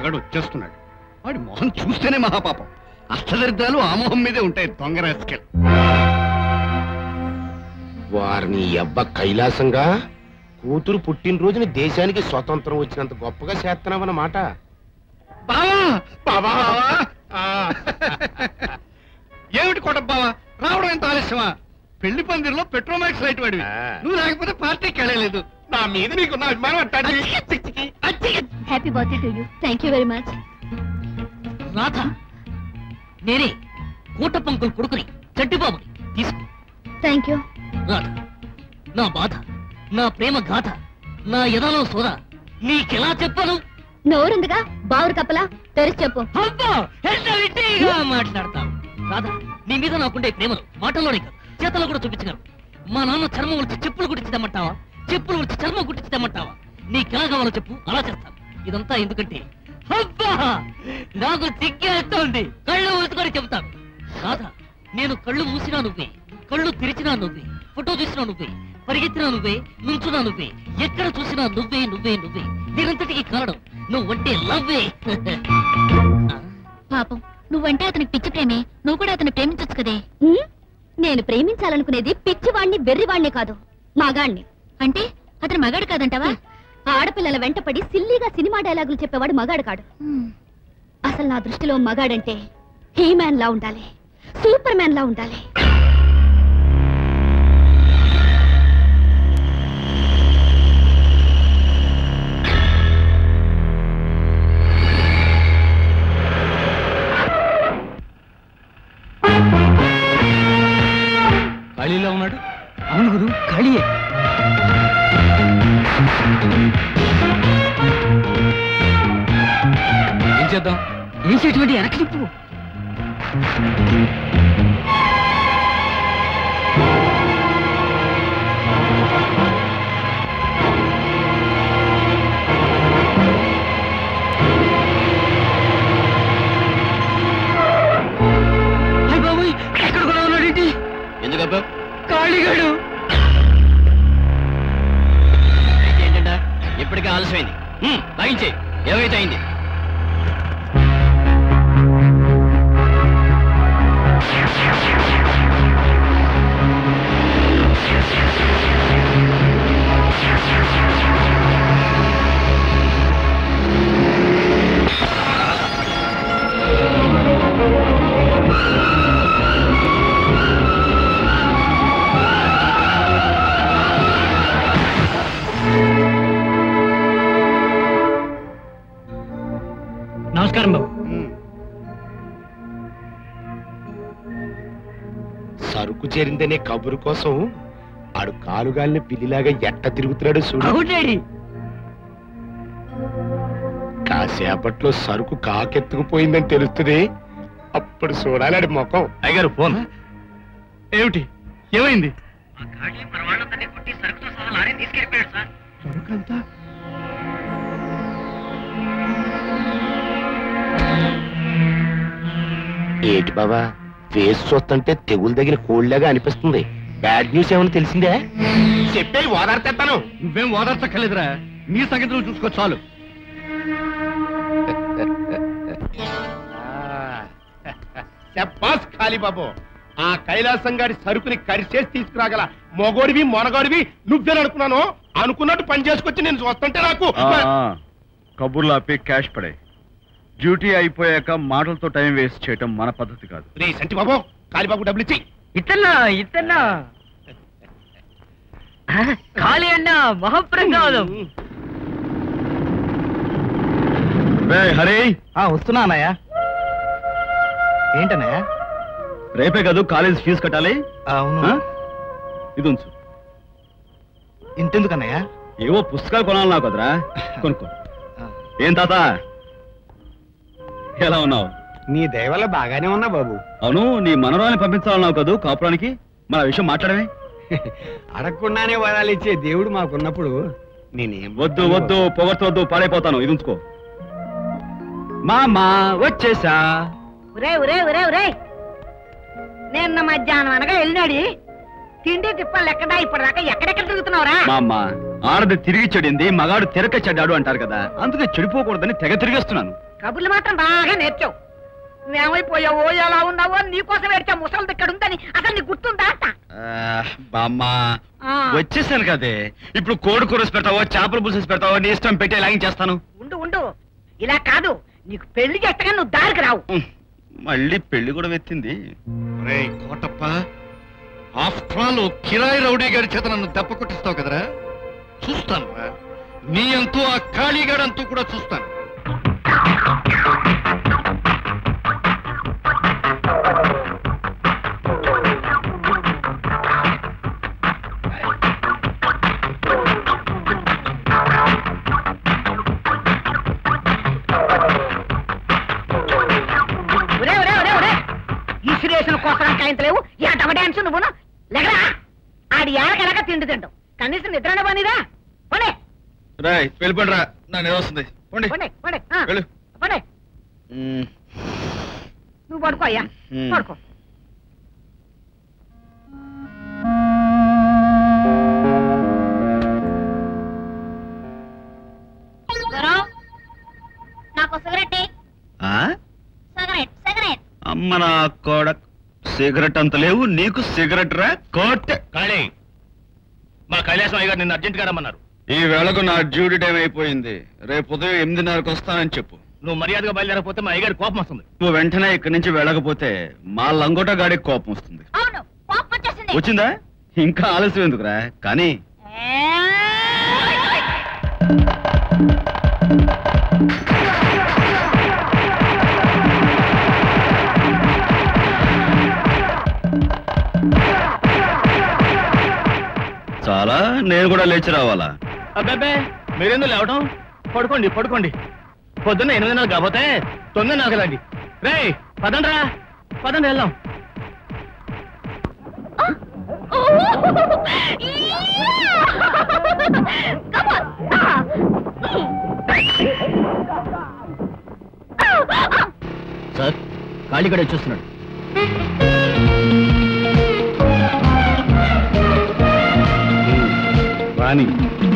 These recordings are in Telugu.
మగాడు వచ్చేస్తున్నాడు. వాడి మొహం చూస్తేనే మహాపాపం. అష్టదరిద్రాలు ఆ మొహం మీదే ఉంటాయి. దొంగ రాస్కెల్. వారిని అబ్బ కైలాసంగా కూతురు పుట్టినరోజుని దేశానికి స్వతంత్రం వచ్చినంత గొప్పగా చేస్తున్నావన్నమాట. ఏమిటి కొట్టబ్బావా, రావడం ఎంత ఆలస్యమా? పెళ్లి పందిరిలో పెట్రోమాక్స్ లైట్ వాడివి. నువ్వు లేకపోతే పార్టీకి వెళ్ళలేదు. నా మీద నీకున్న అభిమానం అంటాడు. Happy birthday to you. Thank you very much. Radha, నేనే కూట పంకులు కొడుకుని చట్టిబాబుని. తీసుకో. Thank you. రాధ, నా బాధ, నా ప్రేమ గాథ, నా ఎదలో సోద నీకెలా చెప్పను? నోరుందిగా బావురు కప్పలా తెరిచి చెప్పు. మాట్లాడతాను. రాధా, నీ మీద నాకుండే ప్రేమలు మాటల్లోనే కాదు, చేతల్లో కూడా చూపించగలను. మా నాన్న చర్మం గురించి చెప్పులు గురించి తెమ్మంటావా? చెప్పులు గురించి చర్మం గురించి తెమ్మంటావా? నీకెలా కావాలో చెప్పు, అలా చేస్తాను. ఇదంతా ఎందుకంటే అబ్బా నాకు సిగ్గేస్తోంది. కళ్ళు మూసుకొని చెబుతాను. రాధా, నేను కళ్ళు మూసినా నువ్వే, కళ్ళు తెరిచినా నువ్వే, ఫోటో చూసినా నువ్వే, పరిగెత్తినా నువ్వే, నుంచున్నా నువ్వే, ఎక్కడ చూసినా నువ్వే నువ్వే నువ్వే. దీనంతటికి కారణం నువ్వంటే లవ్వే. పాపం, నువ్వంటే అతనికి పిచ్చి ప్రేమే. నువ్వు కూడా అతన్ని ప్రేమించొచ్చు కదే. నేను ప్రేమించాలనుకునేది పిచ్చివాణ్ణి, బెర్రివాణ్ణి కాదు, మగాణ్ణి. అంటే అతను మగాడు కాదంటావా? ఆడపిల్లల వెంటపడి సిల్లీగా సినిమా డైలాగులు చెప్పేవాడు మగాడు కాడు. అసలు నా దృష్టిలో మగాడంటే హీ మ్యాన్ లా ఉండాలి, సూపర్ మ్యాన్ లా ఉండాలి. ఖాళీలో ఉన్నాడు. అవును గురు, ఖాళీయే. ఏం చేద్దాం? ఏం చేయటువంటి వెనక్కి తిప్పు. బాబోయ్, ఎక్కడ కూడా ఉన్నాడేంటి? ఎందుకబ్బా? ఖాళీగాడు. ఏంటంట? ఇప్పటికే ఆలస్యమైంది. లాగించే, ఏమైతే అయింది. నమస్కారం బాబు. సరుకు చేరిందనే కబురు కోసం ఆడు కాలుగాలిని పిల్లిలాగా ఎట్ట తిరుగుతున్నాడు చూడు. కాసేపట్లో సరుకు కాకెత్తుకుపోయిందని తెలుస్తుంది. అప్పుడు చూడాలి ముఖం. అయ్యారు ఫోన్. ఏమిటి, ఏమైంది? సరుకంతా ఏటి బాబా, ఫేస్ చూస్తుంటే తెగులు తగిన కోళ్ళగా అనిపిస్తుంది. బ్యాడ్ న్యూస్ ఏమని తెలిసిందే? చెప్పే ఓదార్తేస్తాను. నువ్వేం ఓదార్చక్కర్లేదురా, నీ సంగతులు చూసుకో చాలు. చెప్పాస్ ఖాళీ బాబు, ఆ కైలాసం గారి సరుకుని కరిచేసి తీసుకురాగల మొగోడివి మొనగోడివి నువ్వేని అనుకున్నాను. అనుకున్నట్టు పని చేసుకొచ్చి నేను చూస్తుంటే నాకు కబుర్లు ఆపి క్యాష్ పడే. డ్యూటీ అయిపోయాక మాటలతో టైం వేస్ట్ చేయటం మన పద్ధతి కాదు. రే సంటి బాబు, కాళీబాబు డబ్బులు ఇచ్చి. ఇతన్నా ఖాళీ అన్నా మహాప్రసాదం. హరి, వస్తున్నానయ్యా. ఏంటన్నయ్యా? రేపే కాదు కాలేజ్ ఫీజు కట్టాలి. అవును. ఇది ఉంచు. ఇంతెందుకన్నయ్యా? ఏవో పుస్తకాలు కొనాలి నాకు కదరా, కొనుక్కో. ఏం తాత, ఎలా ఉన్నావు? నీ దయ వల్ల బాగానే ఉన్నా బాబు. అవును, నీ మనవరాన్ని పంపించాలన్నావు కదూ కాపురానికి. మన విషయం మాట్లాడమే. అడగకుండానే వరాలు ఇచ్చే దేవుడు మాకున్నప్పుడు నేనేం వద్దు వద్దు, పొగడ్తవద్దు, పాడైపోతాను. ఇది ఉంచుకో. మామా వచ్చేసా. నిన్న మధ్యాహ్నం అనగా వెళ్ళినాడు. తిండి తిప్పలు ఎక్కడా ఇప్పటిదాకా ఎక్కడెక్కడ తిరుగుతున్నావురా? మా అమ్మ, ఆడది తిరిగి చెడింది, మగాడు తిరక చెడ్డాడు అంటారు కదా, అందుకే చెడిపోకూడదని తెగ తిరిగేస్తున్నాను. కబుర్లు మాత్రం బాగా నేర్చావు. నువ్వేమైపోయావో ఎలా ఉన్నావో నీకోసం ఏడ్చా ముసలిది ఇక్కడ ఉందని అసలు నీకు గుర్తుందా అంట. బామ్మ వచ్చేసాను కదే, ఇప్పుడు కోడి కూరసి పెడతావో చేపల పులుసు పెడతావో నీ ఇష్టం పెట్టి ఎలాగ చేస్తాను. ఉండు ఉండు, ఇలా కాదు, నీకు పెళ్లి చేస్తగా నువ్వు దారికి రావు. మళ్ళీ పెళ్లి కూడా వెత్తింది. కోటప్ప, ఆఫ్టర్ ఆల్ కిరాయి రౌడీ గారి చేత నన్ను దెబ్బ కొట్టిస్తావు కదరా, చూస్తాను రా నీ అంతూ ఆ ఖాళీగాడంతూ కూడా చూస్తాను. ఈశ్వరేషన్ కోసం కాయంతలేవు, ఎడవ డాన్స్ నువ్వును లేకరా. ఆడి ఏడకెలక తిండి తింటావు, కనీసం నిద్రనే పనిరా. పోనీ రాయ్ వెళ్ళిపోండి, నా నిద్ర వస్తుంది. పోండి పోనీ పోనీ వెళ్ళు. పోనీ, నువ్వు పడుకో అయ్యా, పడుకో. నాకు సిగరెట్ సిగరెట్ సిగరెట్. అమ్మ నా కోడ, సిగరెట్ అంత లేవు నీకు సిగరెట్ రా కోట్. కానీ మా కైలాసం అయ్య గారు నిన్ను అర్జెంట్ గా రమ్మన్నారు. ఈ వేళకు నా డ్యూటీ టైం అయిపోయింది. రేపు ఉదయం 8:30కు వస్తానని చెప్పు. నువ్వు మర్యాదగా బయలుదేరకపోతే మా అయ్యగారి కోపం వస్తుంది. నువ్వు వెంటనే ఇక్కడి నుంచి వెళ్ళకపోతే మా లంగోట గాడికి కోపం వస్తుంది. అవును, కోపం వచ్చేసింది. వచ్చిందా? ఇంకా ఆలస్యం ఎందుకురా కానీ. చాలా నేను కూడా లేచి రావాలా? అబ్బాబే మీరెందుకు లేవటం? పడుకోండి పడుకోండి. పొద్దున్న 8:30 కాకపోతే 9:00 కదండి. రే పదండ్రా, పదండి వెళ్దాం. సార్ కాళీగడ చూస్తున్నాడు. రాని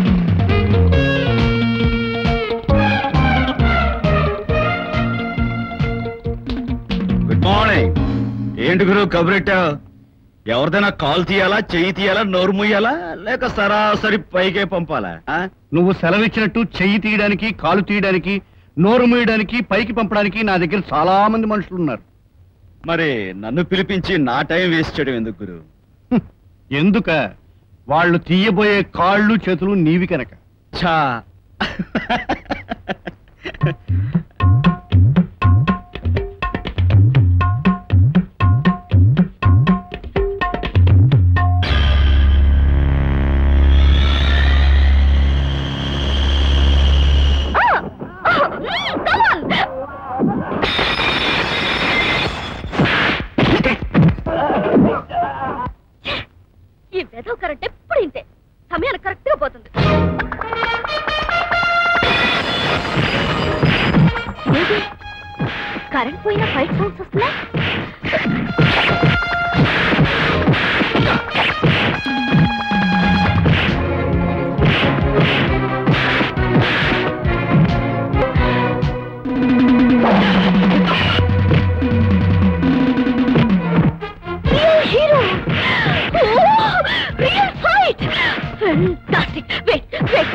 గుడ్ మార్నింగ్. ఏంటి గురు కబురెట్టావు? ఎవరిదైనా కాల్ తీయాలా, చెయ్యి తీయాలా, నోరు ముయ్యాలా, లేక సరాసరి పైకే పంపాలా? నువ్వు సెలవిచ్చినట్టు చెయ్యి తీయడానికి, కాలు తీయడానికి, నోరు మూయడానికి, పైకి పంపడానికి నా దగ్గర చాలా మంది మనుషులు ఉన్నారు. మరి నన్ను పిలిపించి నా టైం వేస్ట్ చేయడం ఎందుకు గురు? ఎందుక? వాళ్ళు తీయబోయే కాళ్ళు చేతులు నీవి కనుక. ఛా ఈ వెధవ కరెంట్ ఎప్పుడు ఇంతే, సమయానికి కరెక్ట్ గా పోతుంది. కరెంట్ పోయినా ఫైట్ సౌండ్స్ వస్తున్నాయి. Hero real fight, fantastic. Wait wait,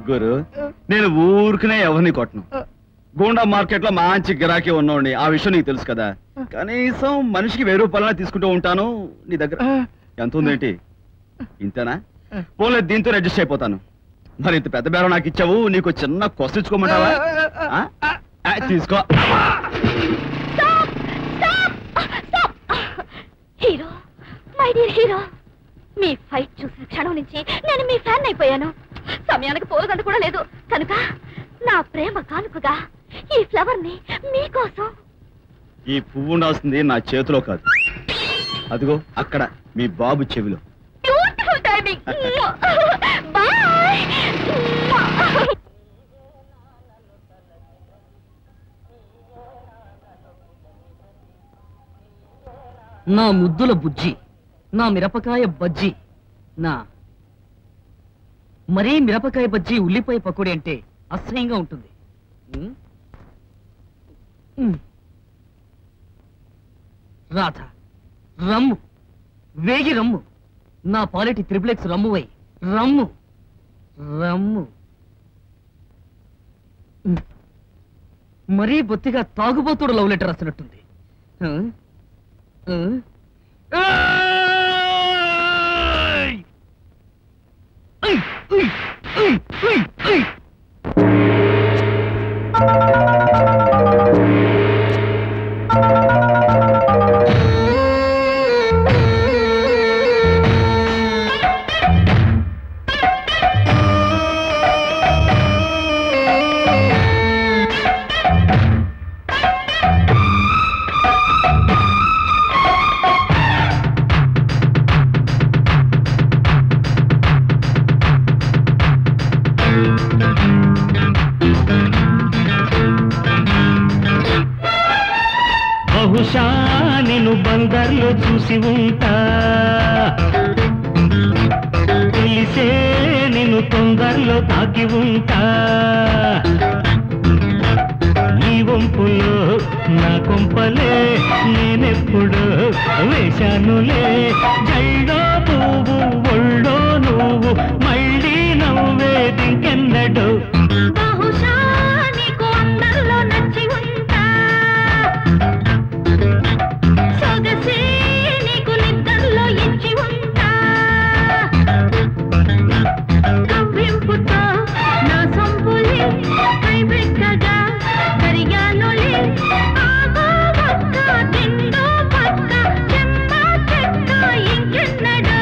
గురు నేను ఊరికనే ఎవరిని కొట్టను. గోండా మార్కెట్ లో మంచి గిరాకీ ఉన్నోడిని, ఆ విషయం నీకు తెలుసు కదా. కనీసం మనిషికి 1000 రూపాయలైనా తీసుకుంటూ ఉంటాను. నీ దగ్గర ఎంత ఉందేంటి? ఇంతేనా? పోలే, దీంతో అడ్జస్ట్ అయిపోతాను. మరి ఇంత పెద్ద బేరం నాకు ఇచ్చావు, నీకు చిన్న కొసరించుకోమంటావా? తీసుకో. హీరో, మై డియర్ హీరో, మీ ఫైట్ చూసిన క్షణం నుంచి నేను మీ ఫ్యాన్ అయిపోయాను. సమయానికి పోలగంట కూడా లేదు కనుక నా ప్రేమ కానుకగా ఈ ఫ్లవర్ ని మీకోసం. ఈ పువ్వు ఉండాల్సింది నా చేతిలో కాదు, అదిగో అక్కడ మీ బాబు చెవిలో. Beautiful timing. బాయ్. నా ముద్దుల బుజ్జి, నా మిరపకాయ బజ్జి, నా మరీ మిరపకాయ బజ్జి ఉల్లిపాయ పకోడీ అంటే అసహ్యంగా ఉంటుంది. రాధ, రమ్ము, వేగి రమ్ము, నా పాలిటి త్రిప్లెక్స్ రమ్మువై రమ్ము రమ్ము. మరీ బొత్తిగా తాగుబోతుడు లవ్ లెటర్ రాసినట్టుంది. బహుశా నేను బందర్లో చూసి ఉంటా, తెలిసే నేను తొందరలో తాకి ఉంటా. నీ వంపులో నా కొంపలే నేనెప్పుడు వేశానులే. జైలో పువ్వు ఒళ్ళో నువ్వు మళ్ళీ నవ్వేదింకెన్నడు. బహుశా నీకు అందరిలో నచ్చి ఉంటా, సొగసే నీకు నిద్రలో ఇచ్చి ఉంటా. కవ్వింపుతో నా సొంపులే కైబెక్కగా కరిగానులే. ఆగో ఒక్క తిండో పక్క చెమ్మ చెక్క ఇంకెన్నడో.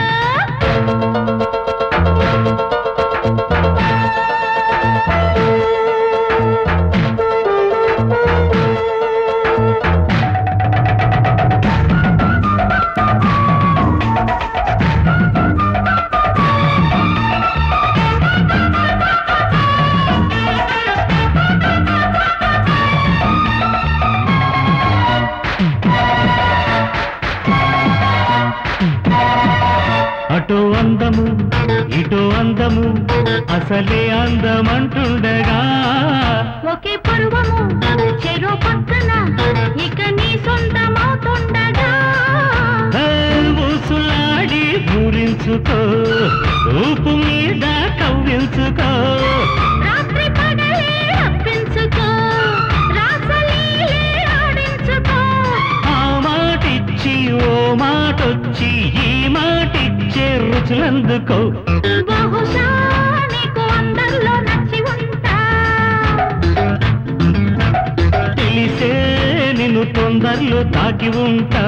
అటో అందము ఇటో అందము అసలే అందమంటుండగా. ఒకే పరువము చెరో పక్కన ఇక నీ సొంతమవుతుండగా. ఊసులాడి పూరించుకో, ఊపు మీద కవ్వించుకో. రాత్రి పగలే అప్పించుకో, రాసలీలే ఆడించుకో. ఆ మాటిచ్చి ఓ మాటొచ్చి ఈ మాటిచ్చే రుచులందుకో. బహుశా నీకు అందరిలో నచ్చి ఉంటా, తెలిసే నిన్ను తొందరలో తాకి ఉంటా.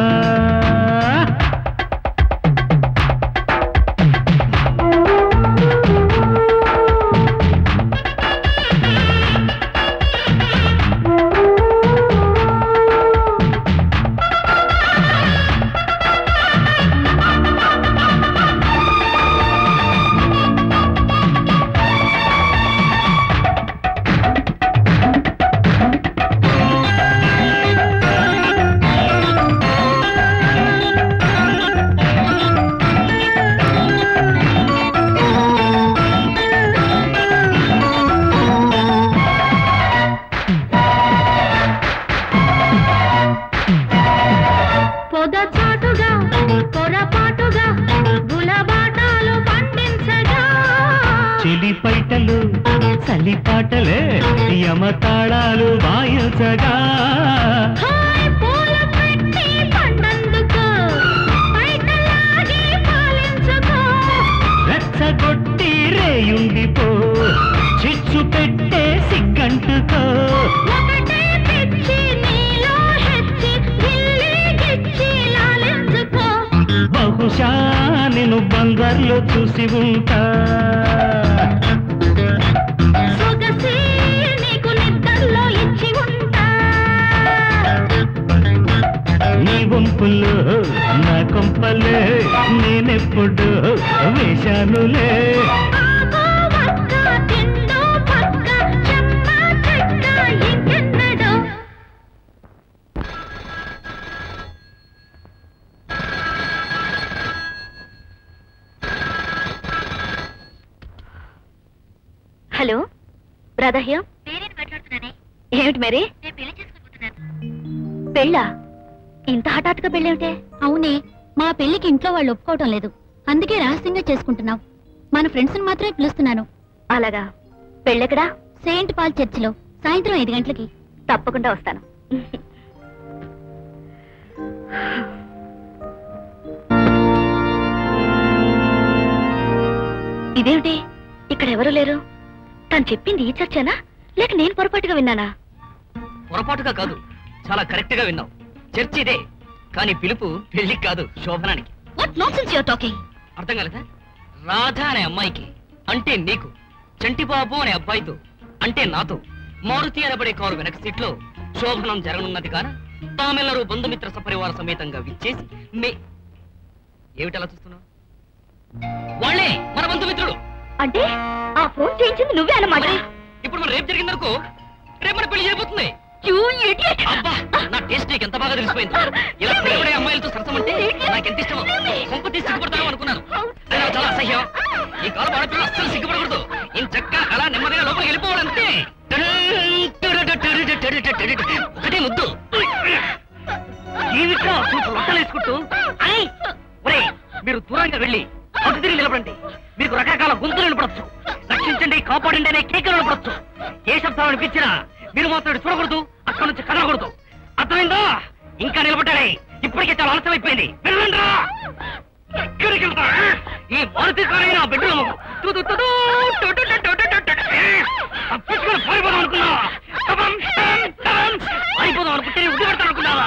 పొద చాటుగా పొరపాటుగా గులబాటాలు పండించగా. చెలి పైటలు చలిపాటలే యమతాళాలు వాయించగా రెచ్చగొట్టి రేయుండిపో చిచ్చు పెట్టే సిగ్గంటుకో బహుశా నేను బందర్లో చూసి ఉంటా నీ వంపుల్లో నా కొంపలే నేనెప్పుడు వేశానులే హలో బ్రదర్ హియర్. మాట్లాడుతున్నానే. ఏమిటి మేరీ? నేను పెళ్లి చేసుకోబోతున్నాను. పెళ్ళా? ఇంత హఠాత్తుగా పెళ్ళేమిటే? అవునే, మా పెళ్లికి ఇంట్లో వాళ్ళు ఒప్పుకోవటం లేదు. అందుకే రహస్యంగా చేసుకుంటున్నాం. మన ఫ్రెండ్స్ మాత్రమే పిలుస్తున్నాను. అలాగా? పెళ్ళెక్కడా? సెయింట్ పాల్ చర్చిలో సాయంత్రం 5 గంటలకి. తప్పకుండా వస్తాను. ఇదేమిటి ఇక్కడ ఎవరు లేరు? తను చెప్పింది ఈ చర్చేనా లేక నేను పొరపాటుగా విన్నానా? పొరపాటుగా కాదు, చాలా కరెక్ట్ గా విన్నావు. చర్చి ఇదే, కానీ పిలుపు పెళ్లికి కాదు, శోభనానికి. What nonsense you are talking? అర్థం కాలేదా? రాధా అనే అమ్మాయికి అంటే నీకు, చంటిబాబు అనే అబ్బాయితో అంటే నాతో మారుతి అనబడే కారు వెనక సీట్లో శోభనం జరగనున్నది కాన తామెల్లరూ బంధుమిత్ర సపరివార సమేతంగా విచ్చేసి ఏమిటలా చూస్తున్నావు? వాళ్ళే మన బంధుమిత్రుడు. అంటే ఆ ఫోన్ చేయించింది నువ్వే అన్నమాట. ఇప్పుడు మన రేపు జరిగిందనుకో, రేపు మన పెళ్లి చేయబోతుంది. అబ్బా, నా టేస్ట్ నీకు ఎంత బాగా తెలిసిపోయింది. ఇలా ప్రేమడే అమ్మాయిలతో సరసమంటే నాకెంత ఇష్టమో. కొంప తీసి సిగ్గుపడతాను అనుకున్నాను. చాలా అసహ్యం. ఈ కాలం ఆడపిల్లలు అస్సలు సిగ్గుపడకూడదు. ఇంత చక్క అలా నెమ్మదిగా లోపలికి వెళ్ళిపోవాలంతే. ఒకటే ముద్దు వేసుకుంటూ మీరు దూరంగా వెళ్ళి అటు తిరిగి నిలబడండి. మీకు రకరకాల గొంతులు నిలబడచ్చు. రక్షించండి, కాపాడండి అనే కేకలు నిలబడచ్చు. ఏ శబ్దాలు అనిపించినా మీరు మాత్రం చూడకూడదు, అక్కడి నుంచి కదలకూడదు. అర్థమైందా? ఇంకా నిలబడ్డారే, ఇప్పటికే చాలా ఆలస్యమైపోయింది. వెళ్ళండ్రా. ఎక్కడికి వెళ్తా? ఈ మారుతి కారైనా బెడ్రూమ్ తప్పించుకొని పారిపోదాం అనుకున్నావా? పారిపోదాం అనుకుంటే ఉడ్డి పెడతాను అనుకున్నావా?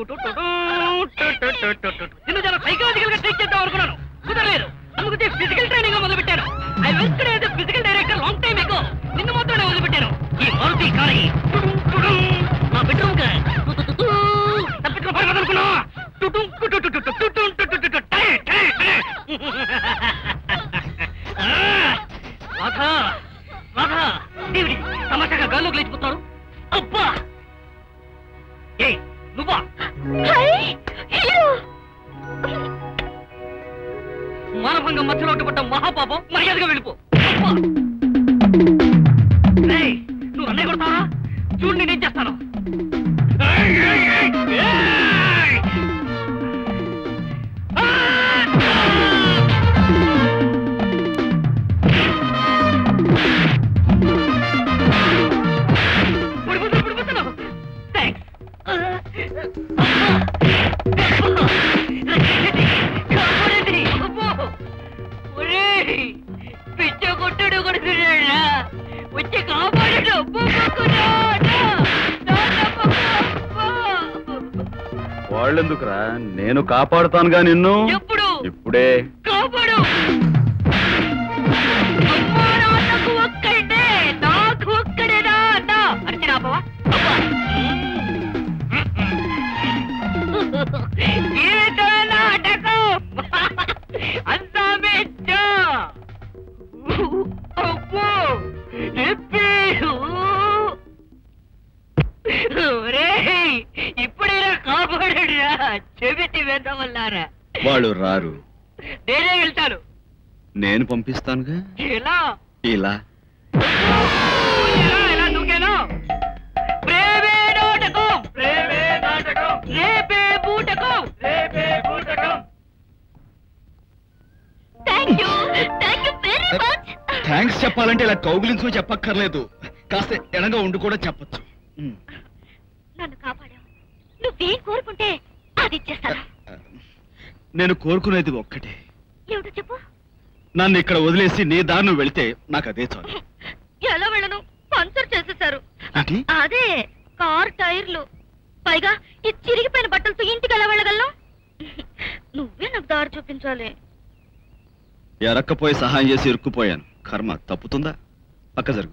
నిన్ను చాలా సైకలాజికల్ గా ట్రీట్ చేద్దాం అనుకున్నాను, కుదరలేదు. అందుకే ఫిజికల్ ట్రైనింగ్ మొదలు పెట్టాను. I welcome as physical director long time ago. నిన్ను మాత్రమే మొదలు పెట్టాను. ఈ మారుతి కారై నా బెడ్రూమ్ తప్పించుకొని పారిపోదాం అనుకున్నావా? రాధా, రాధా, దేవుడి తమాషాగా గాల్లోకి లేచిపోతాడు. అబ్బా, ఏ నువ్వా? మానభంగం మధ్యలో పడ్డ మహాపాపం, మర్యాదగా వెళ్ళిపో. నువ్వు అన్నయ్య కొడతావా? చూడు నేనేం చేస్తాను. వచ్చి కాపాడు. వాళ్ళెందుకురా, నేను కాపాడుతానుగా నిన్ను. ఎప్పుడు? ఇప్పుడే. కాపాడు. అమ్మా నాన్నకు ఒక్కడే, నాకు ఒక్కడేనా అన్న అర్చన బావా. ఏదో నాటకం అంతా మెచ్చ. అబ్బో ఇప్పుడైనా కాపాడరా, చెబిటి వేద్దామన్నారా? వాళ్ళు రారు, నేనే వెళ్తాను. నేను పంపిస్తానుగా. ఎలా? ఇలా ఎలా దూకాను? ప్రేమే నాటకం, ప్రేమే నాటకం, రేపే బూటకం, రేపే బూటకం. Thank you very much. Thanks చెప్పాలంటే ఇలా కౌగులించు చెప్పక్కర్లేదు, కాస్త ఎనగా ఉండి కూడా చెప్పచ్చు. నన్ను కాపాడావు. నువ్వేం కోరుకుంటే అది ఇచ్చేస్తాను. నేను కోరుకునేది ఒక్కటే. ఏమిటో చెప్పు. నన్ను ఇక్కడ వదిలేసి నీ దారిని వెళితే నాకు అదే చాలు. ఎలా వెళ్ళను? పంచర్ చేసేశారు. ఏంటి? అదే కార్ టైర్లు. పైగా ఈ చిరిగిపోయిన బట్టలతో ఇంటికి ఎలా వెళ్ళగలను? నువ్వే నాకు దారి చూపించాలి. ఎరక్కపోయి సహాయం చేసి ఇరుక్కుపోయాను. కర్మ తప్పుతుందా? పక్క జరుగు.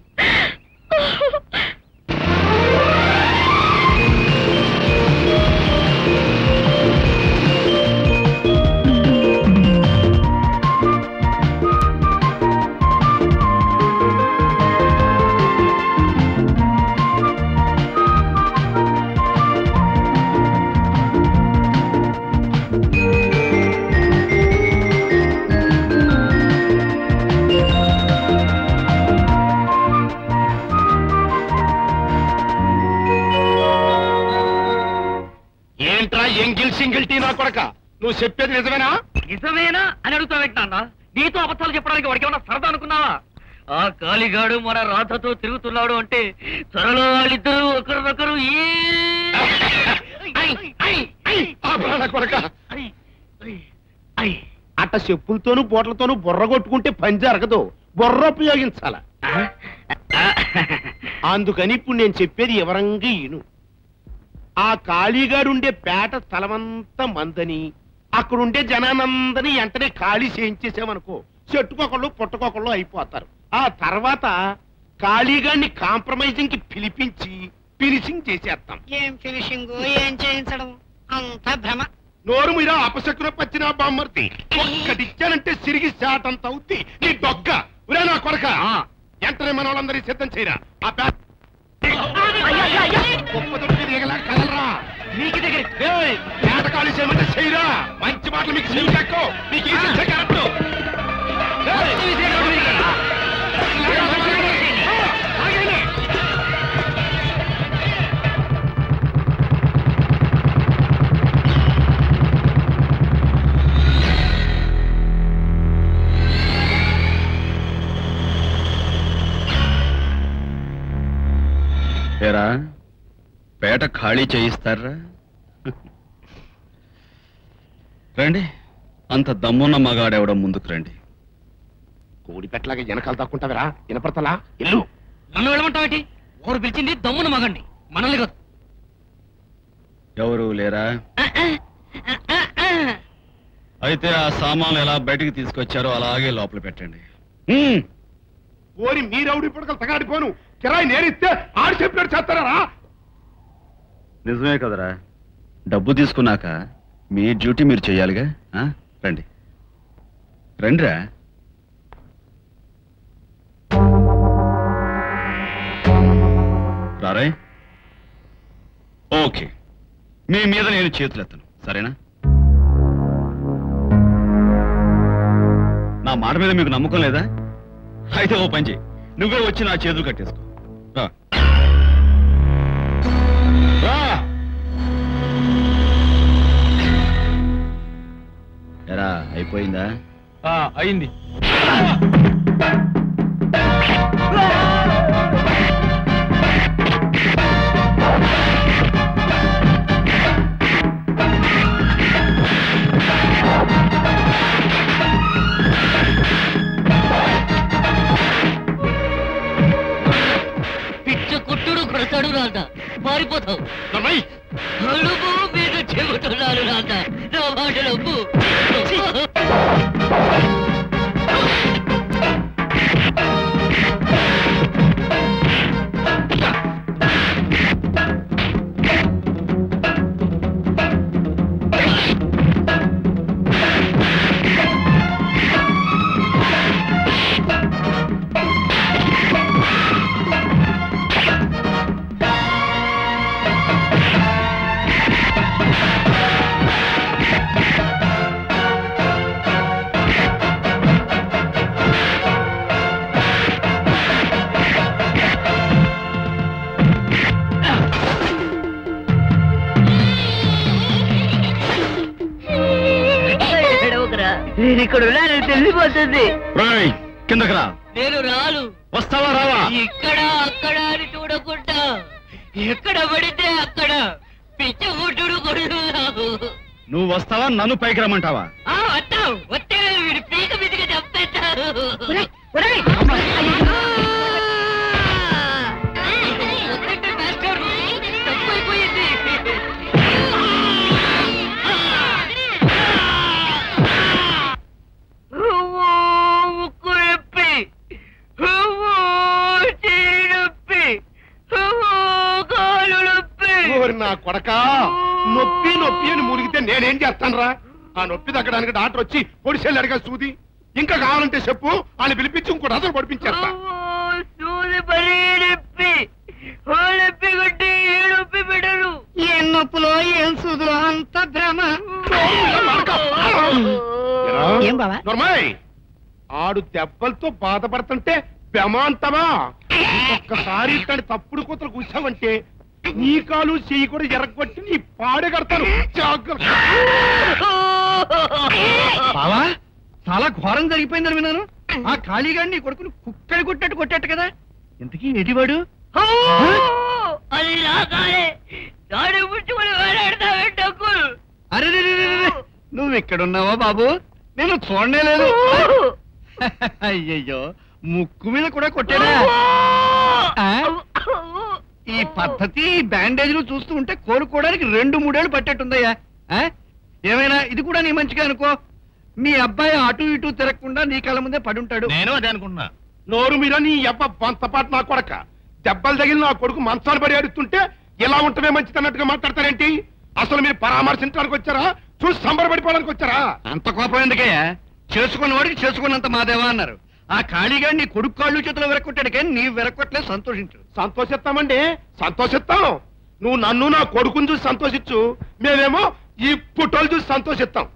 సింగిల్ టీ నా కొడక, నువ్వు చెప్పేది నిజమేనా? నిజమేనా అని అడుగుతావేంటన్నా? నీతో అబద్ధాలు చెప్పడానికి వాడికి ఏమన్నా సరదా అనుకున్నావా? ఆ కాలిగాడు మన రాధతో తిరుగుతున్నాడు అంటే త్వరలో వాళ్ళిద్దరూ ఒకరినొకరు అట్ట చెప్పులతోనూ బోట్లతోనూ బుర్ర కొట్టుకుంటే పని జరగదు, బుర్ర ఉపయోగించాల. అందుకని ఇప్పుడు నేను చెప్పేది వివరంగా ఈను. ఆ కాళీగాడుండే పేట స్థలమంతా మందని, అక్కడుండే జనానందని వెంటనే ఖాళీ చేయించేసామనుకో, చెట్టుకొకళ్ళు పుట్టకొకళ్ళు అయిపోతారు. ఆ తర్వాత కాళీగాడిని కాంప్రమైజింగ్ కి పిలిపించి ఫినిషింగ్ చేసేస్తాం. ఏం ఫినిషింగ్, ఏం చేయించడం, అంతా భ్రమ. నోరు మీద అపశకున పచ్చిన బామ్మర్తి ఒక్కటిచ్చానంటే సిరిగి శాతంత అవుద్ది నీ దొగ్గ. ఉరే నా కొరక, వెంటనే మన వాళ్ళందరినీ సిద్ధం చేయరా. ఆ పేట కదలరా, నీకు దగ్గర పేట ఖాళీ చేయమంటే చేయరా. మంచి మాటలు మీకు చెయ్యకు, నీకు ఈ శిక్ష కరెక్ట్. ఏరా, పేట ఖాళీ చేయిస్తారా? రండి, అంత దమ్మున్న మగాడెవడం ముందుకు రండి. కోడి పెట్టలాగా వెనకాల తక్కుంటావిరా, వినపడతలా? ఇల్లు నన్ను వెళ్ళమంటావేంటి? ఎవరు పిలిచింది దమ్మున మగండి, మనల్ని కాదు. ఎవరు లేరా? అయితే ఆ సామాన్లు ఎలా బయటికి తీసుకొచ్చారో అలాగే లోపల పెట్టండి. ఓరి మీరవుడి పుడకలు తగాడిపోను, కిరాయి నేనిస్తే ఆడు చెప్పినట్టు చేస్తారా? నిజమే కదరా, డబ్బు తీసుకున్నాక మీ డ్యూటీ మీరు చెయ్యాలిగా. రండి రండిరా. రారే. ఓకే, మీ మీద నేను చేతులెత్తను, సరేనా? నా మాట మీద మీకు నమ్మకం లేదా? అయితే ఓ పని చేయి, నువ్వే వచ్చి నా చేతులు కట్టేసుకో. రా. ఎరా, అయిపోయిందా? అయింది. పిచ్చ కొట్టుడు కొడతాడు రాత, మారిపోతావు. అడుగు మీద చెబుతున్నాను రాత, నా మాట నవ్వు. నేను ఇక్కడ ఉన్నానని తెలిసిపోతుంది. కిందకి రా. నేను రాను. వస్తావా రావా? ఇక్కడ అక్కడ అని చూడకుండా ఎక్కడ పడితే అక్కడ పిచ్చి గుడ్డుడు కొడుతున్నావు. నువ్వు వస్తావా నన్ను పైకి రమ్మంటావా? వస్తావు. వస్తే వీడి పీక మీదకి చంపేస్తావు. తప్పైపోయింది. నా కొడక నొప్పి నొప్పి అని మునిగితే నేనేం చేస్తానురా? ఆ నొప్పి తగ్గడానికి డాక్టర్ వచ్చి పొడిసేళ్ళు అడిగా సూది. ఇంకా కావాలంటే చెప్పు అని పిలిపించి ఇంకోటి అసలు పడిపించేస్తా. ఏం నొప్పులో ఏం సూదులో అంత భ్రమ. ఏం బావా? నర్మాయ్, ఆడు దెబ్బలతో బాధపడుతుంటే బెమాంతమా? ఒక్కసారి ఇట్లాంటి తప్పుడు కూతురు కూర్చావంటే నీ కాలు చెయ్యి కూడా ఎరగొట్టి నీ పాడే కడతాను. జాగ్రత్త. బావా చాలా ఘోరం జరిగిపోయిందని విన్నాను. ఆ ఖాళీగాడిని నీ కొడుకుని కుక్కని కొట్టట్టు కొట్టట్టు కదా. ఇంతకీ ఎటివాడు? అది రాగానే దాడి పుట్టుకుని వేలాడతావే డక్కులు. అరే నువ్వు ఇక్కడున్నావా బాబు? నేను చూడనే లేదు. అయ్యయ్యో, ముక్కు మీద కూడా కొట్టాడా? ఈ పద్ధతి బ్యాండేజ్లు చూస్తూ ఉంటే కోలుకోవడానికి 2-3 ఏళ్ళు పట్టేట్టుందయ్యా. ఏమైనా ఇది కూడా నీ మంచిగా అనుకో. మీ అబ్బాయి అటు ఇటు తిరగకుండా నీ కళ్ళ ముందే పడుంటాడు. నేను అదే అనుకుంటున్నా. నోరు మీద నీ అబ్బ బంతపాటు నా కొడక. దెబ్బలు తగిలి నా కొడుకు మంచాలు పడి అడుగుతుంటే ఎలా ఉంటమే మంచిది అన్నట్టుగా మాట్లాడతారేంటి? అసలు మీరు పరామర్శించడానికి వచ్చారా? చూసి సంబరపడిపోవడానికి వచ్చారా? అంత కోపం ఎందుకయ్యా? చేసుకున్న వాడికి చేసుకున్నంత మాదేవా అన్నారు. ఆ ఖాళీగా నీ కొడుకు కాళ్ళు చేతులు వెరక్కొట్టాడు కానీ నీ వెరక్కొట్టలేదు. సంతోషించు. సంతోషిస్తామండి, సంతోషిస్తాం. నువ్వు నన్ను నా కొడుకుని చూసి సంతోషించు, మేమేమో ఈ పుట్టోలు చూసి సంతోషిస్తాం.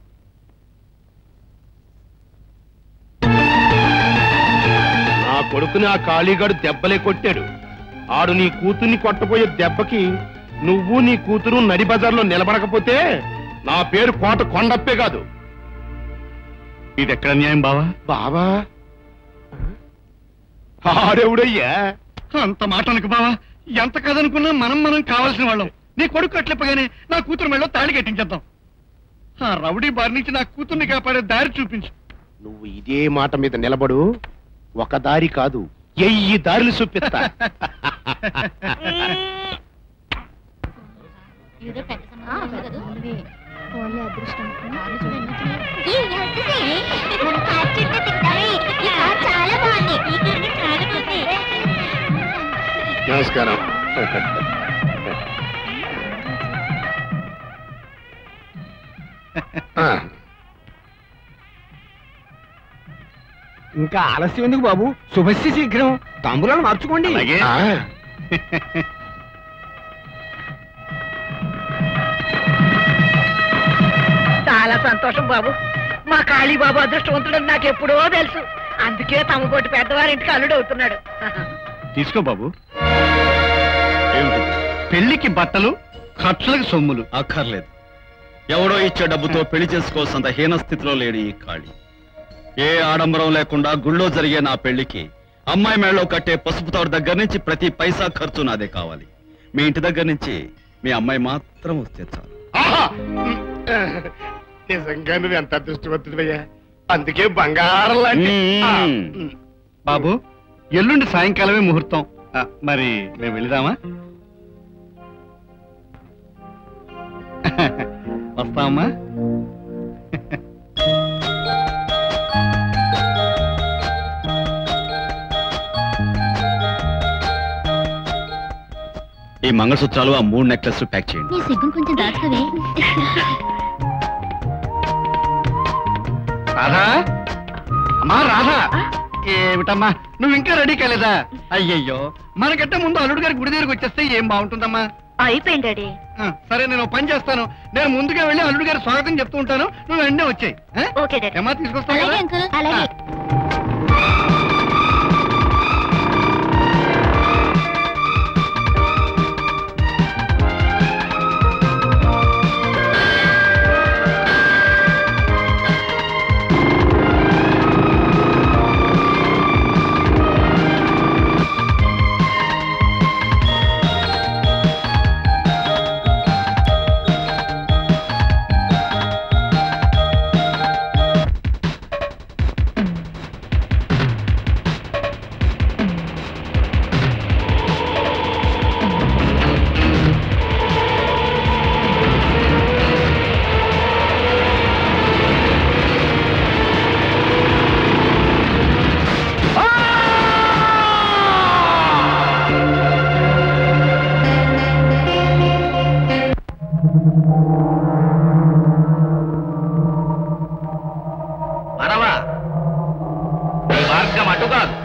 నా కొడుకుని ఆ ఖాళీగాడు దెబ్బలే కొట్టాడు. ఆడు నీ కూతుర్ని కొట్టబోయే దెబ్బకి నువ్వు నీ కూతురు నడి బజార్లో నిలబడకపోతే నా పేరు కోట కొండప్పే కాదు. ఇది ఎక్కడ న్యాయం బావా? బావా ఆడెవడయ్యా? అంత మాట అనుకు బావా. ఎంత కదనుకున్నా మనం కావాల్సిన వాళ్ళం. నీ కొడుకు అట్లెప్పగానే నా కూతురు మెళ్ళో తాళి కట్టించేద్దాం. ఆ రౌడీ బారి నుంచి నా కూతుర్ని కాపాడే దారి చూపించు. నువ్వు ఇదే మాట మీద నిలబడు. ఒక దారి కాదు 1000 దారులు చూపిస్తా. నమస్కారం. ఇంకా ఆలస్యం ఎందుకు బాబు? శుభస్య శీఘ్రం. తాంబూలాలు మార్చుకోండి. చాలా సంతోషం బాబు. మా కాళీ బాబు అదృష్టవంతుడని నాకు ఎప్పుడో తెలుసు. అందుకే తమ పోటీ పెద్దవారింటికి అల్లుడు అవుతున్నాడు. తీసుకో బాబు. పెళ్లికి బట్టలు, ఖర్చులకు సొమ్ములు. అక్కర్లేదు. ఎవడో ఇచ్చే డబ్బుతో పెళ్లి చేసుకోవాల్సినంత హీన స్థితిలో లేడు ఈ ఖాళీ. ఏ ఆడంబరం లేకుండా గుళ్ళో జరిగే నా పెళ్లికి అమ్మాయి మేడలో కట్టే పసుపు తాడు దగ్గర నుంచి ప్రతి పైసా ఖర్చు నాదే కావాలి. మీ ఇంటి దగ్గర నుంచి మీ అమ్మాయి మాత్రం వస్తే చాలు. నిజంగా నువ్వు ఎంత అదృష్టవంతుడివయ్యా. అందుకే బంగారం లాంటి బాబు ఎల్లుండి సాయంకాలమే ముహూర్తం. మరి మేము వెళదామా? వస్తామా? ఈ మంగళసూత్రాలు ఆ 3 నెక్లెస్ ప్యాక్ చేయండి. నీ సిగ్గును కొంచెం దాచుకోవే. రాధా, అమ్మా రాధా. ఏమిటమ్మా నువ్వు ఇంకా రెడీ కాలేదా? అయ్యయ్యో, మనకంటే ముందు అల్లుడు గారి గుడి దగ్గరికి వచ్చేస్తే ఏం బాగుంటుందమ్మా. అయిపోయింది డాడీ. సరే నేను పని చేస్తాను. నేను ముందుగా వెళ్ళి అల్లుడు గారి స్వాగతం చెప్తూ ఉంటాను. నువ్వు వెంటనే వచ్చాయి. Okay daddy. ఏమా తీసుకొస్తాను. అలాగే అంకుల్. అలాగే.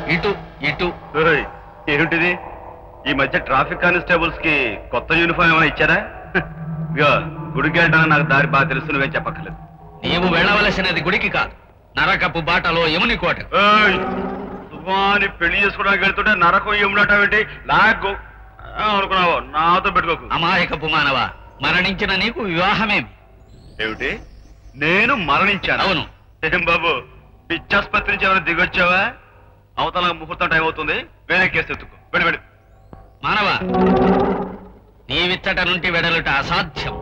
ఇటు ఇటు. ఏమిటిది? ఈ మధ్య ట్రాఫిక్ కానిస్టేబుల్స్ కి కొత్త యూనిఫామ్ ఏమైనా ఇచ్చారా? ఇగో గుడికి వెళ్ళడానికి నాకు దారి బాగా తెలుసు, నువ్వేం చెప్పక్కర్లేదు. నీవు వెళ్ళవలసినది గుడికి కాదు, నరకపు బాటలో యముని కోట. సుమాని పెళ్లి చేసుకోవడానికి వెళ్తుంటే నరకం ఏముండటమేంటి? నాకు అనుకున్నావు, నాతో పెట్టుకోకు. అమాయకపు మానవ, మరణించిన నీకు వివాహమేమి? ఏమిటి? నేను మరణించాను? అవును. ఏం బాబు, పిచ్చాసుపత్రి నుంచి ఏమైనా దిగొచ్చావా? అవతల ముహూర్తం టైం అవుతుంది, వేరే కేసు ఎత్తుకో. వెళ్ళి వెళ్ళి. మానవ, నీవిచ్చట నుండి వెడలుట అసాధ్యం.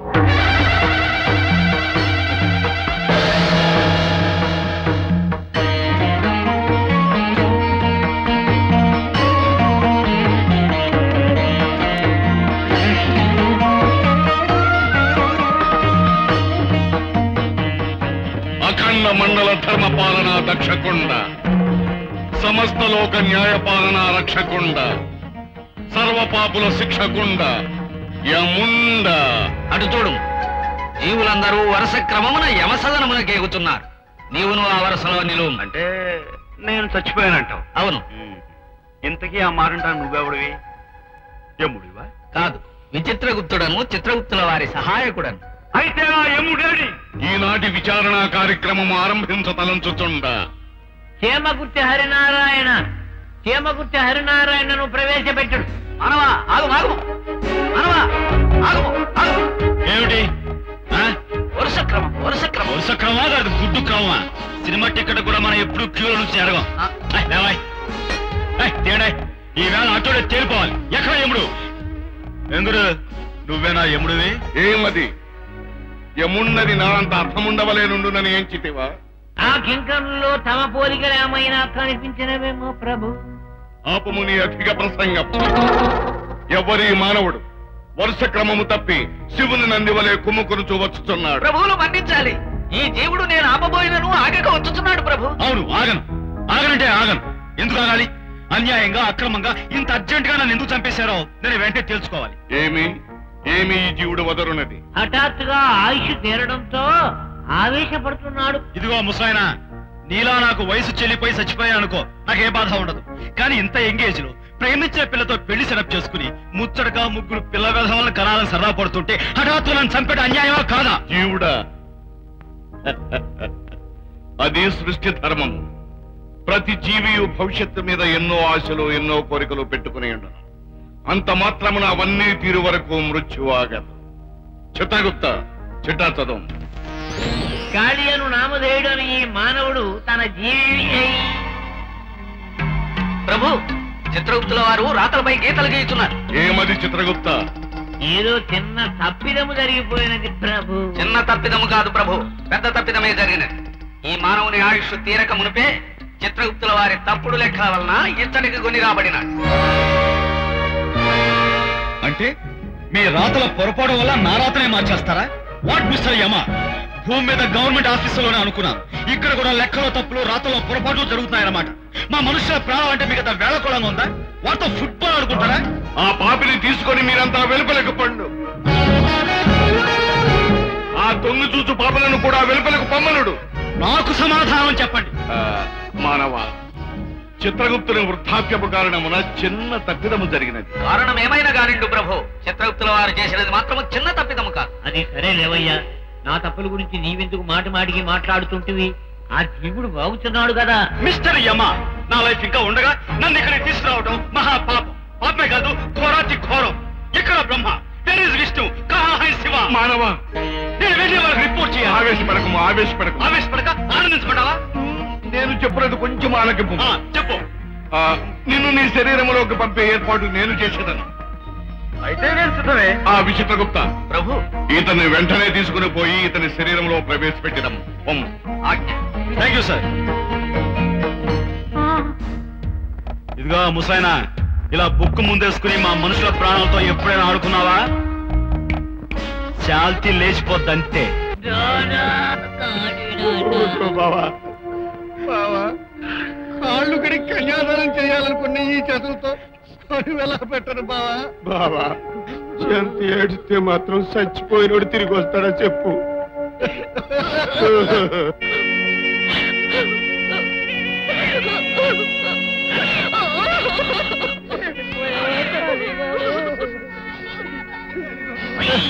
అఖండ మండల ధర్మ పాలన దక్షకుండ, సమస్త లోక న్యాయ పాలన రక్షకుండ, సర్వపాపుల శిక్షకుండ యముండ. అటు చూడు, జీవులందరూ వరుస క్రమమున యమసదనమునకు ఎగుతున్నారు. నీవును ఆ వరుసలో నిలువు. అంటే నేను చచ్చిపోయానంటావు? అవును. ఇంతకీ ఆ మారంటా నువ్వెవడివి? యముడివా? కాదు, విచిత్రగుప్తుడను, చిత్రగుప్తుల వారి సహాయకుడను. అయితే ఆ యముడేడి? ఈనాటి విచారణ కార్యక్రమం ఆరంభించతలంచుతుండ. చేమగుర్తి హరినారాయణ, చేమగుర్తి హరినారాయణను ప్రవేశపెట్టడు. మానవా, ఆగు ఆగు, మానవా ఆగు ఆగు. ఏమిటి? వరుస క్రమం, వరుస క్రమం. వరుస క్రమా కాదు, గుడ్డు క్రమా? సినిమా టికెట్ కూడా మనం ఎప్పుడు క్యూలో నుంచి అడగం. ఈవేళ అటుడే తేలిపోవాలి. ఎక్కడ యముడు? ఎందుకు నువ్వేనా యముడివి? ఏమది? యమున్నది నాంత అర్థముండవలేనుండునని ఏం చితివా? ఆ కింకణుల్లో తమ పోలికలేమైనా కనిపించినవేమో ప్రభు. ఆపముని అధిక ప్రసంగం. ఎవరి మానవుడు వరుస క్రమము తప్పి శివుని నందివలే కుమ్ముకును చూవచ్చుతున్నాడు. ప్రభువులు మన్నించాలి, ఈ జీవుడు నేను ఆపబోయినను ఆగక వచ్చుతున్నాడు ప్రభు. అవును, ఆగను. ఆగనంటే ఆగను. ఎందుకు ఆగాలి? అన్యాయంగా, అక్రమంగా ఇంత అర్జెంట్ గా నన్ను ఎందుకు చంపేశారో నేను వెంటనే తెలుసుకోవాలి. ఏమి ఏమి ఈ జీవుడు వదరున్నది? హఠాత్తుగా ఆయుష్ తీరడంతో ఆవేశపడుతున్నాడు. ఇదిగో ముసాయనా, నీలా నాకు వయసు చెల్లిపోయి చచ్చిపోయానుకో, నాకే బాధ ఉండదు. కానీ ఇంత ఎంగేజ్ లో ప్రేమించిన పిల్లతో పెళ్లి సెటప్ చేసుకుని ముచ్చటగా ముగ్గురు పిల్ల విధాలను కనాలని సరదా పడుతుంటే హఠాత్తు నన్ను చంపేట అన్యాయమా కాదా? జీవుడా, అది సృష్టి ధర్మము. ప్రతి జీవియు భవిష్యత్తు మీద ఎన్నో ఆశలు, ఎన్నో కోరికలు పెట్టుకుని ఉండను. అంత మాత్రమున అవన్నీ తీరు వరకు మృత్యువాగదు. చిత్రగుప్త, చిట్టా చదవం. కాళియను నామధేయుడని ఈ మానవుడు తన జీవి ప్రభు, చిత్రగుప్తుల వారు రాతలపై గీతలు గీస్తున్నారు. ఏమది చిత్రగుప్త? ఏదో చిన్న తప్పిదము జరిగిపోయినది ప్రభు. చిన్న తప్పిదము కాదు ప్రభు, పెద్ద తప్పిదమే జరిగినది. ఈ మానవుని ఆయుష్ తీరక మునిపే చిత్రగుప్తుల వారి తప్పుడు లెక్కల వలన ఇచ్చటికి కొని రాబడినాడు. అంటే మీ రాతల పొరపాటు వల్ల నా రాతనే మార్చేస్తారా? వాట్ మిస్టర్ యమ? భూమి మీద గవర్నమెంట్ ఆఫీసులోనే అనుకున్నాను, ఇక్కడ కూడా లెక్కలో తప్పులు, రాతలో పొరపాట్లు జరుగుతున్నాయన్నమాట. మా మనుషుల ప్రాణం అంటే మీకు అంత వేళకోళంగా ఉందా? వాటితో ఫుట్బాల్ ఆడుకుంటారా? ఆ పాపిని తీసుకొని మీరంతా వెలుపలకు పండు. ఆ దొంగ చూచు పాపలను కూడా వెలుపలకు పమ్మనుడు. నాకు సమాధానం చెప్పండి. మానవ, చిత్రగుప్తుని వృద్ధాప్యపు కారణమున చిన్న తప్పిదము జరిగినది. కారణం ఏమైనా కానిండు ప్రభు, చిత్రగుప్తుల వారు చేసినది మాత్రం చిన్న తప్పిదము కాదు. అది సరే లేవయ్యా, నా తప్పుల గురించి నీవెందుకు మాటికి మాట్లాడుతుంటివి? ఆ జీవుడు బాగుతున్నాడు కదా. మిస్టర్ యమ, నా లైఫ్ ఇంకా ఉండగా నన్ను ఇక్కడికి తీసుకురావడం మహా పాపం. పాపమే కాదు, ఘోరాతి ఘోరం. ఇక్కడ బ్రహ్మ, దేర్ ఇస్ విష్ణు, కహా హై శివ. మానవ, నేను వెళ్ళి వాళ్ళకి రిపోర్ట్ చేయాలి. ఆవేశపడకము, ఆవేశపడకు. ఆవేశపడక ఆనందించబడాలా? నేను చెప్పినది కొంచెం ఆలకింపు. చెప్పు. నిన్ను నీ శరీరంలోకి పంపే ఏర్పాటు నేను చేసేదను. అయితే నేను సిద్ధమే. ఆ విచిత్రగుప్త ప్రభు, ఇతన్ని వెంటనే తీసుకుని పోయి ఇతని శరీరంలో ప్రవేశపెట్టినాం. Thank you sir. ఇదిగో ముసాయినా, ఇలా బుక్ ముందేసుకుని మా మనుషుల ప్రాణాలతో ఎప్పుడైనా ఆడుకున్నావా? శాల్తీ లేచిపోద్దంతే. బావా, కాళ్ళు కడిగి కన్యాదానం చేయాలనుకున్న ఈ చేతులతో ఎలా పెట్టరు బావా? బావా, ఎంత ఏడిస్తే మాత్రం చచ్చిపోయినోడు తిరిగి వస్తాడా చెప్పు.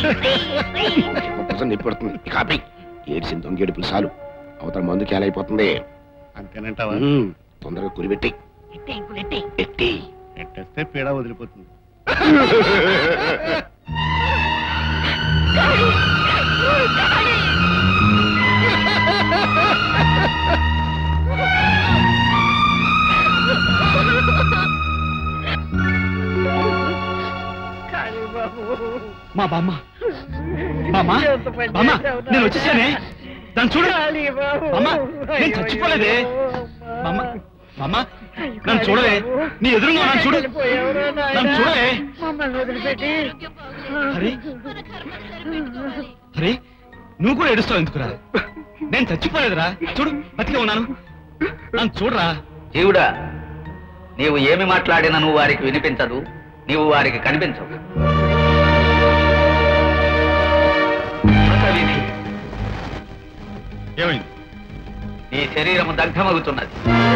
నొప్పి పడుతుంది. కాపీ ఏడ్చింది దొంగేడుపులు చాలు, అవతల మందు కేలైపోతుంది. అంతేనంటావా? తొందరగా కురిపెట్టి ఎట్టి ఎట్టేస్తే పీడ వదిలిపోతుంది. మా బామ్మ బామ్మ బామ్మ నేను వచ్చేసానే, దాన్ని చూడు. బామ్మ నేను చచ్చిపోలేదే. బామ్మ బామ్మ నన్ను చూడవే, నీ ఎదురుగా నన్ను చూడు, నన్ను చూడవే. హరి హరి నువ్వు కూడా ఏడుస్తావు ఎందుకురా? నేను చచ్చిపోలేదురా, చూడు బతికే ఉన్నాను, నన్ను చూడరా. జీవుడా, నీవు ఏమి మాట్లాడినా నువ్వు వారికి వినిపించదు, నీవు వారికి కనిపించవు. ఏమైంది? నీ శరీరము దగ్ధమవుతున్నది.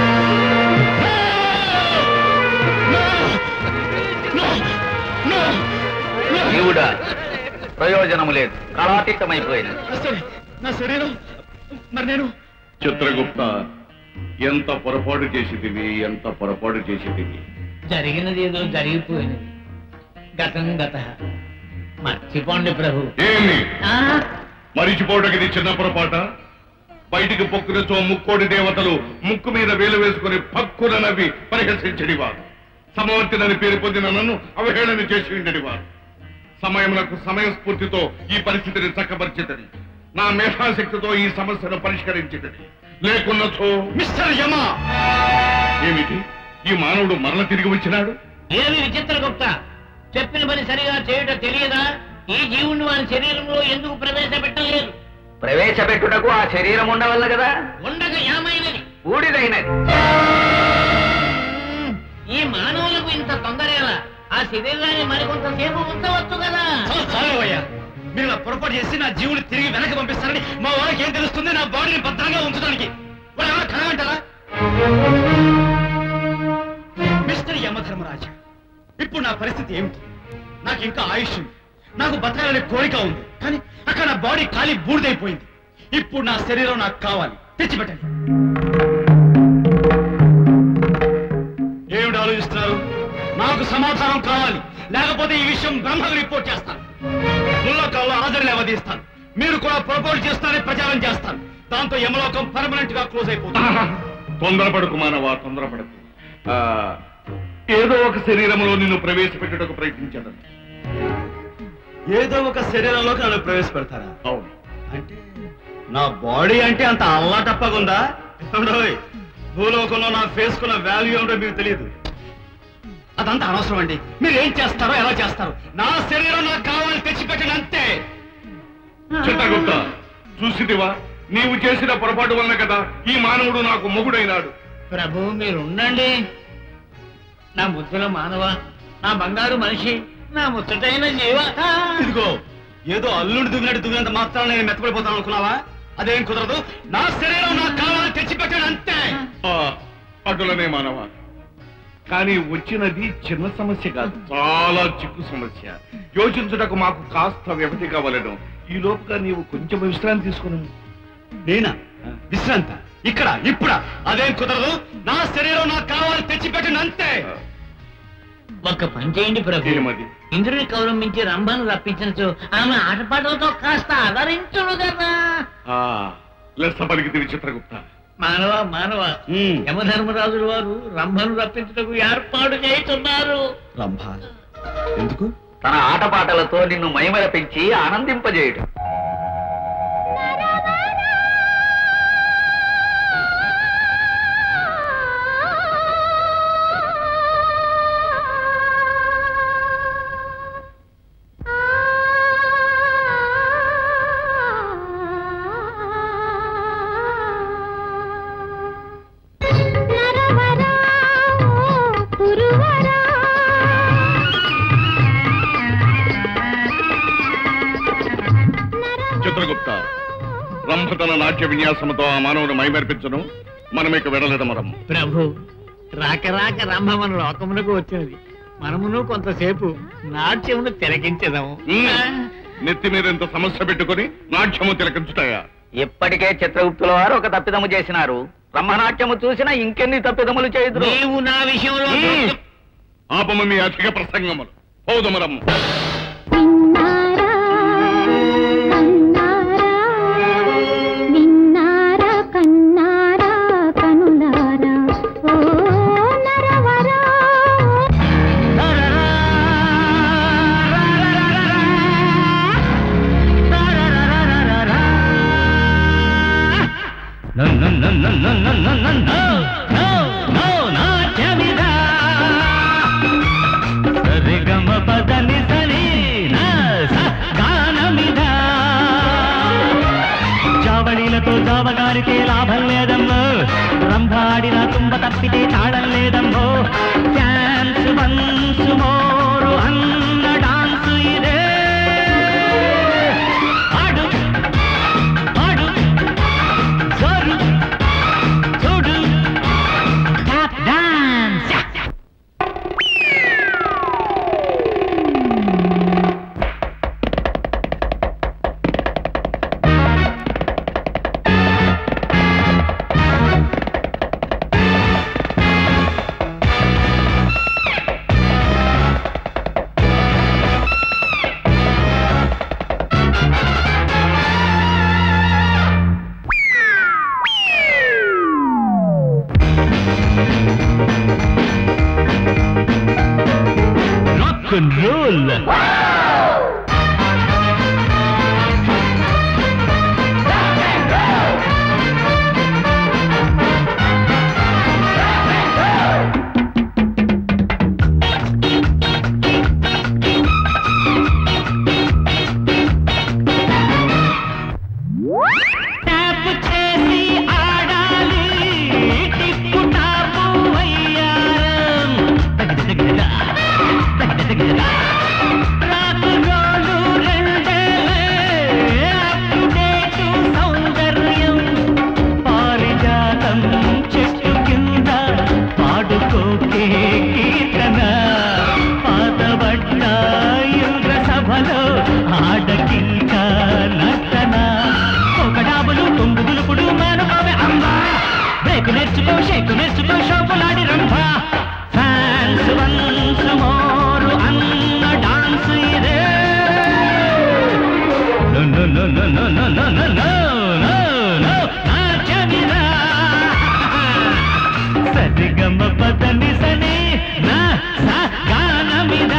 జీవుడా, ప్రయోజనము లేదు, కళాతీతమైపోయినది. నా శరీరం మరి నేను. చిత్రగుప్త, ఎంత పొరపాటు చేసేదివి, ఎంత పొరపాటు చేసేదివి. జరిగినది ఏదో జరిగిపోయినది. గతం గత మర్చిపోండి ప్రభు. ఏమి మరిచిపోవడానికి ఇది చిన్న పొరపాట? బయటికి పొక్కునచో ముక్కోడి దేవతలు ముక్కు మీద వేలు వేసుకుని పక్కున నవ్వి పరిహసించడి వారు. సమవర్తినని పేరు పొందిన నన్ను అవహేళన చేసి ఉండడి వారు. సమయములకు సమయస్ఫూర్తితో ఈ పరిస్థితిని చక్కపరిచితని, నా మేధాశక్తితో ఈ సమస్యను పరిష్కరించితని. లేకున్నచో మిస్టర్ యమ, ఏమిటి ఈ మానవుడు మరల తిరిగి వచ్చినాడు? ఏమి విచిత్ర గుప్త, చెప్పిన పని సరిగా చేయుట తెలియదా? ఈ జీవుని వారి శరీరంలో ఎందుకు ప్రవేశపెట్టలేదు? ప్రవేశపెట్టుటకు ఆ శరీరం ఉండవల్ల కదా. ఉండగా ఏమైనది? ఊడిదైనది. ఈ మానవులకు ఇంత తొందరేలా? ఆ శరీరాన్ని మరికొంతసేపు ఉంచవచ్చు కదా. చాలవయ్యా, మీరు నా పొరపాటు చేసి నా జీవుని తిరిగి వెనక్కి పంపిస్తారని మా వాళ్ళకి ఏం తెలుస్తుంది? నా బాడీని భద్రంగా ఉంచడానికి వాళ్ళు ఏమైనా కలగంటారా? మిస్టర్ యమధర్మరాజా, ఇప్పుడు నా పరిస్థితి ఏమిటి? నాకు ఇంకా ఆయుష్ ఉంది, నాకు బతకాలనే కోరిక ఉంది, కానీ అక్కడ నా బాడీ ఖాళీ బూడిదైపోయింది. ఇప్పుడు నా శరీరం నాకు కావాలి, తెచ్చిపెట్టండి. ఏమిటి ఆలోచిస్తున్నారు? నాకు సమాధానం కావాలి, లేకపోతే ఈ విషయం బ్రహ్మకు రిపోర్ట్ చేస్తాను. ముల్లోకాల్లో హాజరు లేవదీస్తాను. మీరు కూడా పొరపాటు చేస్తారని ప్రచారం చేస్తాను. దాంతో యమలోకం పర్మనెంట్ గా క్లోజ్ అయిపోతుంది. తొందరపడకు మానవా, తొందరపడకు. ఏదో ఒక శరీరంలో నిన్ను ప్రవేశపెట్టుటకు ప్రయత్నించదు. ఏదో ఒక శరీరంలోకి నన్ను ప్రవేశపెడతారా? అవును. అంటే నా బాడీ అంటే అంత అల్లా తప్పగుందా? భూలోకంలో నా ఫేస్ కున్న వాల్యూ ఏమిటో మీకు తెలియదు. అదంతా అనవసరం అండి. మీరు ఏం చేస్తారో ఎలా చేస్తారు, నా శరీరం నాకు కావాలి, తెచ్చిపెట్టండి అంతే. చిత్రగుప్త, చూసిదివా, నీవు చేసిన పొరపాటు వలన కదా ఈ మానవుడు నాకు మొగుడైనాడు. ప్రభు మీరు ఉండండి. నా ముద్దుల మానవ, నా బంగారు మనిషి, నా ముచ్చటైన జీవ. ఇదిగో ఏదో అల్లుడు దిగినట్టు దిగినంత మాత్రాన్ని నేను మెత్తపడిపోతాను అనుకున్నావా? అదేం కుదరదు. నా శరీరం నాకు కావాలి, తెచ్చిపెట్టండి అంతే. అటులనే మానవ, కానీ వచ్చినది చిన్న సమస్య కాదు, చాలా చిక్కు సమస్య. యోచించుటకు మాకు కాస్త వ్యవధి కావాలను. ఈ లోపుగా నీవు కొంచెం విశ్రాంతి తీసుకున్నాను. నేనా విశ్రాంత? ఇక్కడ ఇప్పుడా? అదేం కుదరదు. నా శరీరం నాకు కావాలి, తెచ్చిపెట్టండి అంతే. ఒక్క పని చేయండి ప్రభు. ఇంద్రుని కౌరవించి రంభను రప్పించచ్చు, ఆమె ఆటపాటలతో కాస్త ఆదరించుడు కదా. లెస్స పలికితివి చిత్రగుప్త. మానవ మానవ, యమధర్మరాజుల వారు రంభను రప్పించుటకు ఏర్పాటు చేస్తున్నారు. రంభ ఎందుకు? తన ఆటపాటలతో నిన్ను మైమరపించి ఆనందింపజేయుడు. చిత్రగుప్త, రంభ తన నాట్య విన్యాసంతో ఆ మానవుని మైమర్పించను. మనం ఇక వెడలేదమరం. ప్రభు, రాక రాక రంభ మన లోకమునకు వచ్చినది. మనమును కొంతసేపు నాట్యమును తిలకించదాము. నెత్తి మీద ఇంత సమస్య పెట్టుకుని నాట్యము తిలకించుతాయా? ఇప్పటికే చిత్రగుప్తుల వారు ఒక తప్పిదము చేసినారు. బ్రహ్మనాట్యము చూసినా ఇంకెన్ని తప్పిదములు చేయదు. నీవు నా విషయంలో ఆపమ మీ అధిక ప్రసంగములు. పౌదమరమ్ము. సరిగమ పదని సని గానమిదా జావళీలతో జావగారితే లాభం లేదమ్మో. రంభాడిన తుంబ తప్పితే తాళం లేదమ్మో. డాన్స్ వన్స్ మోరు అన్న డాన్స్ ఇదే. ఆడు ఆడు జోరు చూడు top dance. Rock and roll. Top చేసి ఆడాలి టిప్పు టాపు వయ్యారం. తగిదగిదగా తగిదగిదగా రాకు రోలు రెండేలే. అప్ టు డేట్ సౌందర్యం. పారిజాతం చెట్టు కింద పాడుకోకే కీర్తన. పాతబడ్డ యుగ సభలో ఆడకింకా నటన. ఒక డాబులు తొంగుదులుపుడు మానుకోవే అమ్మ. బ్రేకు నేర్చుకో షేకు నేర్చుకో షోపులాడి రంభ. ఫ్యాన్స్ వన్స్ మోరు అన్న డాన్స్ ఇదే. No no no no no no no no no no no నాట్యమిదా. సరిగమ పదని సని నా సా గానమిదా.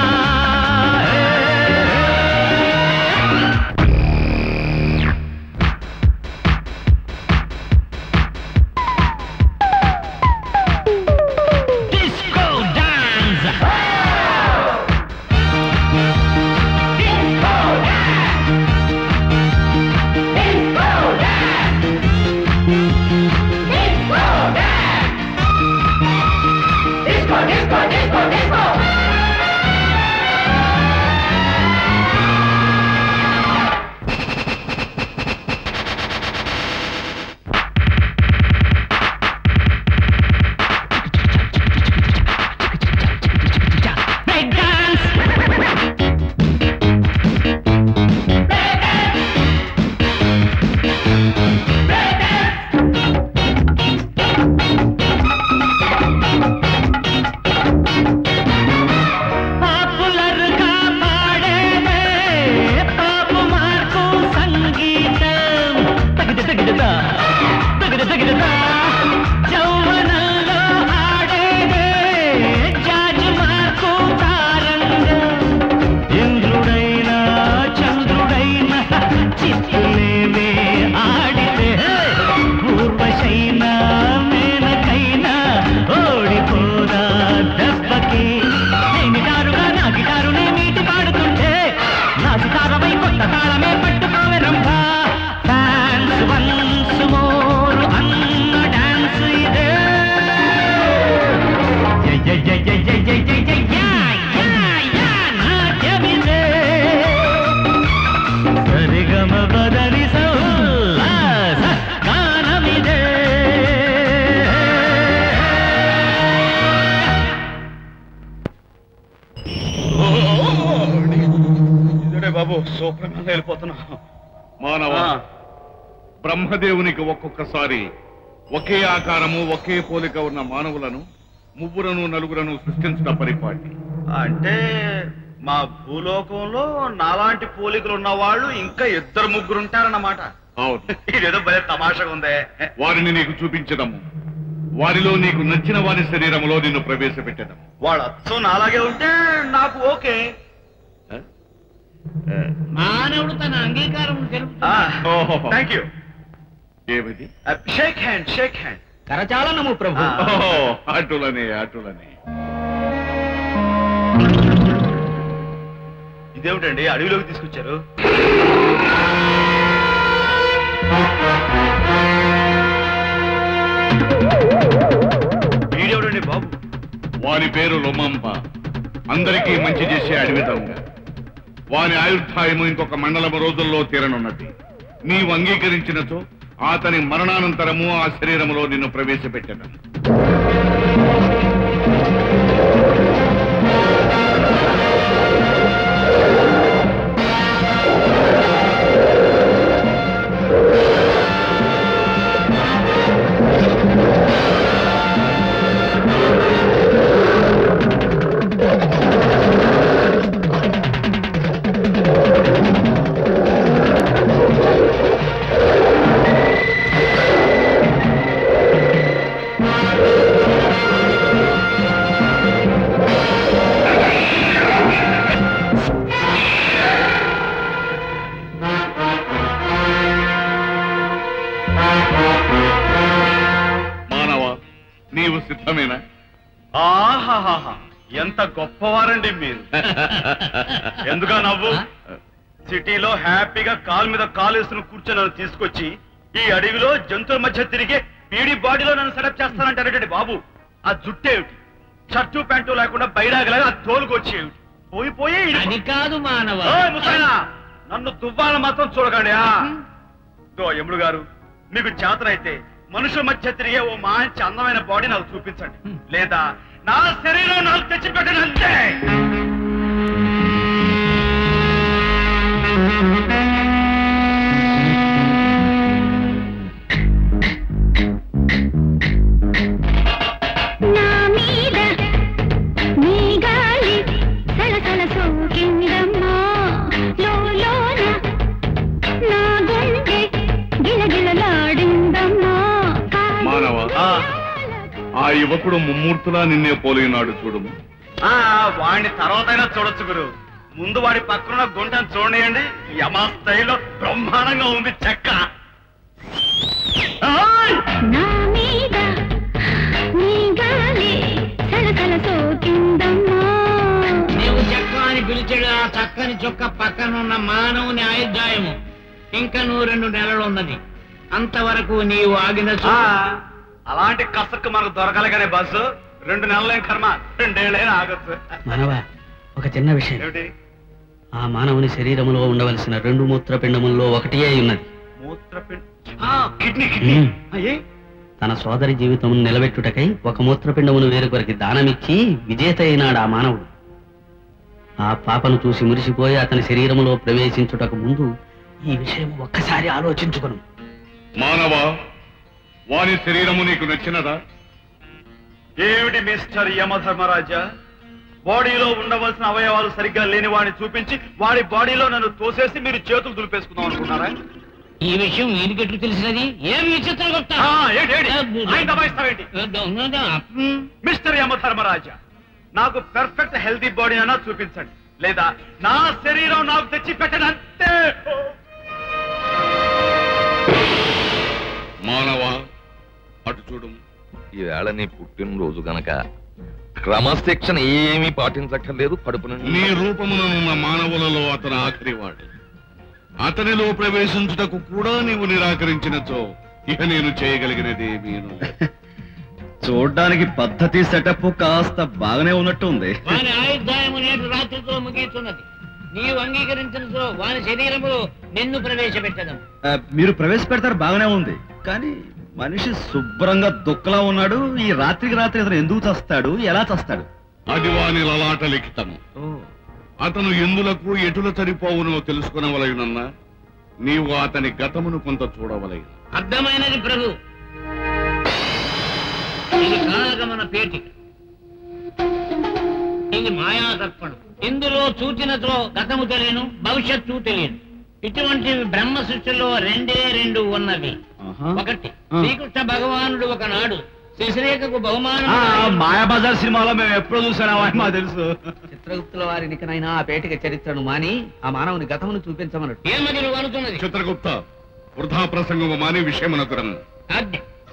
Disco dance. Disco dance. Disco dance. Disco dance. Disco, disco, disco, disco. Break dance. Break dance. Break dance. బాబు సూపర్గా వెళ్ళిపోతున్నా. మానవ బ్రహ్మదేవునికి ఒక్కొక్కసారి ఒకే ఆకారము ఒకే పోలిక ఉన్న మానవులను ముగ్గురను నలుగురను సృష్టించడం పరిపాటి. అంటే మా భూలోకంలో నాలాంటి పోలికలు ఉన్న వాళ్ళు ఇంకా 2-3 ఉంటారన్నమాట. అవును, ఇదేదో భలే తమాషగా ఉందే. వారిని నీకు చూపించదము. వారిలో నీకు నచ్చిన వారి శరీరంలో నిన్ను ప్రవేశపెట్టడం. వాళ్ళు అచ్చం నాలాగే ఉంటే నాకు ఓకే. మానవుడు తన అంగీకారం థ్యాంక్ యూ. ఏమిటి? Shake hand, shake hand. కరచాలనము ప్రభు. అటులనే అటులనే. ఇదేమిటండి అడవిలోకి తీసుకొచ్చారు? వీడెవడండి బాబు? వారి పేరు లొమంప. అందరికీ మంచి చేసే అడవి దొంగ. వారి ఆయుర్ధాయము ఇంకొక మండలము రోజుల్లో తీరనున్నది. నీవు అంగీకరించినచో అతని మరణానంతరము ఆ శరీరములో నిన్ను ప్రవేశపెట్టడం. నీవు సిద్ధమేనా? ఆహాహా, ఎంత గొప్పవారండి మీరు. ఎందుగా నవ్వు? సిటీలో హ్యాపీగా కాలు మీద కాలు వేసుకుని కూర్చొని నన్ను తీసుకొచ్చి ఈ అడవిలో జంతువుల మధ్య తిరిగే పీడి బాడీలో నన్ను సెటప్ చేస్తానంటారేంటి బాబు? ఆ జుట్టేమిటి, షర్టు ప్యాంటు లేకుండా బైరాగలాగా ఆ తోలుకొచ్చేమిటి? పోయి అది కాదు మానవ. ముసాయినా, నన్ను దువ్వాలని మాత్రం చూడకండి. యముడు గారు, మీకు చేతనైతే మనుషుల మధ్య తిరిగే ఓ మంచి అందమైన బాడీ నాకు చూపించండి, లేదా నా శరీరం నాకు తెచ్చిపెట్టండి అంతే. ఆ యువకుడు ముమ్మూర్తులా నిన్నే పోలినాడు చూడము. వాడిని తర్వాతైనా చూడొచ్చు గురు, ముందు వాడి పక్కన గుంటను చూడండి. యమా స్థాయిలో బ్రహ్మాండంగా ఉంది చెక్క. నీవు చెక్క అని పిలిచాడు ఆ చక్కని చొక్క పక్కనున్న మానవుని ఆయుర్దాయము. ఇంకా నువ్వు 2 నెలలు ఉన్నది. అంతవరకు నీవు ఆగిన అలాంటి కసక్కు మనకు దొరకలేగానే బస్సు. 2 నెలలేం కర్మ, 2 ఏళ్ళైనా ఆగచ్చు. మానవా, ఒక చిన్న విషయం. ఏమిటి? ఆ మానవుని శరీరములో ఉండవలసిన 2 మూత్రపిండముల్లో ఒకటి అయి ఉన్నది. కిడ్నీ. తన సోదరి జీవితమును నిలబెట్టుటకై ఒక మూత్రపిండమును వేరొకరికి దానమిచ్చి విజేత అయినాడు ఆ మానవుడు. ఆ పాపను చూసి మురిసిపోయి అతని శరీరములో ప్రవేశించుటకు ముందు ఈ విషయం ఒక్కసారి ఆలోచించుకును. మానవా, వాని శరీరము నీకు నచ్చినదా? ఏమిటి మిస్టర్ యమధర్మరాజా, బాడీలో ఉండవలసిన అవయవాలు సరిగ్గా లేని వాడిని చూపించి వాడి బాడీలో నన్ను తోసేసి మీరు చేతులు దులిపేసుకుందాం అనుకున్నారా? ఈ విషయం వీరికెట్లు తెలిసినది? ఏం విచిత్రం మిస్టర్ యమధర్మరాజా, నాకు పెర్ఫెక్ట్ హెల్తీ బాడీ అయినా చూపించండి, లేదా నా శరీరం నాకు తెచ్చి పెట్టండి అంతే. మానవా, అటు చూడు. ఈవేళ నీ పుట్టినరోజు గనక క్రమశిక్షణ ఏమీ పాటించక్కర్లేదు. కడుపున నీ రూపముననున్న మానవులలో అతను ఆఖరివాడు. అతనిలో ప్రవేశించుటకు కూడా నీవు నిరాకరించినచో ఇక నేను చేయగలిగినది ఏమీను. చూడ్డానికి పద్ధతి సెటప్ కాస్త బాగానే ఉన్నట్టు ఉంది. వాని ఆయుర్దాయము నేటి రాత్రితో ముగిస్తున్నది. నీవు అంగీకరించినచో వాని శరీరములో నిన్ను ప్రవేశపెట్టడం. మీరు ప్రవేశపెడతారు బాగానే ఉంది, కానీ మనిషి శుభ్రంగా దుఃఖలా ఉన్నాడు. ఈ రాత్రికి రాత్రి అతను ఎందుకు చస్తాడు, ఎలా చస్తాడు? అది వాని లలాట లిఖితము. అతను ఎందులకు ఎటుల చనిపోవునో తెలుసుకునవలయునన్నా నీవు అతని గతమును కొంత చూడవలయు. అర్థమైనది ప్రభు. ఇది కాలగమన పేటిక, ఇది మాయా దర్పణం. ఇందులో చూచినతో గతము తెలియను, భవిష్యత్తు తెలియను. ఇటువంటి బ్రహ్మ సృష్టిలో రెండే రెండు ఉన్నవి. ఒకటి, శ్రీకృష్ణ భగవానుడు ఒకనాడు శశిరేఖకు బహుమానం. మాయాబజార్ సినిమాలో మేము ఎప్పుడు చూసానా మాకు తెలుసు. చిత్రగుప్తుల వారినికనైనా ఆ పేటిక చరిత్రను మాని ఆ మానవుని గతమును చూపించమన్నట్టు. ఏమది నువ్వు అనుకున్నది? చిత్రగుప్త, వృధా ప్రసంగము మాని విషయమునకురము. ఆజ్ఞ.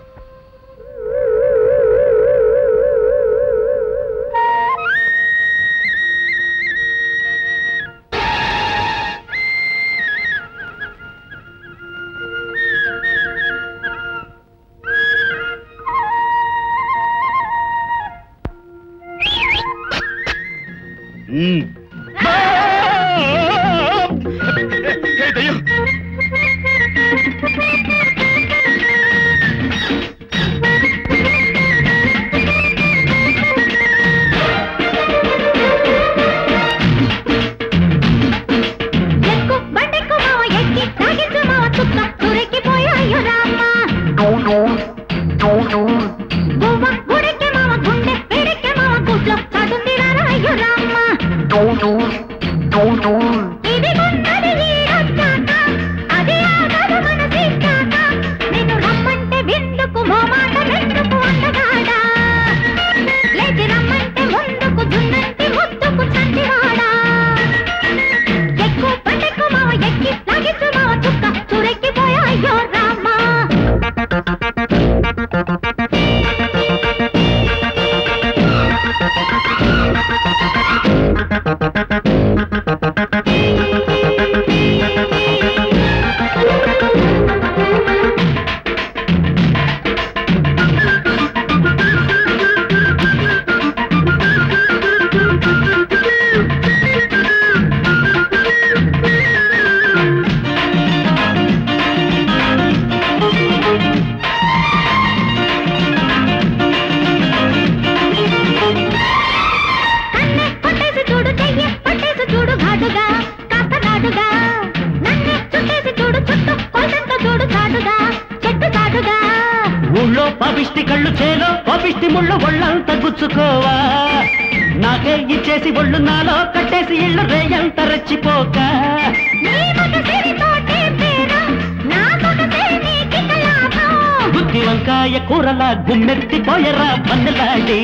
కూరలా గుమ్మెత్తిపోయరా పన్నెలాడి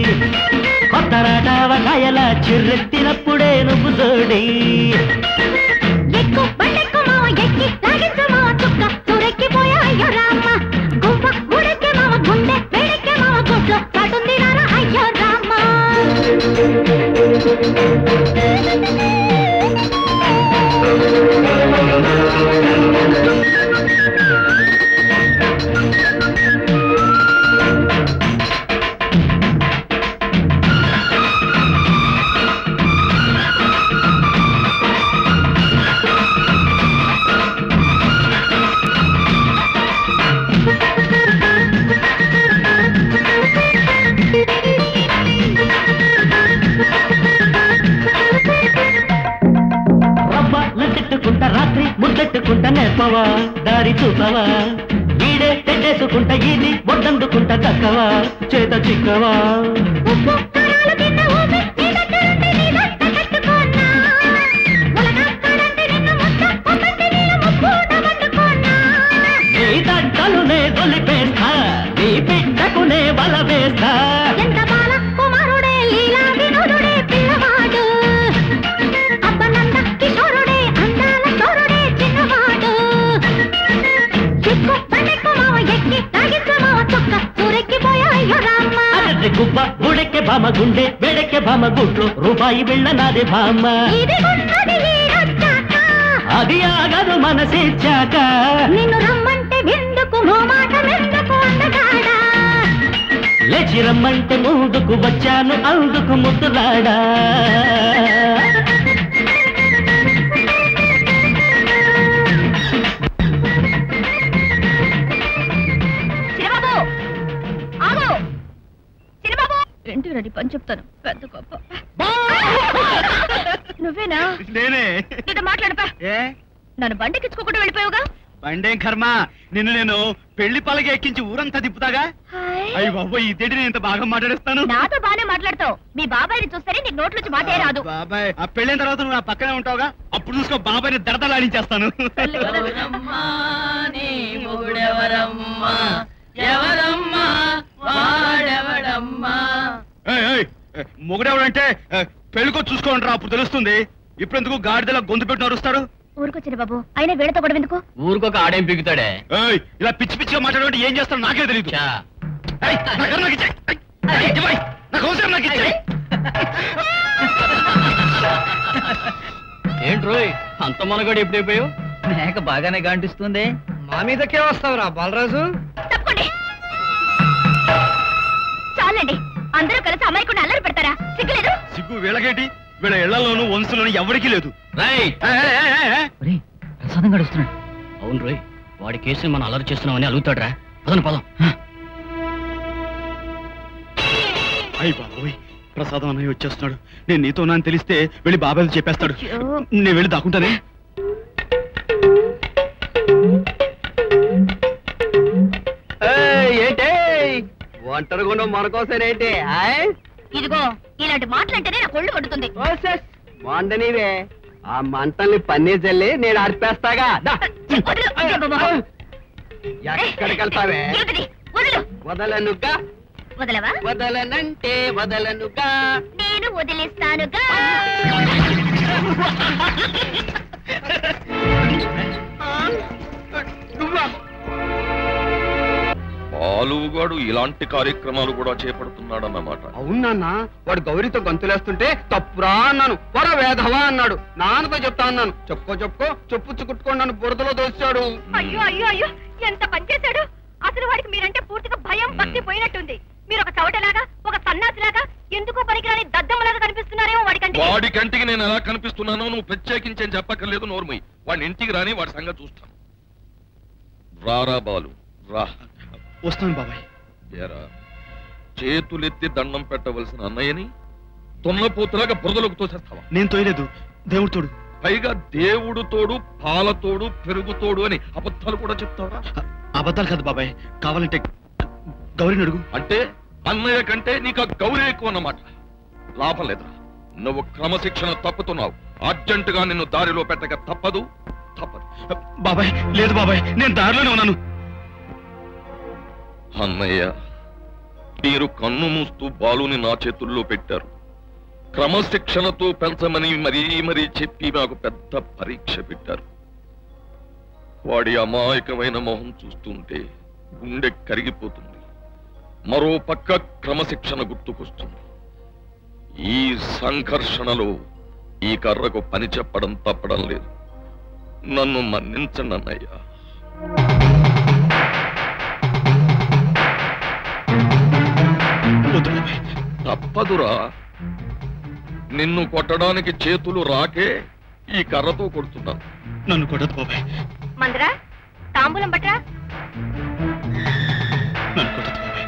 కొత్తరాటావకాయల చిర్రెత్తినప్పుడే నువ్వు జోడి నేర్పవా దారి చూపవా వీడే తెడ్డేసుకుంటా ఇది బొడ్డందుకుంటా దక్కవా చేత చిక్కవా నీ దట్టలునే దొలిపేస్తా నీ బిడ్డకునే బల వేస్తా గుబ్బ గుడెక్కే భామ గుండె వేడెక్కే భామ గుట్లు రూపాయి బిళ్ళ నాదే భామ అది ఆగదు మనసిచ్చాక నిన్ను రమ్మంటే విందుకు లేచి రమ్మంటే ముందుకు వచ్చాను అందుకు ముద్దులాడా ఏంటి రెడీ పని చెప్తాను పెద్ద గొప్ప నువ్వేనా? నేనే. నీతో మాట్లాడపా. నన్ను బండికిచ్చుకోకుండా వెళ్ళిపోయావుగా. బండేం కర్మ, నిన్ను నేను పెళ్లి పలక ఎక్కించి ఊరంతా తిప్పుతాగా. అయ్యి బాబాయ్, ఇదేంటి నేను ఇంత బాగా మాట్లాడేస్తాను? నాతో బానే మాట్లాడతావు. మీ బాబాయ్ని చూస్తేనే నీకు నోట్లోంచి మాటే రాదు. బాబాయ్, ఆ పెళ్ళైన తర్వాత నువ్వు నా పక్కనే ఉంటావుగా, అప్పుడు చూసుకో బాబాయ్ని దడదలాడించేస్తాను. మొగుడెవడంటే పెళ్లికో చూసుకోండి, అప్పుడు తెలుస్తుంది. ఇప్పుడు ఎందుకు గాడిదలా గొంతు పెట్టి నరుస్తాడు? ఊరుకొచ్చిన బాబు, అయినా వీళ్ళతో గొడవ ఎందుకు? ఊరికొక ఆడేం పీకుతాడే. ఇలా పిచ్చి పిచ్చిగా మాట్లాడే ఏం చేస్తాడు నాకే తెలియదు. ఏంట్రోయ్ అంత మనగాడు ఎప్పుడైపోయావు? మేక బాగానే గాంటిస్తుంది. మా మీదకే వస్తావురా బాలరాజు. తప్పండి, చాలండి. అందరూ కలిసి అమ్మాయికుండా అల్లరి పెడతారా? సిగ్గులేదు? సిగ్గు వీళ్ళకేంటి? వీళ్ళ ఇళ్లలోనూ వంశంలోనూ ఎవరికీ లేదు. ప్రసాదం గడుస్తున్నాడు. అవును రోయ్, వాడి కేసుని మనం అల్లరి చేస్తున్నామని అలుగుతాడు రా. పదను పదం. అయ్యి బాబోయ్, ప్రసాదం అన్నయ్య వచ్చేస్తున్నాడు. నేను నీతో ఉన్నాను తెలిస్తే వెళ్ళి బాబాయ్ చెప్పేస్తాడు. నేను వెళ్ళి దాక్కుంటానే. ఏంటే ఒంటరిగా మన కోసం ఏంటి? ఇదిగో, ఇలాంటి మాటలంటేనే నాకు ఒళ్ళు పడుతుంది. వండనివే, ఆ మంటల్ని పన్నీర్ జల్లి నేను అర్పేస్తాగా. ఎక్కడికి వెళ్తావే? వదలనుగా. వదలవా? వదలనంటే వదలనుగా. నేను వదిలేస్తానుగా. బాలుగాడు ఇలాంటి కార్యక్రమాలు కూడా చేపడుతున్నాడన్నమాట. అవునన్నా, వాడు గౌరీతో గంతులేస్తుంటే తప్పురా అన్నాను. వర వేధవా అన్నాడు. నాన్నతో చెప్తా అన్నాను. చెప్పుకో చెప్పుచ్చుకుట్టుకొని నన్ను బురదలో దోచాడు. అయ్యో అయ్యో అయ్యో, ఎంత పనిచేశాడు. అసలు వాడికి మీరంటే పూర్తిగా భయం భక్తి పోయినట్టుంది. మీరు ఒక చవటలాగా, ఒక సన్నాసిలాగా, ఎందుకో పనికిరాని దద్దమ్మలాగా కనిపిస్తున్నారేమో వాడికంటే. వాడి కంటికి నేను ఎలా కనిపిస్తున్నానో నువ్వు ప్రత్యేకించేం చెప్పక్కర్లేదు. నోర్మయ్య, వాడిని ఇంటికి రాని వాడి సంగతి చూస్తాను. రారా బాలు రా. వస్తాను బాబాయ్. ఏరా, చేతులెత్తి దండం పెట్టవలసిన అన్నయ్యని తొన్నపోతులాగా బురదలోకి తోసేస్తావా? నేను తోయలేదు, దేవుడు తోడు. పైగా దేవుడు తోడు, పాలతోడు, పెరుగుతోడు అని అబద్ధాలు కూడా చెప్తావా? అబద్ధాలు కాదు బాబాయ్, కావాలంటే గౌరీని అడుగు. అంటే అన్నయ్య కంటే నీకు గౌరీ ఎక్కువ అన్నమాట. లాభం లేదురా, నువ్వు క్రమశిక్షణ తప్పుతున్నావు. అర్జెంటుగా నిన్ను దారిలో పెట్టక తప్పదు. బాబాయ్ లేదు బాబాయ్, నేను దారిలోనే ఉన్నాను. అన్నయ్య, మీరు కన్ను మూస్తూ బాలుని నా చేతుల్లో పెట్టారు. క్రమశిక్షణతో పెంచమని మరీ చెప్పి నాకు పెద్ద పరీక్ష పెట్టారు. వాడి అమాయకమైన మొహం చూస్తుంటే గుండె కరిగిపోతుంది. మరో పక్క క్రమశిక్షణ గుర్తుకొస్తుంది. ఈ సంఘర్షణలో ఈ కర్రకు పని చెప్పడం తప్పడం లేదు. నన్ను మన్నించండి అన్నయ్య. తప్పదురా, నిన్ను కొట్టడానికి చేతులు రాకే ఈ కర్రతో కొడుతున్నాను. నన్ను కొట్టదు బాబాయ్. మందరా, తాంబూలం పట్టరా. నన్ను కొట్టదు బాబాయ్.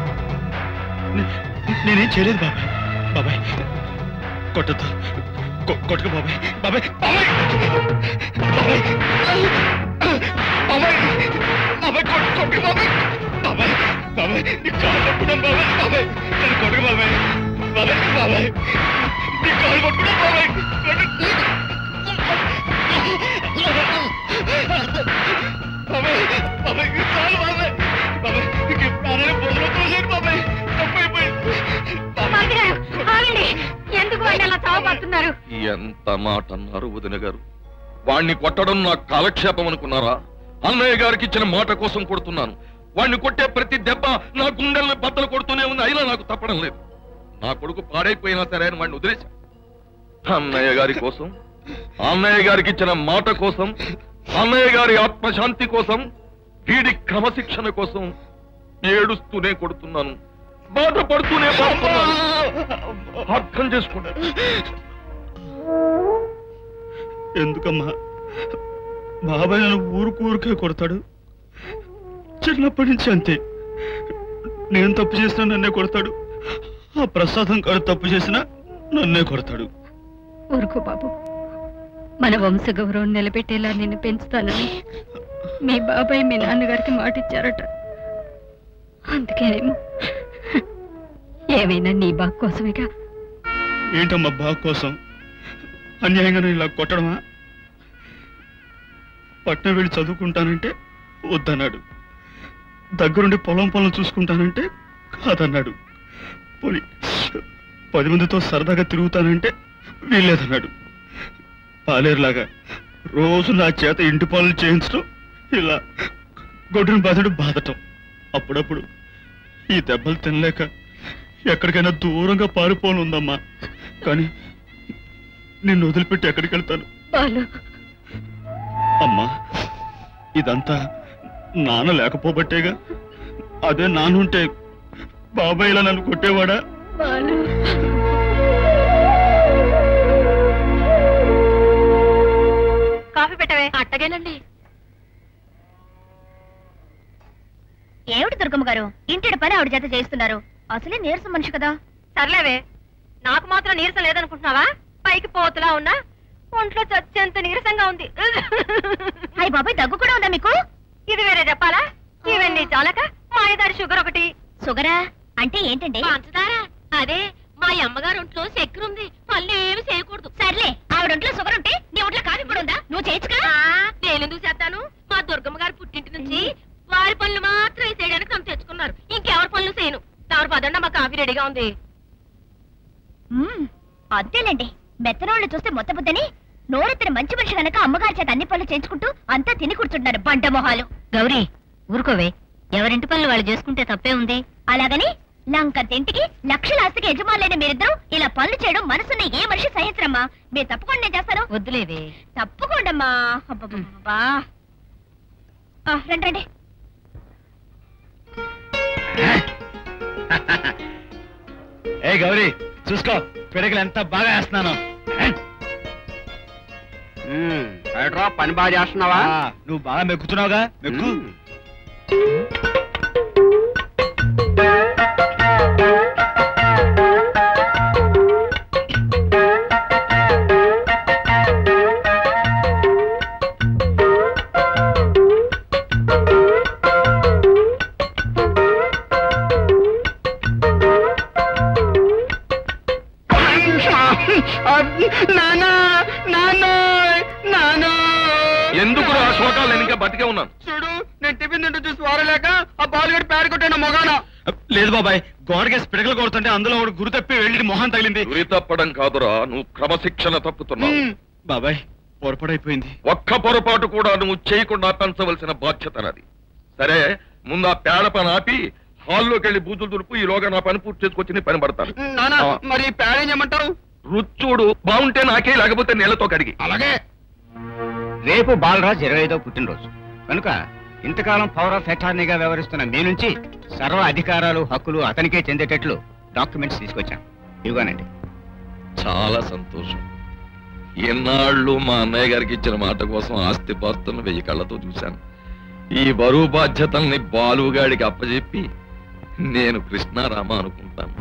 నేనేం చేయలేదు బాబాయ్. బాబాయ్ కొట్టద్దు, కొట్టుకు బాబాయ్. బాబాయ్ బాబాయ్ బాబాయ్ బాబాయ్ బాబాయ్ కొట్టు బాబాయ్. బాబాయ్ బాబాయ్ నీ కాలు పట్టుకున్నాం బాబాయ్. బాబాయ్ నన్ను కొట్టుకు బాబాయ్. బాబాయ్ బాబాయ్ నీ కాలు పట్టుకున్నాం బాబాయ్. బాబాయ్ బాబాయ్ చాలు బాబాయ్. బాబాయ్ నీకు ప్రాణాలు బొమ్మలో తోసాను బాబాయ్. తప్పైపోయింది. ఎందుకు వాడిని అలా చావబడుతున్నారు? ఎంత మాట అన్నారు వదిన గారు. వాణ్ణి కొట్టడం నా కాలక్షేపం అనుకున్నారా? అన్నయ్య గారికి ఇచ్చిన మాట కోసం కొడుతున్నాను. వాణ్ణి కొట్టే ప్రతి దెబ్బ నా గుండెల్ని బద్దలు కొడుతూనే ఉంది. అయినా నాకు తప్పడం లేదు. నా కొడుకు పాడైపోయినా సరే అని వాడిని వదిలేశా. అన్నయ్య గారి కోసం, అన్నయ్య గారికి ఇచ్చిన మాట కోసం, అన్నయ్య గారి ఆత్మశాంతి కోసం, వీడి క్రమశిక్షణ కోసం ఏడుస్తూనే కొడుతున్నాను, బాధపడుతూనే పడుతున్నాను. అర్థం చేసుకోండి. ఎందుకమ్మా బాబాయ్ నన్ను ఊరికే కొడతాడు? చిన్నప్పటి నుంచి అంతే. నేను తప్పు చేసినా నన్నే కొడతాడు. ఆ ప్రసాదం గారు తప్పు చేసినా నన్నే కొడతాడు. ఊరుకో బాబు, మన వంశ గౌరవం నిలబెట్టేలా నిన్ను పెంచుతానని మీ బాబాయ్ మీ నాన్నగారికి మాట ఇచ్చారట. అందుకేనేమో. ఏమైనా నీ బాగు కోసమేగా. ఏంటమ్మా బాగు కోసం అన్యాయంగా ఇలా కొట్టడమా? పట్నం వెళ్ళి చదువుకుంటానంటే వద్దన్నాడు, దగ్గరుండి పొలం పనులు చూసుకుంటానంటే కాదన్నాడు, పోనీ 10 మందితో సరదాగా తిరుగుతానంటే వీల్లేదన్నాడు. పాలేరులాగా రోజు నా చేత ఇంటి పనులు చేయించడం, ఇలా గొడ్డును బాధటం. అప్పుడప్పుడు ఈ దెబ్బలు తినలేక ఎక్కడికైనా దూరంగా పారిపోనుందమ్మా. కానీ నిన్ను వదిలిపెట్టి ఎక్కడికి వెళ్తాను అమ్మా? ఇదంతా నాన్న లేకపోబట్టేగా. అదే నాన్నుంటే బాబాయ్ ఇలా నన్ను కొట్టేవాడా? కాఫీ పెట్టవే. అట్టగేనండి. ఏమిటి దుర్గమ్మ గారు, ఇంటి పని ఆవిడ చేత చేయిస్తున్నారు? అసలే నీరసం మనిషి కదా. సర్లేవే, నాకు మాత్రం నీరసం లేదనుకుంటున్నావా? పైకి పోతులా ఉన్నా ఒంట్లో చచ్చేంత నీరసంగా ఉంది. అయ్యి బాబాయ్, దగ్గు కూడా ఉందా మీకు? ఇది వేరే చెప్పాలా? ఇవన్నీ చాలక మాయదారి షుగర్ ఒకటి. షుగరా అంటే ఏంటండి? పంచదార. అదే మా అమ్మగారు ఒంట్లో చక్కెర ఉంది, పళ్ళు ఏమి చేయకూడదు. సర్లే, ఆవిడ ఒంట్లో షుగర్ ఉంటే నీ ఒంట్లో కాఫీ కూడా ఉందా? నువ్వు చేయొచ్చుగా. నేనెందుకు చేస్తాను? మా దుర్గమ్మ గారు పుట్టింటి నుంచి వారి పనులు మాత్రం చేయడానికి నన్ను తెచ్చుకున్నారు. ఇంకెవరి పనులు చేయను. తమరు పదండి, మా కాఫీ రెడీగా ఉంది. అంతేలేండి, మెత్తనోళ్ళు చూస్తే మొత్తబుద్దని నోరెత్తిన మంచి మనిషి కనుక అమ్మగారి చేత అన్ని పనులు చేయించుకుంటూ అంతా తిని కూర్చుంటున్నారు బండమొహాలు. గౌరీ, ఊరుకోవే. ఎవరింటి పనులు వాళ్ళు చేసుకుంటే తప్పే ఉంది. అలాగని లంకంతింటికి లక్షల ఆస్తికి యజమానులైన మీరిద్దరూ ఇలా పనులు చేయడం మనసున్న ఏ మనిషి సహించరమ్మా. మీరు తప్పకుండా నేను చేస్తాను. వద్దులేవే. తప్పకుండా. రండి రండి. ఏ గౌరీ, చూసుకో పిడకలు ఎంత బాగా వేస్తున్నాను. పని బాగా చేస్తున్నావా? నువ్వు బాగా మెక్కుతున్నావుగా, మెక్కు. ఎందుకు ఆ శోకాలు? నేను ఇంకా బతికే ఉన్నాను. చూడు, నేను టిఫిన్ తింటూ చూసి వారలేక ఆ బాలుగడి పేరు కొట్టాను మొగాన. లేదు బాబాయ్, గోడకేసి పిడకలు కొడుతుంటే అందులో ఒకటి గురి తప్పి వెళ్ళి మొహం తగిలింది. గురి తప్పడం కాదురా, నువ్వు క్రమశిక్షణ తప్పుతున్నావు. బాబాయ్, పొరపాటైపోయింది. ఒక్క పొరపాటు కూడా నువ్వు చేయకుండా పెంచవలసిన బాధ్యత నాది. సరే, ముందు ఆ పేడ పని ఆపి హాల్లోకి వెళ్ళి బూజులు దులుపు. ఈలోగా నా పని పూర్తి చేసుకొచ్చి నీ పని పడతాను. మరి పేడ ఏం చేయమంటావు? రుచూడు బాగుంటే నాకే, లేకపోతే నీళ్లతో కడిగి. అలాగే. రేపు బాలరాజ్ 25వ పుట్టినరోజు కనుక ఇంతకాలం పవర్ ఆఫ్ అటార్నీగా వ్యవహరిస్తున్న మీ నుంచి సర్వ అధికారాలు హక్కులు అతనికే చెందేటట్లు డాక్యుమెంట్స్ తీసుకొచ్చాను. ఇవ్వనండి. చాలా సంతోషం. ఎన్నాళ్ళు మా అన్నయ్య గారికి ఇచ్చిన మాట కోసం ఆస్తి పాస్తులను 1000 కళ్ళతో చూశాను. ఈ బరువు బాధ్యతల్ని బాలుగాడికి అప్పచెప్పి నేను కృష్ణారామ అనుకుంటాను.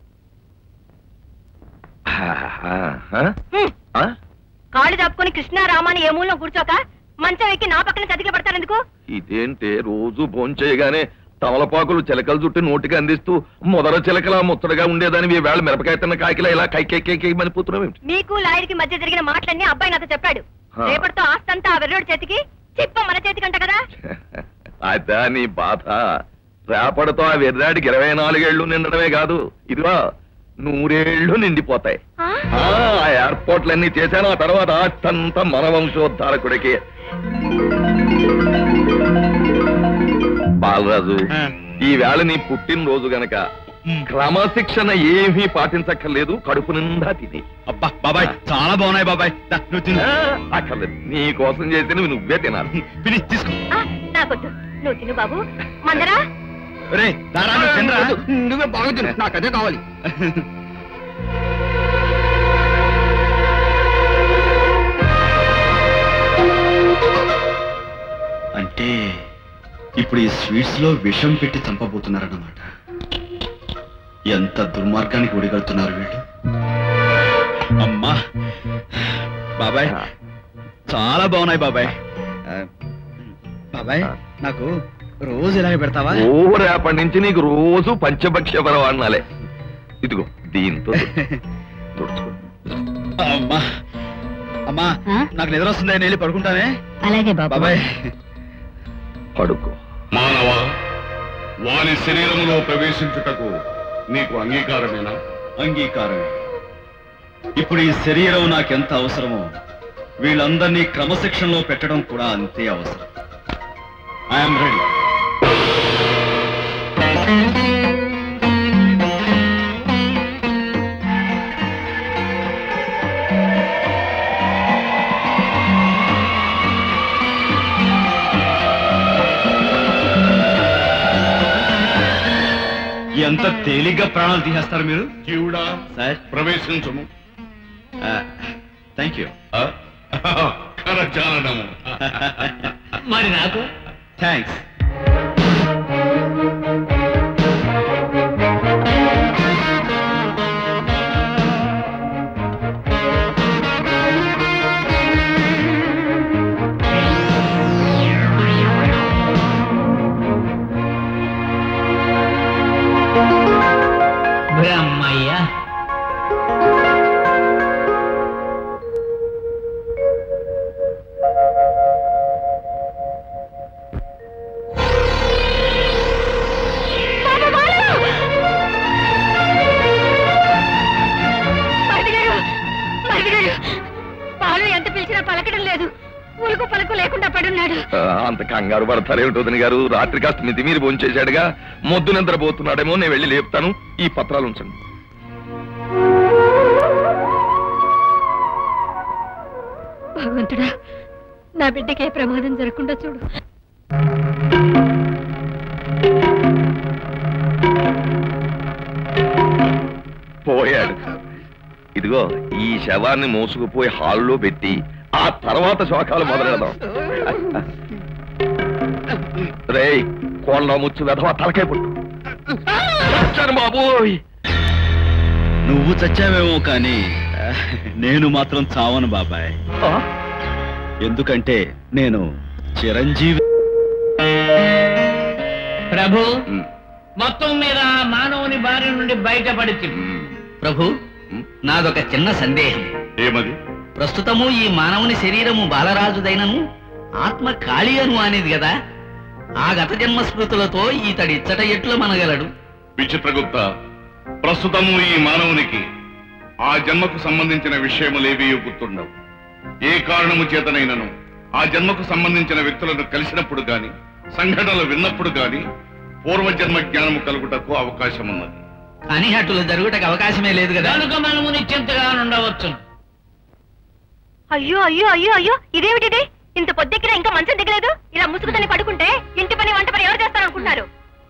కాళ్ళు దాపుకొని కృష్ణారామాని ఏ మూలలో కూర్చోక మంచం ఎక్కి నా పక్కన చతికి పడతారెందుకు? ఇదేంటే రోజు భోంచేయగానే తమలపాకులు చిలకలు చుట్టి నోటికి అందిస్తూ మొదల చిలకలా ముత్తడగా ఉండేదాన్ని వేళ మిరపకాయ తిన్న కాకిలా ఇలా కైకేకేకి మనిపోతున్నావు. మీకు లాయర్కి మధ్య జరిగిన మాటలన్నీ అబ్బాయి నాతో చెప్పాడు. రేపటితో ఆస్తంతా ఆ వెర్రోడి చేతికి, చిప్ప మన చేతికంట కదా. అదా నీ బాధ? రేపటితో ఆ వెర్రాడికి 24 ఏళ్లు నిండడమే కాదు, ఇదిగో 100 ఏళ్లు నిండిపోతాయి. ఆ ఏర్పాట్లన్నీ చేశాను. ఆ తర్వాత ఆస్తంతా మన వంశోద్ధారకుడికి. బాలరాజు, ఈ వేళ నీ పుట్టినరోజు గనక క్రమశిక్షణ ఏమీ పాటించక్కర్లేదు. కడుపు నిండా తిని. అబ్బా బాబాయ్, చాలా బాగున్నాయి బాబాయ్. అక్కర్లేదు, నీ కోసం చేసి నువ్వే తినాలి. తీసుకో. నాకొద్దు, నువ్వు తిను బాబు. మందరా నువ్వే బాగా తిను, నాకు అదే కావాలి. అంటే ఇప్పుడు ఈ స్వీట్స్ లో విషం పెట్టి చంపబోతున్నారన్నమాట. ఎంత దుర్మార్గానికి ఒడిగడుతున్నారు వీళ్ళు. అమ్మా, బాబాయ్ చాలా బాగున్నాయి బాబాయ్. బాబాయ్ నాకు రోజు ఇలాగే పెడతావా? రేపటి నుంచి నీకు రోజు పంచభక్ష్య పరవాణాలే. ఇదిగో దీంతో అమ్మా అమ్మా నాకు నిద్ర వస్తుంది, నేను వెళ్ళి పడుకుంటానే. అలాగే బాబాయ్. పడుకో. మానవ, వాని శరీరంలో ప్రవేశించుటకు నీకు అంగీకారమేనా? అంగీకారమే. ఇప్పుడు ఈ శరీరం నాకెంత అవసరమో వీళ్ళందరినీ క్రమశిక్షణలో పెట్టడం కూడా అంతే అవసరం. I'm ready. ఎంత తేలిగ్గా ప్రాణాలు తీసేస్తారు మీరు. జీవుడా సార్ ప్రవేశించము. Thank you. కరచాలనము. మరి నాకు థ్యాంక్స్. బ్రహ్మయ్య. పాలు ఎంత పిలిచినా పలకడం లేదు, ఉలుకు పలుకు లేకుండా పడున్నాడు. అంత కంగారు పడతారేమిటోదని గారు, రాత్రి కాస్త మితిమీరి భోంచేశాడుగా, మొద్దు నిద్రపోతున్నాడేమో. నేను వెళ్ళి లేపుతాను. ఈ పత్రాలు ఉంచండి. భగవంతుడా, నా బిడ్డకి ఏ ప్రమాదం జరగకుండా చూడు. పోయాడు. ఇదిగో ఈ శవాన్ని మోసుకుపోయి హాల్లో పెట్టి ఆ తర్వాత శోకాలు మొదలెడదాం. రేయ్ కోళ్ళ ముచ్చు వెధవా తలకాయ పుట్టు. బాబోయ్, నువ్వు చచ్చావేమో కానీ నేను మాత్రం చావను బాబాయ్. ఎందుకంటే నేను చిరంజీవి. ప్రభు, మొత్తం మీద మానవుని బారి నుండి బయటపడితే ప్రభు, నాదొక చిన్న సందేహం. ఏమది? ప్రస్తుతము ఈ మానవుని శరీరము బాలరాజుదైనను ఆత్మ ఖాళీ అను అనేది కదా. ఆ గత జన్మ స్మృతులతో ఈతడి ఇచ్చట ఎట్లు మనగలడు? విచిత్రగుప్త, ప్రస్తుతము ఈ మానవునికి ఆ జన్మకు సంబంధించిన విషయములేవీ గుర్తుండవు. ఏ కారణము చేతనైనను ఆ జన్మకు సంబంధించిన వ్యక్తులను కలిసినప్పుడు గాని, సంఘటనలు విన్నప్పుడు గాని పూర్వజన్మ జ్ఞానము కలుగుటకు అవకాశం ఉన్నది. కానీ అట్లు జరుగుటకు అవకాశమే లేదు కదా. కనుక మనము నిశ్చింతగా ఉండవచ్చు. అయ్యో అయ్యో అయ్యో అయ్యో, ఇదేమిటిది? ఇంత పొద్దెక్కినా ఇంకా మంచం దిగలేదు. ఇలా ముసుగుదని పడుకుంటే ఇంటి పని వంట పని ఎవరు చేస్తారనుకుంటున్నారు?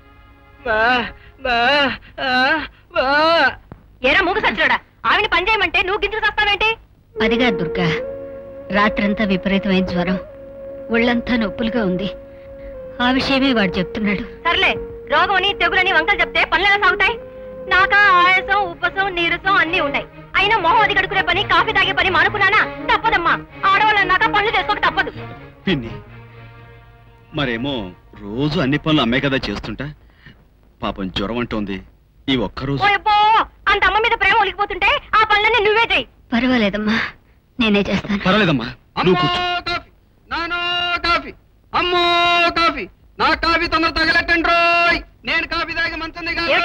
ఏరా మూగ సచ్చినాడా, ఆవిని పని చేయమంటే నువ్వు గింజలు చేస్తావేంటి? అదిగా దుర్గా, రాత్రంతా విపరీతమైన జ్వరం, ఒళ్ళంతా నొప్పులుగా ఉంది. ఆ విషయమే వాడు చెప్తున్నాడు. సర్లే, రోగమని తెగులని వంకలు చెప్తే పనులు ఎలా సాగుతాయి? నాక ఆయాసం, ఉప్పసం, నీరసం అన్నీ ఉన్నాయి. అయినా మొహం అది కడుకునే పని, కాఫీ తాగే పని మానుకున్నానా? తప్పదమ్మా. ఆడవాళ్ళు అన్నాక పనులు చేసుకోక తప్పదు. పిన్ని, మరేమో రోజు అన్ని పనులు అమ్మే కదా చేస్తుంటా. పాపం జ్వరం అంటోంది. ఈ ఒక్కరోజు ఓయబ్బో, అంత అమ్మ మీద ప్రేమ ఒలికిపోతుంటే ఆ పనులన్నీ నువ్వే చెయ్యి. పర్వాలేదమ్మా, నేనే చేస్తాను. పర్వాలేదమ్మా, నువ్వు కూర్చో. నానో కాఫీ, అమ్మో కాఫీ, నా కాఫీ తొందర తగలెట్టండి రోయ్. నేను కాఫీ తాగి మంచం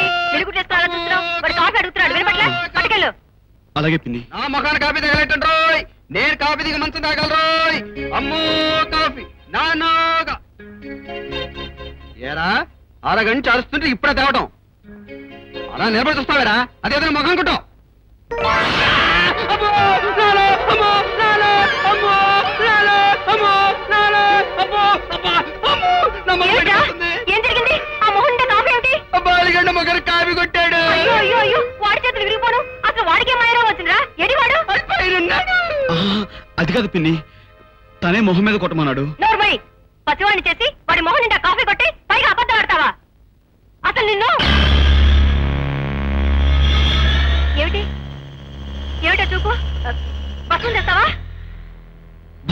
కాఫీ అడుగుతున్నాడు, వినపట్లే? పట్టుకెళ్ళు. అలాగే పిన్ని. నా ముఖాన్ని కాఫీ తగలెట్టండి రోయ్. నేను కాఫీ దిగి మంచం తాగల రోయ్. అమ్మో కాఫీ, నానోగా. ఏరా, అరగంట అరుస్తుంటే ఇప్పుడే తేవటం. అలా నిలబడి చూస్తావేరా? అదేదో ముఖం కుట్టాం. ఏం జరిగింది? ఆ మొహన్ కాఫీ ఏమిటి? బాలిగండ మొగరు కాఫీ కొట్టాడు. అయ్యో అయ్యో, వాడి చేతులు విరిగిపోను. అసలు వాడికే మాయరా వచ్చిందిరా? ఎడి వాడు? అది కాదు పిన్ని, తనే మొహం మీద కొట్టమన్నాడు. నోర్మై, పసివాడిని చేసి వాడి మొహం నిండా కాఫీ కొట్టి పైగా అబద్ధం ఆడతావా? అసలు నిన్ను ఏమిటి ఏమిటో చూపు. బస్సు తెస్తావా?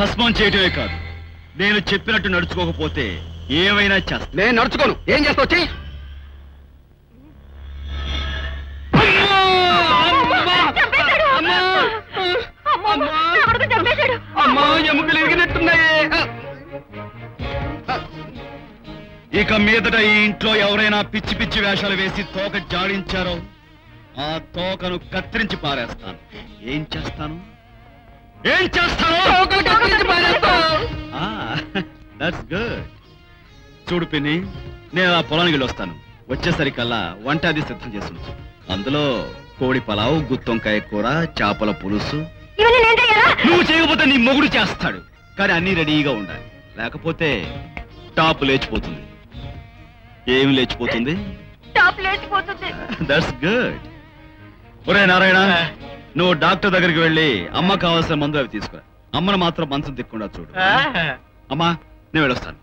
భస్మం చేయటమే కాదు, నేను చెప్పినట్టు నడుచుకోకపోతే ఏమైనా చేస్తా. నేను నడుచుకోను. ఏం చేస్తావు? చెయ్యి. అమ్మా, ఎముకలు ఎరిగినట్టున్నాయే. ఇక మీదట ఈ ఇంట్లో ఎవరైనా పిచ్చి పిచ్చి వేషాలు వేసి తోక జాడించారో ఆ తోకను కత్తిరించి పారేస్తాను. ఏం చేస్తాను? That's good. చూడు పిన్ని, నేను ఆ పొలానికి వెళ్ళొస్తాను. వచ్చేసరికల్లా వంట అది సిద్ధం చేస్తుంది. అందులో కోడి పలావు, గుత్తొంకాయ కూర, చేపల పులుసు. నువ్వు చేయకపోతే నీ మొగుడు చేస్తాడు. కానీ అన్ని రెడీగా ఉండాలి, లేకపోతే టాప్ లేచిపోతుంది. ఏమి లేచిపోతుంది? That's good. ఒరే నారాయణ, నువ్వు డాక్టర్ దగ్గరికి వెళ్ళి అమ్మ కావాల్సిన మందు అవి తీసుకురా. అమ్మను మాత్రం మనసు తిక్కకుండా చూడు. అమ్మా, నేను వెళ్ళొస్తాను.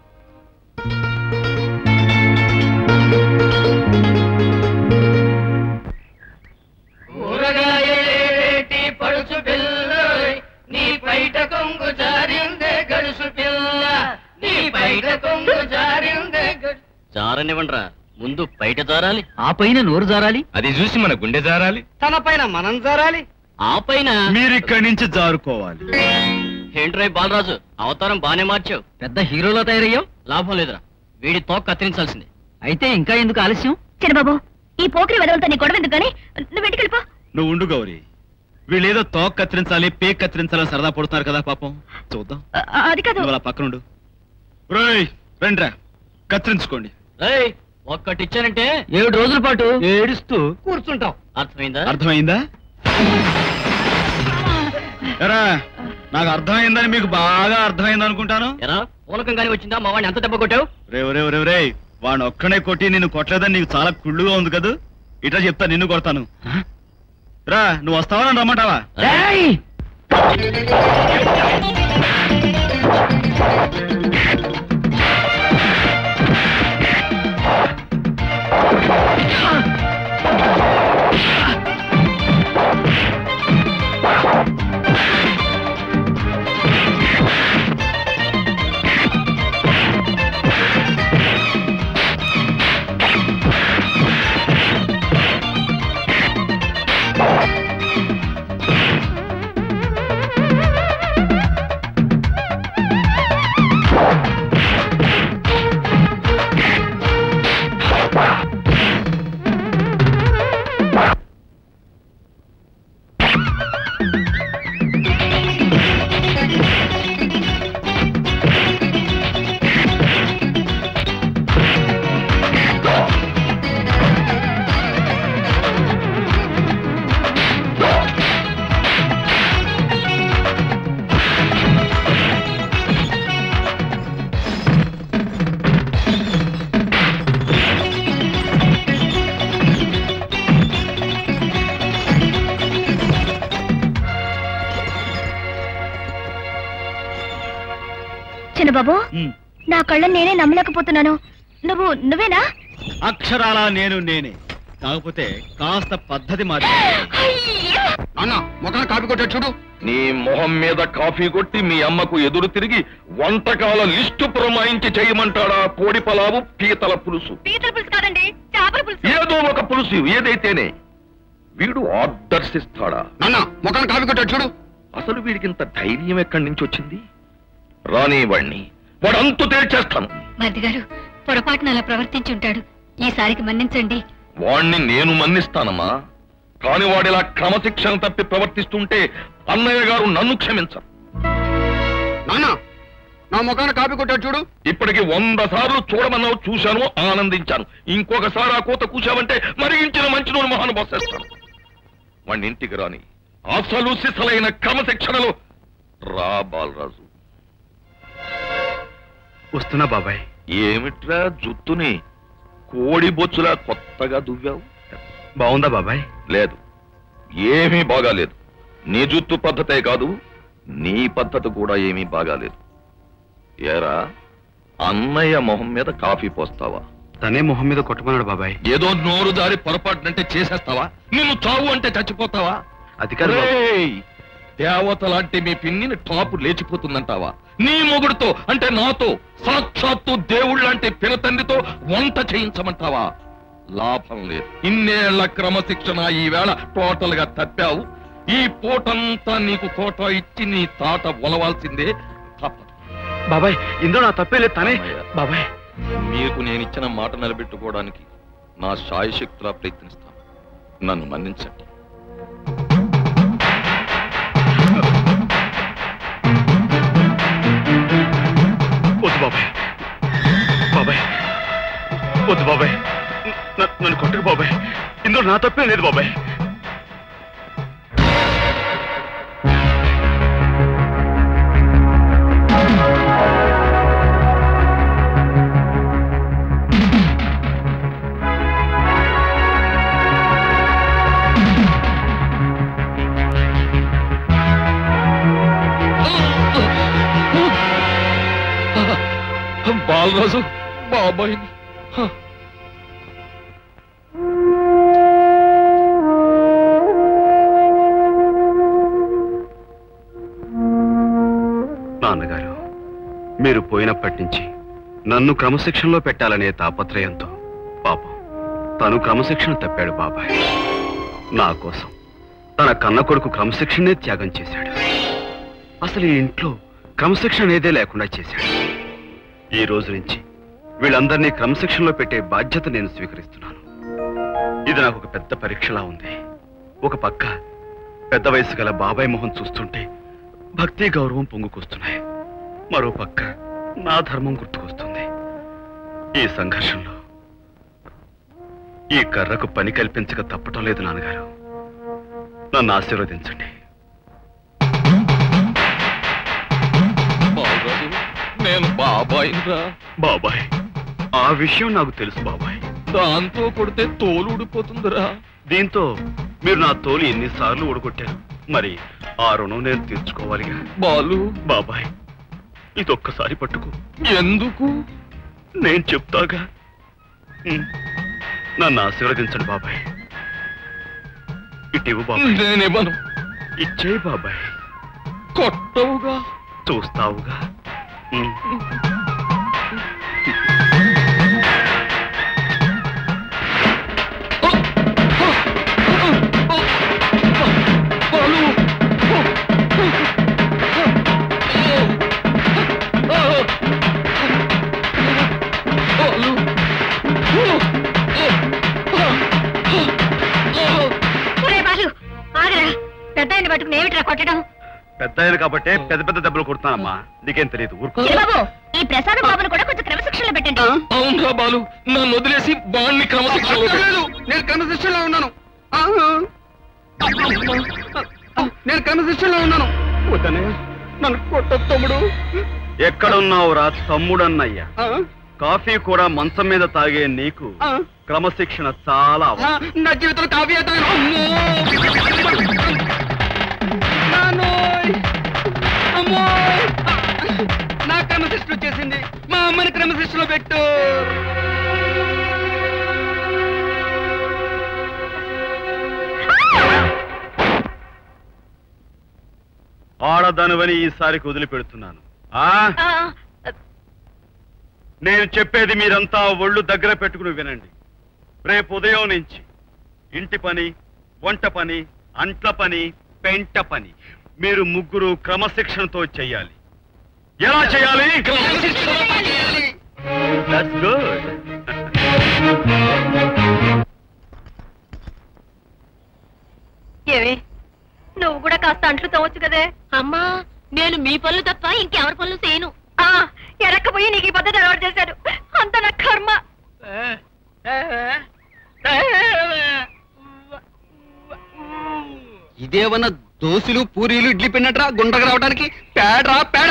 పడుచు పిల్ల నీ బయట కొంగు జారిందే గడుసు పిల్ల, నీ బయట కొంగు జారిందే. జారనివ్వండిరా, ముందు బయట జారాలి, ఆ పైన నోరు జారాలి, అది చూసి మన గుండె జారాలి, తన పైన మనం జారాలి, ఆ పైన మీరిక్కడి నుంచి జారుకోవాలి. ఏంట్రై బాలరాజు, అవతారం బానే మార్చావు. పెద్ద హీరోలో తయారయ్యావు. లాభం లేదురా, వీడి తోక కత్తిరించాల్సిందే. అయితే ఇంకా ఎందుకు ఆలస్యం? చిన్నబాబు, ఈ పోకిరి వెదవులతో నీ గొడవ ఎందుకు? కానీ నువ్వు ఇంటికి వెళ్ళిపో. నువ్వు ఉండు గౌరీ. వీళ్ళేదో తోక కత్తిరించాలి, పేక్ కత్తిరించాలని సరదా పడుతున్నారు కదా పాపం. చూద్దాం. అది కాదు. నువ్వు అలా పక్కనుండు. రండ్రా, కత్తిరించుకోండి. ఒక్కటిచ్చానంటే 7 రోజుల పాటు ఏడుస్తూ కూర్చుంటాం. అర్థమైందా? ఎరా, నాకు అర్థమైందని మీకు బాగా అర్థమైంది అనుకుంటాను. ఎరా, పూలకంగానే వచ్చిందా మా వాడిని ఎంత దెబ్బ కొట్టావు? రే, వాడిని ఒక్కనే కొట్టి నిన్ను కొట్టలేదని నీకు చాలా కుళ్ళుగా ఉంది కదా. ఇట్లా చెప్తా, నిన్ను కొడతాను. రా, నువ్వు వస్తావా నన్ను రమ్మంటావా? బాబు, నా కళ్ళని నేనే నమ్మలేకపోతున్నాను. నువ్వేనా? అక్షరాల నేనే. కాకపోతే కాస్త పద్ధతి మారి. అన్న మొఖాన్ని కాపీ కొట్టాడు చూడు. నీ మొహం మీద కాఫీ కొట్టి మీ అమ్మకు ఎదురు తిరిగి వంటకాల లిస్టు పురమాయించి చేయమంటాడా? కోడి పలావు, పీతల పులుసు. ఏదో ఒక పులుసు ఏదైతేనే. వీడు ఆర్డర్స్ ఇస్తాడా? అన్న మొఖాన్ని కాపీ కొట్టాడు చూడు. అసలు వీడికింత ధైర్యం ఎక్కడి నుంచి వచ్చింది? రానివ్వండి, వాడంతు తేల్చేస్తాను. మరిది గారు, పొరపాటున అలా ప్రవర్తించి ఉంటాడు. ఈసారికి మన్నించండి. వాణ్ణి నేను మన్నిస్తానమ్మా. కాని వాడిలా క్రమశిక్షణ తప్పి ప్రవర్తిస్తుంటే అన్నయ్య గారు నన్ను క్షమించరు. నాన్న, నా ముఖాన్ని కాపీ కొట్టాడు చూడు. ఇప్పటికి 100 సార్లు చూడమన్నావు, చూశాను, ఆనందించాను. ఇంకొకసారి ఆ కోత కూశావంటే మరిగించిన మంచి నూనె మొహాన్ని పోసేస్తాను. వాణ్ణి ఇంటికి రాని, అసలు సిసలైన క్రమశిక్షణలో రా బాలరాజు. వస్తున్నా బాబాయ్. ఏమిట్రా జుత్తుని కోడి బొచ్చులా కొత్తగా దువ్వావు? బాగుందా బాబాయ్? లేదు, ఏమీ బాగాలేదు. నీ జుత్తు పద్ధతే కాదు, నీ పద్ధతి కూడా ఏమీ బాగాలేదు. ఏరా, అన్నయ్య మొహం మీద కాఫీ పోస్తావా? తనే మొహం మీద కొట్టమన్నాడు బాబాయ్. ఏదో నోరు దారి పొరపాటునంటే చేసేస్తావా? నిన్ను చావు అంటే చచ్చిపోతావా? అది కాదు. దేవత లాంటి మీ పిన్నిని టాపు లేచిపోతుందంటావా? నీ మొగుడుతో అంటే నాతో సాక్షాత్తు దేవుళ్ళ లాంటి పినతండ్రితో వంట చేయించమంటావా? లాభం లేదు. ఇన్నేళ్ల క్రమశిక్షణ ఈవేళ టోటల్ గా తప్పావు. ఈ పూటంతా నీకు కోట ఇచ్చి నీ తాట ఒలవాల్సిందే. తప్పదు బాబాయ్, ఇందులో నా తప్పే లేదు తనే. బాబాయ్, మీకు నేను ఇచ్చిన మాట నిలబెట్టుకోవడానికి నా శాయశక్తులా ప్రయత్నిస్తాను. నన్ను మన్నించండి. వద్దు బాబాయ్, బాబాయ్ వద్దు బాబాయ్, నన్ను కొట్టకు బాబాయ్. ఇందులో నా తప్పే లేదు బాబాయ్. బాలరాజు బాబాయ్ని నాన్నగారు, మీరు పోయినప్పటి నుంచి నన్ను క్రమశిక్షణలో పెట్టాలనే తాపత్రయంతో పాపం తను క్రమశిక్షణ తప్పాడు బాబాయ్. నా కోసం తన కన్న కొడుకు క్రమశిక్షణే త్యాగం చేశాడు. అసలు ఈ ఇంట్లో క్రమశిక్షణ అనేదే లేకుండా చేశాడు. ఈ రోజు నుంచి వీళ్ళందరినీ క్రమశిక్షణలో పెట్టే బాధ్యత నేను స్వీకరిస్తున్నాను. ఇది నాకు ఒక పెద్ద పరీక్షలా ఉంది. ఒక పక్క పెద్ద వయసు గల బాబాయ్ మొహం చూస్తుంటే భక్తి గౌరవం పొంగుకొస్తున్నాయి. మరో పక్క నా ధర్మం గుర్తుకొస్తుంది. ఈ సంఘర్షంలో ఈ కర్రకు పని కల్పించక తప్పటం లేదు నాన్నగారు. నన్ను ఆశీర్వదించండి. నేను బాబాయిరా. బాబాయ్, ఆ విషయం నాకు తెలుసు బాబాయ్. దాంతో కొడితే తోలు ఊడిపోతుందిరా. దీంతో మీరు నా తోలు ఎన్నిసార్లు ఊడగొట్టారు, మరి ఆ రుణం నేను తీర్చుకోవాలిగా. బాలు బాబాయ్, ఇదొక్కసారి పట్టుకో. ఎందుకు? నేను చెప్తాగా. నన్ను ఆశీర్వదించండి బాబాయ్. ఇటివు బాబాయ్. నేనివ్వను. ఇచ్చేయి బాబాయ్. కొట్టవుగా. చూస్తావుగా. పెద్ద ఆయన పట్టుకుని ఏమిట్రా కొట్టడం? పెద్ద ఆయన కాబట్టే పెద్ద పెద్ద దెబ్బలు కొడుతున్నానమ్మా. నీకేం తెలియదు. బాబు, ఈ ప్రసాదం బాబును కూడా కొంచెం క్రమశిక్షణలో పెట్టండి. అవునరా బాలు, నన్ను వదిలేసి బాణ్ణి క్రమశిక్షణలో లేదు. నేను క్రమశిక్షణలో ఉన్నాను. నేను క్రమశిక్షణలో ఉన్నాను. నన్ను కొట్ట తమ్ముడు. ఎక్కడున్నావురా తమ్ముడన్నయ్యా? కాఫీ కూడా మంచం మీద తాగే నీకు క్రమశిక్షణ చాలా నా జీవితంలో కాఫీ నా క్రమశిక్షణ వచ్చేసింది. మా అమ్మని క్రమశిక్షణలో పెట్టు. ఆడదానివని ఈసారికి వదిలిపెడుతున్నాను. నేను చెప్పేది మీరంతా ఒళ్ళు దగ్గర పెట్టుకుని వినండి. రేపు ఉదయం నుంచి ఇంటి పని, వంట పని, అంట్ల పని, పెంట పని మీరు ముగ్గురు క్రమశిక్షణతో చెయ్యాలి. ఎలా చేయాలి? That's good. ఏమి నువ్వు కూడా కాస్త అంట్లు తవ్వచ్చు కదే. అమ్మా, నేను మీ పనులు తప్ప ఇంకెవరి పనులు చేయను. ఎరక్కపోయి నీకు ఈ పద్ధతి అలవాటు చేశాడు. అంత నా కర్మ. ఇదేమన్నా దోశలు పూరీలు ఇడ్లీ పిన్నట్రా గుండ్రగా రావడానికి? పేడరా పేడ.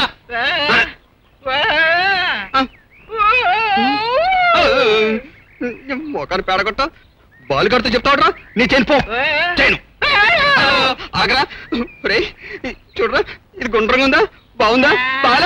మొఖాన్ని పేడ కొట్ట బాలు కడుతూ చెప్తావుట్రా. నీ చేయను పో. చేయను ఆగరా. రే చూడరా, ఇది గుండ్రంగా ఉందా? బాగుందా? బాలా?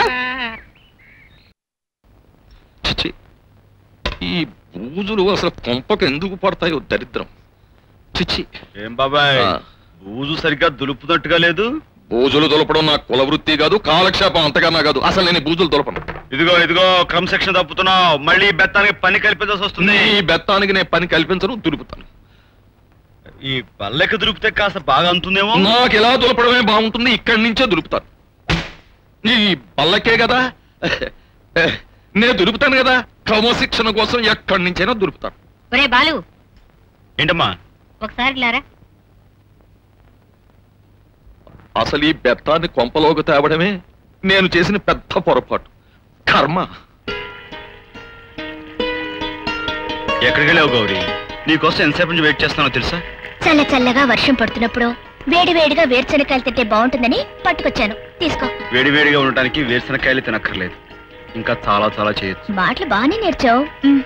ఈ బూజులు అసలు కొంపకు ఎందుకు పడతాయో దరిద్రం. చిచ్చి. ఏం బాబాయ్, బూజు సరిగ్గా దులుపునట్టుగా లేదు. బూజులు దులపడం నా కుల వృత్తి కాదు, కాలక్షేపం అంతకన్నా కాదు. అసలు నేను బూజులు దులపను. ఇదిగో క్రమశిక్షణ తప్పుతున్నావు. మళ్ళీ బెత్తానికి పని కల్పించాల్సి వస్తుంది. ఈ బెత్తానికి నేను పని కల్పించను, దులుపుతాను. ఈ పల్లెకి దులిపితే కాస్త బాగా అంతుందేమో. నాకు ఎలా దులపడమే బాగుంటుంది, ఇక్కడి నుంచే దులుపుతాను. ఈ పల్లకే కదా నేను దులుపుతాను కదా, క్రమశిక్షణ కోసం ఎక్కడి నుంచైనా దులుపుతాను. ఒరే బాలు, ఏంటమ్మా? ఒకసారి లారా. అసలు ఈ బెత్తాన్ని కొంపలోకి తేవడమే నేను చేసిన పెద్ద పొరపాటు. కర్మ. ఎక్కడికి వెళ్ళావు గౌరీ? నీకోసం ఎంతసేపు నుంచి వెయిట్ చేస్తున్నానో తెలుసా? చల్ల చల్లగా వర్షం పడుతున్నప్పుడు వేడివేడిగా వేరుశనకాయలు తింటే బాగుంటుందని పట్టుకొచ్చాను, తీసుకో. వేడివేడిగా ఉండటానికి వేరుశనకాయలు తినక్కర్లేదు, ఇంకా చాలా చాలా చేయొచ్చు. మాటలు బాగానే నేర్చావు.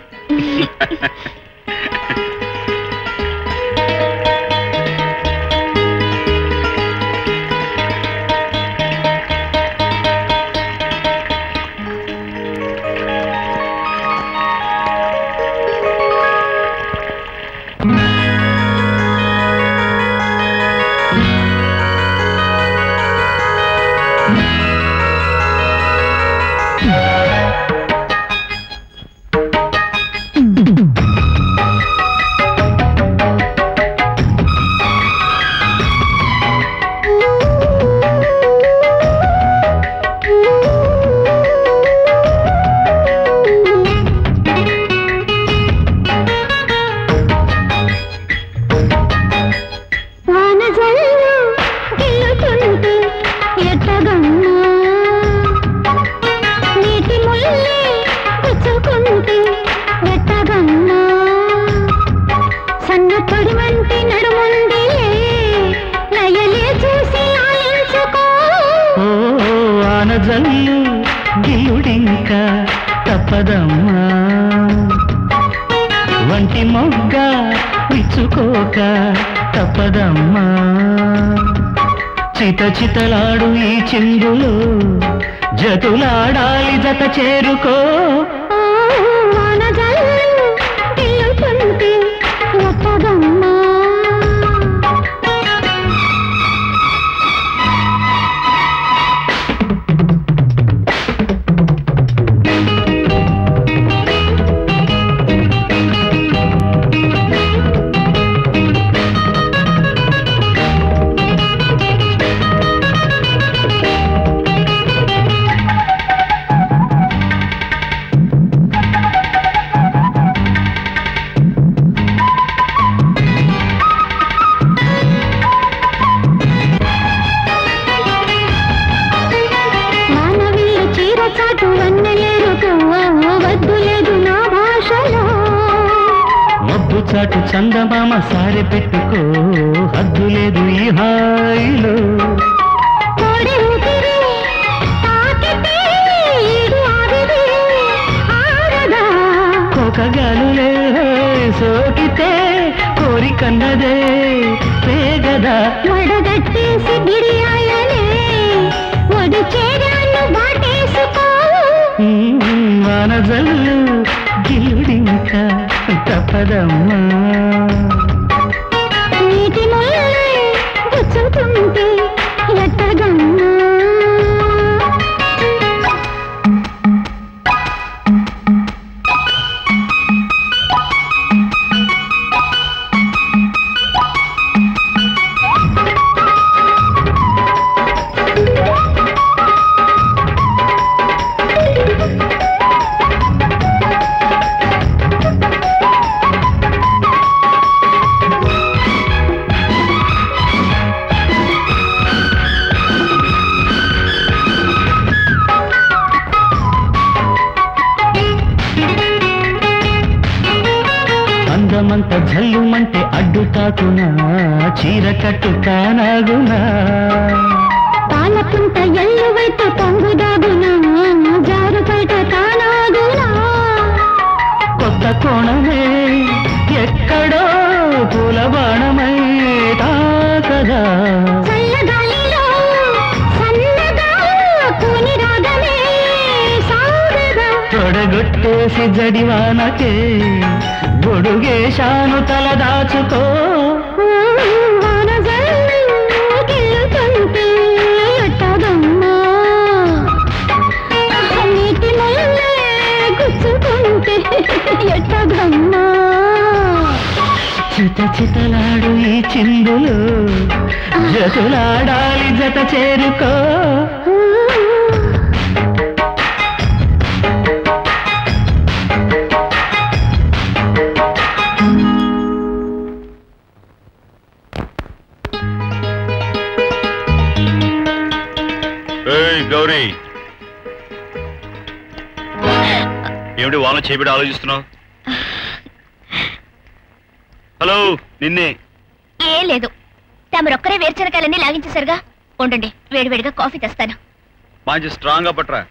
వంటి మొగ్గ విచ్చుకోక తప్పదమ్మా. చితచితలాడు ఈ చిందులు జతులాడాలి జత చేరుకో. చాటు చందమామ సారె పెట్టుకో, హద్దు లేదు ఈ హాయిలో. కోకగాలులే సోకితే కోరికన్నదే పేగదా. వడగట్టేసి బిడియాలనే వడి చేరాను బాటేసుకో. వానజల్లు గిలుడింక తప్పదమ్మా. నీటి ముల్లే గుచ్చుకుంటే ఎట్టగమ్మా. అందమంత జల్లుమంటే అడ్డు తాకునా, చీర కట్టు కానాగునా. పాలపుంట ఎల్లువైతే పొంగుదాగునా, జారుపేట కానాగునా. కొత్త కోణమే ఎక్కడో పూల బాణమై తాకదా. చల్లగాలిలో సన్నగా కూని రాగమే సాగదా. తొడగొట్టేసి జడివానకే గొడుగేశాను తల దాచుకో. చిట చిటలాడు ఈ చిందులు జతులాడాలి జత చేరుకో గౌరీ ఏమిటి వాళ్ళని చేపిడి ఆలోచిస్తున్నావు? హలో నిన్నే. ఏం లేదు, తమరొక్కరే వేరుశనకాయలన్నీ లాగించేసరిగా ఉండండి, వేడివేడిగా కాఫీ తెస్తాను. మంచి స్ట్రాంగ్ గా పట్రా.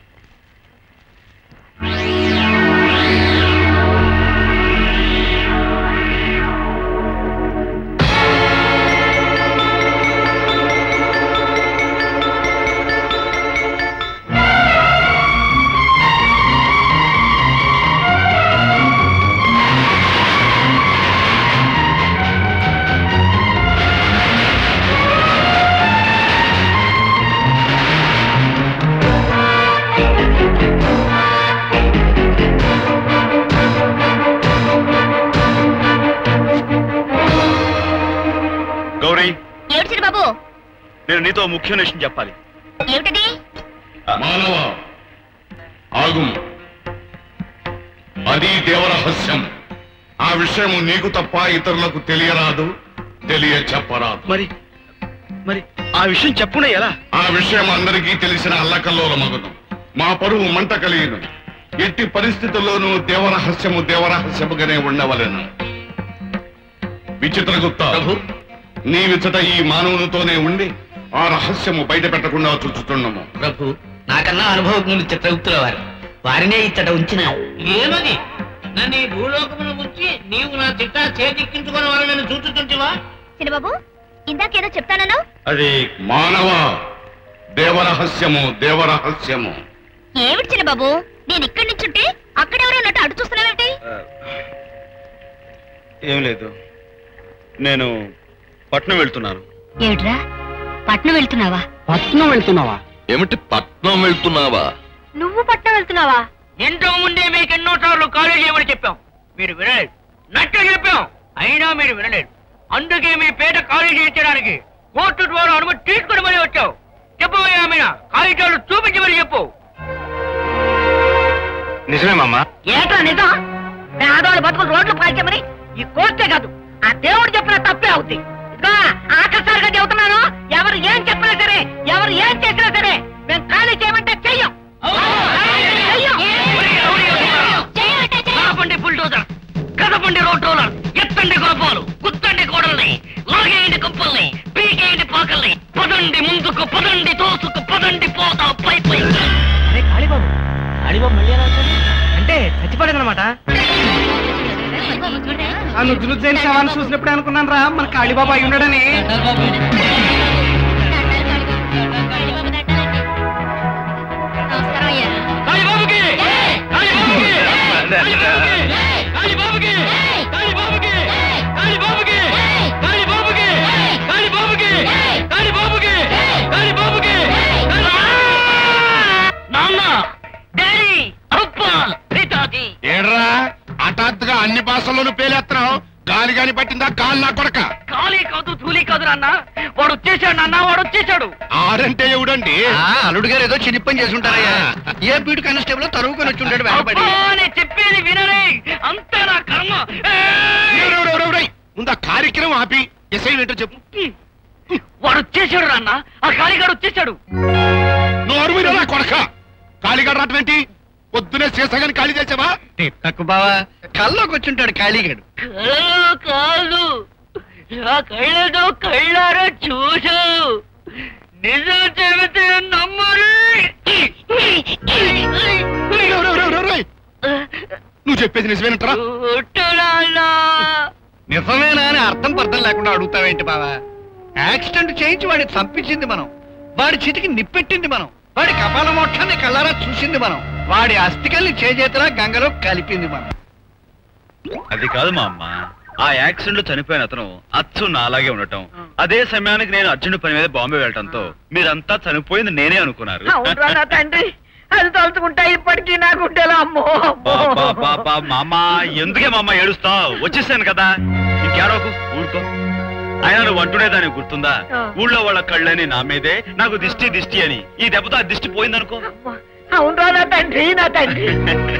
బాబు, నేను నీతో ముఖ్యమైన విషయం చెప్పాలి. ఏమిటది? మానవ ఆగుము, అది దేవరహస్యం. ఆ విషయం నీకు తప్ప ఇతరులకు తెలియరాదు, చెప్పరాదు. మరి ఆ విషయం చెప్పునే ఎలా? ఆ విషయం అందరికీ తెలిసిన అల్లకల్లోల మగదు, మా పరువు మంట కలిగిన. ఎట్టి పరిస్థితుల్లోనూ దేవరహస్యముగానే ఉండవలెను. విచిత్రగుప్త, నీ విచట ఈ మానవునితోనే ఉండి ఆ రహస్యము బయట పెట్టకుండా చూచుతున్నాము. ప్రభు, నాకన్నా అనుభవజ్ఞులు చిత్రగుప్తుల వారినే ఇచ్చట ఉంచిన. ఏమది? నన్ను ఈ భూలోకమును వచ్చి నీవు నా చిట్టా చేతిక్కించుకున్న వారు నన్ను చూచుతుంటివా? చిన్నబాబు, ఇందాకేదో చెప్తానన్నావు. అది మానవ దేవరహస్యము. ఏమిటి చిన్నబాబు, నేను ఇక్కడి నుంచుంటే అక్కడెవరో ఉన్నట్టు అటు చూస్తున్నావేమిటి? ఏం లేదు, నేను పట్నం వెళ్తున్నాను. ఏమిట్రా, పట్నం వెళ్తున్నావా? ఏమిటి పట్నం వెళ్తున్నావా? నువ్వు పట్నం వెళ్తున్నావా? ఎంతో ముందే మీకు ఎన్నో సార్లు కాలేజీ ఏమని చెప్పాం, మీరు వినలేదు. నట్టు చెప్పాం, అయినా మీరు వినలేదు. అందుకే మీ పేట కాలేజీ ఇచ్చడానికి కోర్టు ద్వారా అనుమతి తీసుకుని మరీ వచ్చావు. చెప్పబోయే ఆమె కాగితాలు చూపించి మరి చెప్పు. నిజమేమమ్మా? ఏట్రా నిజం? పేదవాళ్ళు బతుకులు రోడ్లు పాల్చమని ఈ కోర్టే కాదు, ఆ దేవుడు చెప్పిన తప్పే అవుతాయి. ఆకస్మాలుగా చెబుతున్నాను, ఎవరు ఏం చెప్పినా సరే, ఎవరు ఏం చేసినా సరే మేము ఖాళీ చేయమంటే చెయ్యం. కాపండి బుల్డోజర్, కదపండి రోడ్ రోలర్, ఎత్తండి గోపాలు, గుత్తండి కోడల్ని, లాగేయండి కుప్పల్ని, పీకేయండి పాకల్ని, పదండి ముందుకు, పదండి తోసుకు, పదండి పోతా పై పై. కాళీబాబు మళ్ళీ అంటే చచ్చిపోలేదన్నమాట. ఆ నుజ్జునుజ్జైన శవాన్ని చూసినప్పుడు అనుకున్నాను రా మన కాళీబాబు అయి ఉన్నాడని. ఏడ్రా హఠాత్తుగా అన్ని భాషల్లోనూ పేలేస్తున్నావు? గాలి గాని పట్టిందా కాలు నా కొడక? గాలి కాదు ధూళి కాదు నాన్న, వాడు వచ్చేసాడు నాన్న, వాడు వచ్చేసాడు. ఆడంటే ఎవడండి? అల్లుడు గారు ఏదో చిన్ని పని చేసి ఉంటారయ్యా. ఏ బీటు కానిస్టేబుల్ తరుగుకొని వచ్చి ఉంటాడు వెనకబడి. నేను చెప్పేది వినరే, అంతా నా కర్మ. ముందు ఆ కార్యక్రమం ఆపి ఎస్ఐ ఏంటో చెప్పు. వాడు వచ్చేసాడు నాన్న, ఆ కాళీగాడు వచ్చేసాడు. నోరు మీద నా కొడక, కాళీగాడు రావటం ఏంటి? పొద్దునే శేషగాని ఖాళీ చేసావా? తక్కువ బావా, కల్లోకి వచ్చి ఉంటాడు ఖాళీగాడు. కాదు, నా కళ్ళతో కళ్ళారా చూసావు, నిజం చెబితే నమ్మరు. నువ్వు చెప్పేది నిజమేనంటారా? నిజమేనా అని అర్థం పర్థం లేకుండా అడుగుతావేంటి బావా? యాక్సిడెంట్ చేయించి వాడిని చంపించింది మనం, వాడి చితికి నిప్పెట్టింది మనం, వాడి కపాల మోక్షాన్ని కళ్ళారా చూసింది మనం, వాడి అస్థికల్ని చేజేతలా గంగలో కలిపింది మనం. అది కాదు మా అమ్మ, ఆ యాక్సిడెంట్ లో చనిపోయిన అతను అచ్చు నా అలాగే ఉండటం, అదే సమయానికి నేను అర్జునుడి పని మీద బాంబే వెళ్ళటంతో మీరంతా చనిపోయింది నేనే అనుకున్నారు. తండ్రి, అది తలుచుకుంటా ఇప్పటికీ నా గుండెలో. అమ్మో మా అమ్మ, ఎందుకే మా అమ్మ ఏడుస్తావు? వచ్చేసాను కదా, ఇంకే ఏడవకు, ఊరుకో. అయినా నువ్వు అంటుడే దానికి గుర్తుందా? ఊళ్ళో వాళ్ళ కళ్ళని నా మీదే, నాకు దిష్టి దిష్టి అని. ఈ దెబ్బతో ఆ దిష్టి పోయిందనుకో. అవునరా నా తండ్రి, నా తండ్రి.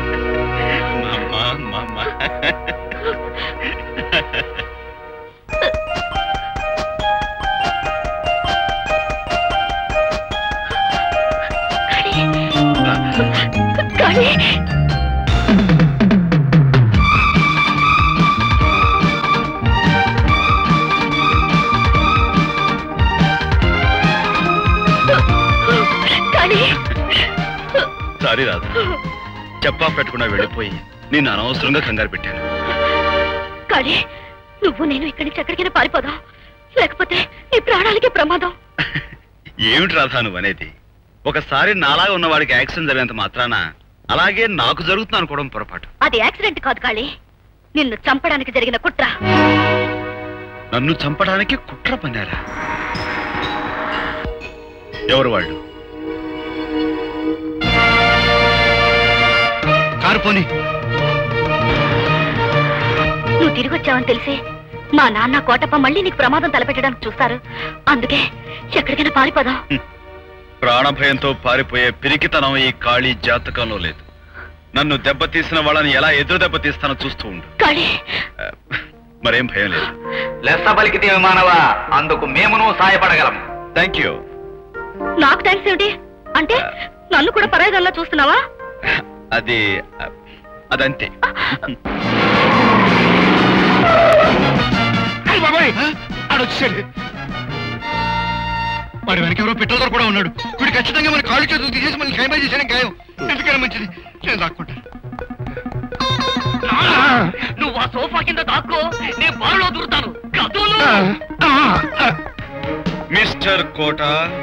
సారీ రాధా, చెప్పా పెట్టకుండా వెళ్ళిపోయి నేను అనవసరంగా కంగారు పెట్టాను. కానీ నువ్వు నేను ఇక్కడి నుంచి ఎక్కడికైనా పారిపోదా, లేకపోతే నీ ప్రాణాలకి ప్రమాదం. ఏమిటి రాధా నువ్వు అనేది? ఒకసారి నాలాగా ఉన్నవాడికి యాక్సిడెంట్ జరిగినంత మాత్రాన అలాగే నాకు జరుగుతుంది అనుకోవడం పొరపాటు. అది యాక్సిడెంట్ కాదు కాళీ, నిన్ను చంపడానికి జరిగిన కుట్ర. నన్ను చంపడానికి కుట్ర పన్నారా? ఎవరు వాళ్ళు? కారు పోనీ. నువ్వు తిరిగి వచ్చావని తెలిసి మా నాన్న కోటప్ప మళ్ళీ నీకు ప్రమాదం తలపెట్టడానికి చూస్తారు. అందుకే ఎక్కడికైనా పారిపోదా. ప్రాణభయంతో పారిపోయే పిరికితనం ఈ కాళీ జాతకంలో లేదు. నన్ను దెబ్బతీసిన వాళ్ళని ఎలా ఎదురు దెబ్బతీస్తానో చూస్తూ ఉండు. మరేం భయం లేదు. లెస్స పలికితే మానవా, అందుకు మేమును సాయపడగలము. Thank you. నాకు థ్యాంక్స్ ఏమిటి? అంటే నన్ను కూడా పరాయిదల్లా చూస్తున్నావా? అదంతే. ఆడొచ్చాడు. వాడి వెనక ఎవరో పెట్రోల్ కూడా ఉన్నాడు. వీడు ఖచ్చితంగా మన కాళ్ళు చేతులు తీసేసి మనల్ని ఖైమా చేశాను. గాయం ఎందుకైనా మంచిది, నేను రాక్కుంటా. నువ్వు ఆ సోఫా కింద దాక్కో, నేను బారులో దూరుతాను. మిస్టర్ కోట.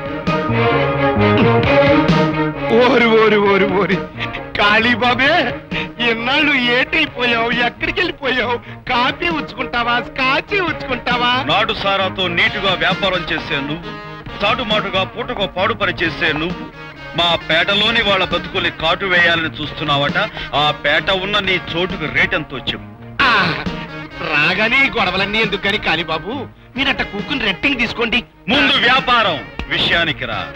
ఓరి ఓరి ఓరి ఓరి కాళీబాబే, ఎన్నాళ్ళు ఏటైపోయావు? ఎక్కడికి వెళ్ళిపోయావు? కాఫీ ఉచ్చుకుంటావా, స్కాచీ ఉచ్చుకుంటావా? నాటు సారాతో నీటుగా వ్యాపారం చేసే నువ్వు, చాటుమాటుగా పూటకో పాడుపని చేసే నువ్వు మా పేటలోని వాళ్ళ బతుకుల్ని కాటు వేయాలని చూస్తున్నావట. ఆ పేట ఉన్న నీ చోటుకు రేటెంతో చెప్పు. రాగానే గొడవలన్నీ ఎందుకని కాళీబాబు, మీరట్ట కూకుని రెట్టింగ్ తీసుకోండి. ముందు వ్యాపారం విషయానికి రా.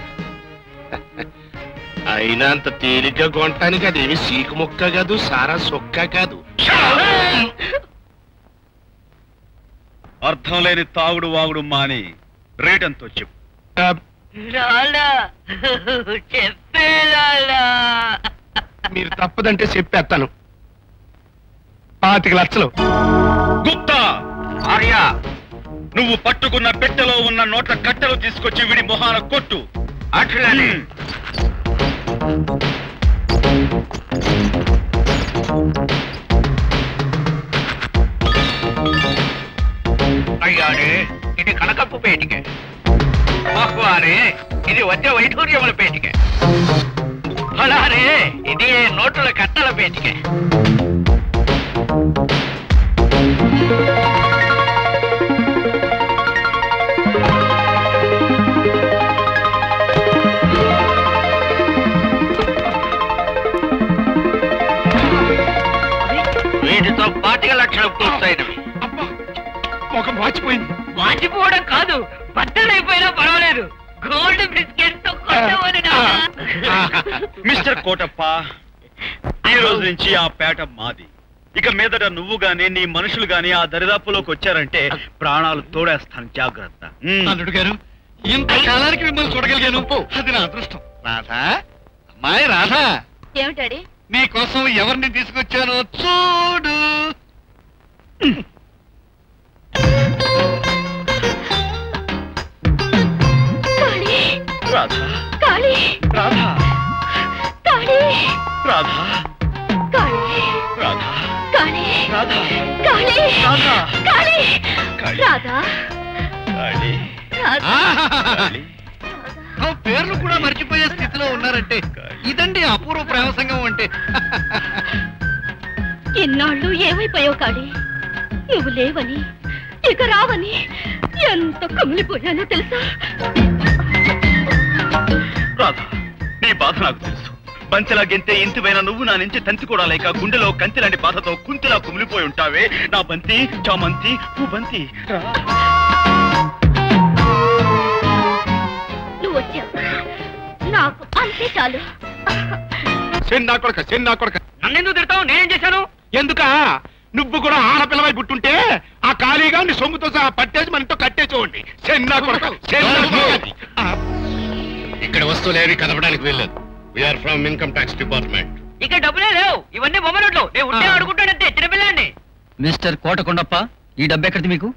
అయినా అంత తేలిగ్గా కొనటానికి అదేమి సీకు ముక్క కాదు, సారా సొక్క కాదు. అర్థం లేని తాగుడు వాగుడు మాని రేటెంతో చెప్పు. మీరు తప్పదంటే చెప్పేస్తాను. 25 లక్షలు. గుప్తా, ఆర్య, నువ్వు పట్టుకున్న పెట్టెలో ఉన్న నోట్ల కట్టెలు తీసుకొచ్చి వీడి మొహాన కొట్టు. అట్లనే. అయ్యారే, ఇది కనకప్పు పేటికే. మహ్వారే, ఇది వచ్చే వైఢూర్యముల పేటికే. ఫలారే, ఇది నోట్ల కట్టల పేటికే. వీటితో 25 లక్షలు పూర్తయినవి. ముఖం వాచిపోయింది. వాచిపోవడం కాదు, బట్టలైపోయినా పర్వాలేదు. గోల్డ్ బిస్కెట్ మిస్టర్ కోటప్ప, ఈ రోజు నుంచి ఆ పేట మాది. ఇక మీదట నువ్వు గాని నీ మనుషులు గాని ఆ దరిదాపులోకి వచ్చారంటే ప్రాణాలు తోడేస్తాను, జాగ్రత్త. అల్లుడు గారు, ఇంత కాలానికి మిమ్మల్ని చూడగలిగాను, అది నా అదృష్టం. రాధా, అమ్మాయి రాధా, ఏమిటాడి? నీ కోసం ఎవరిని తీసుకొచ్చానో చూడు. రాధా, కాళీ, రాధా, కాళీ, రాధా, కాళీ, రాధా, కాళీ, రాధా, కాళీ, రాధా, కాళీ, కాళీ, రాధా, కాళీ, రాధా. కాళీ. పేర్లు కూడా మర్చిపోయే స్థితిలో ఉన్నారంటే ఇదండి అపూర్వ ప్రేమ సంఘం అంటే. ఇన్నాళ్ళు ఏమైపోయావు కాళీ? నువ్వు లేవని, ఇక రావని ఎంత కుమిలిపోయానో తెలుసా? రాధా, నీ బాధ నాకు తెలుసు. బంతిలా గెంతే ఇంటివైన నువ్వు నా నుంచి తంతి కూడా లేక గుండెలో కంతి లాంటి బాధతో కుంతిలా కుమిలిపోయి ఉంటావే నా బంతి చామంతి బంతి. నువ్వు వచ్చావు నాకు అంతే చాలు. చెన్నా కొడక నన్నెందుకు తిడతావు? నేనేం చేశాను? ఎందుక నువ్వు కూడా ఆడపిల్లవై పుట్టుంటే ఆ ఖాళీగా నీ సొమ్ముతో సహా పట్టేసి మనతో కట్టేసుకోండి. చెన్నా కొడక ఇక్కడ వస్తువులేవి కదపడానికి వీల్లేదు. We are from income tax department. ఇక్కడ డబ్బులే లేవు, ఇవన్నీ బొమ్మ నోట్లు. నేను ఉంటే అడుగుంటానంతే, చిన్నపిల్లండి. మిస్టర్ కోటకొండప్ప, ఈ డబ్బు ఎక్కడిది మీకు?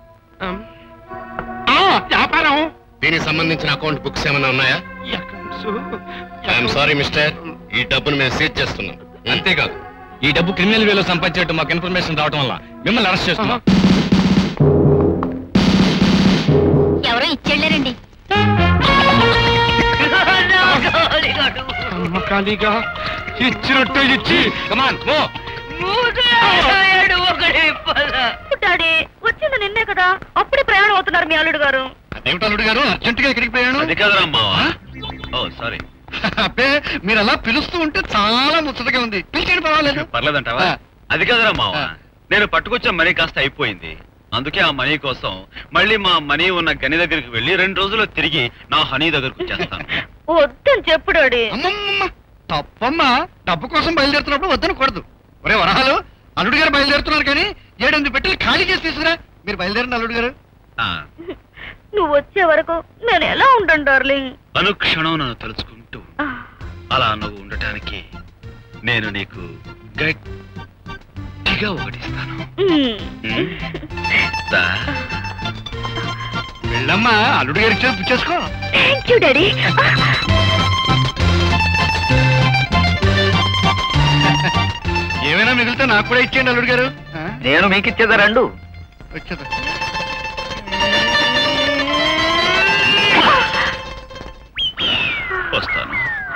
వ్యాపారం. దీనికి సంబంధించిన అకౌంట్ బుక్స్ ఏమైనా ఉన్నాయా? ఐఎమ్ సారీ మిస్టర్, ఈ డబ్బును మేము సీజ్ చేస్తున్నాం. అంతేకాదు, ఈ డబ్బు క్రిమినల్ వేలో సంపాదించేట్టు మాకు ఇన్ఫర్మేషన్ రావడం వల్ల మిమ్మల్ని అరెస్ట్ చేస్తున్నాం. ఎవరో ఇచ్చెళ్ళారండి. ఖాళీగా ఇచ్చినట్టు ఇచ్చి డాడీ వచ్చింది నిన్నే కదా, అప్పుడే ప్రయాణం అవుతున్నారు మీ అల్లుడు గారు. అదేమిటి అల్లుడు గారు అర్జెంట్ గా ఎక్కడికి ప్రయాణం? అది కాదురా మావా. Oh sorry. అబ్బే మీరు అలా పిలుస్తూ ఉంటే చాలా ముచ్చటగా ఉంది. పిలిచేది పర్వాలేదు. పర్లేదంటావా? అది కాదురా మావా, నేను పట్టుకొచ్చే మనీ కాస్త అయిపోయింది. అందుకే ఆ మనీ కోసం మళ్ళీ మా మనీ ఉన్న గని దగ్గరికి వెళ్ళి 2 రోజుల్లో తిరిగి నా హనీ దగ్గరకు వచ్చేస్తాను. వద్దని చెప్పు డాడీ. తప్పమ్మా, డబ్బు కోసం బయలుదేరుతున్నప్పుడు వద్దనకూడదు. ఒరే వరహాలు, అల్లుడు గారు బయలుదేరుతున్నారు కానీ 7-8 పెట్టెలు ఖాళీ చేసి తీసుకురా. మీరు బయలుదేరండి అల్లుడు గారు. నువ్వు వచ్చే వరకు నేను ఎలా ఉంటాను డార్లింగ్? అనుక్షణం నన్ను తలుచుకుంటూ అలా నువ్వు ఉండటానికి నేను నీకు గట్టిగా ఒకటిస్తాను. వెళ్ళమ్మా, అల్లుడు గారికి చేసుకో. Thank you daddy. ఏమైనా మిగిలితే నాకు కూడా ఇచ్చేయండి అల్లుడు గారు. నేను మీకు ఇచ్చేదా? రండు వచ్చేదా. వస్తాను.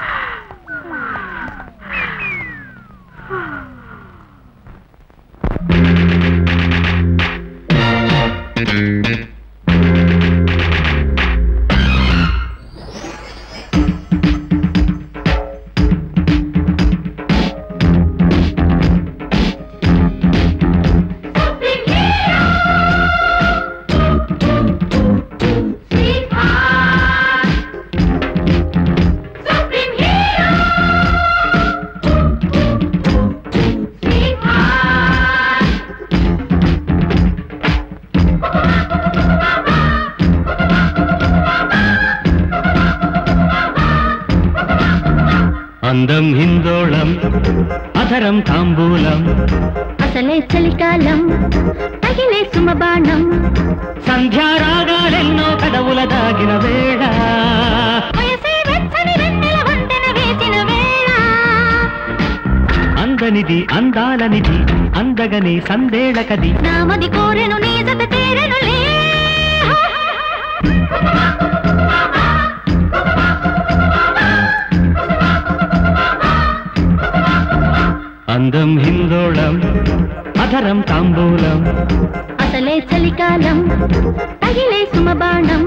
అందం హిందోళం అధరం తాంబూలం అసలే చలికాలం తగిలే సుమబాణం సంధ్యారాగాలెన్నో కదవుల దాగిన వేళ వయసే వెచ్చని వెన్నెల వంతెన వేసిన వేళ అందనిది అందాలనిది అందగని సందేళకది నామది కోరెను నీ జత తేరెనులే అందం హిందోళం అధరం తాంబూలం అసలే చలికాలం తగిలే సుమబాణం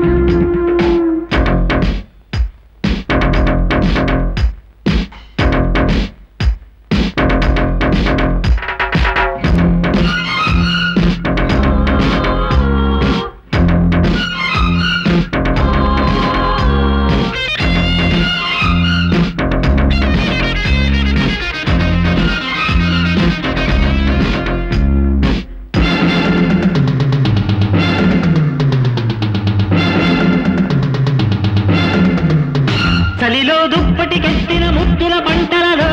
చలిలో దుప్పటి కట్టిన ముద్దుల పంటలలో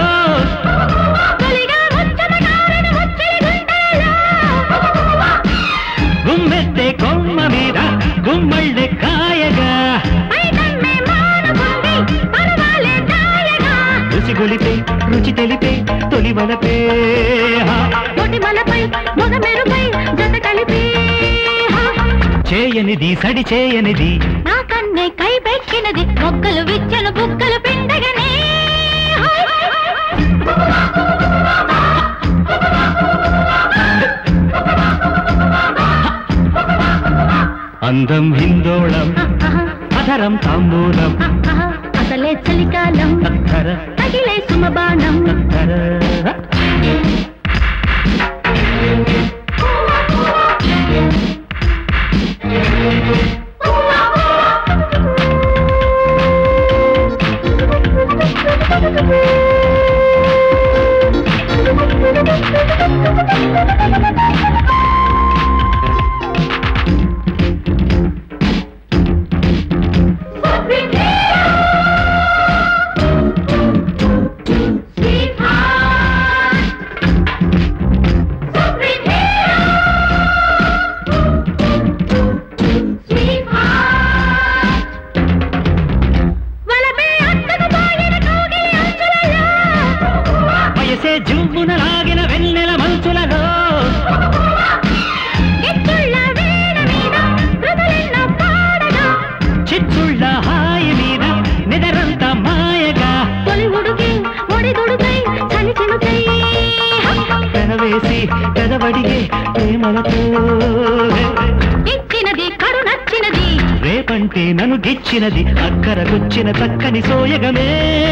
గుమ్మెత్తే కొమ్మ మీద గుమ్మళ్ళె కాయగా రుచి గొలిపే రుచి తెలిపే తొలి వలపే చేయనిది సడి చేయనిది నా కన్నే కై పెట్టినది మొక్కలు విచ్చలు బుక్కలు పిండగనే అందం హిందోళం అధరం తాంబూలం అసలే చలికాలం తగిలే సుమబాణం రేపంటే నన్ను గిచ్చినది అక్కరకొచ్చిన చక్కని సోయగమే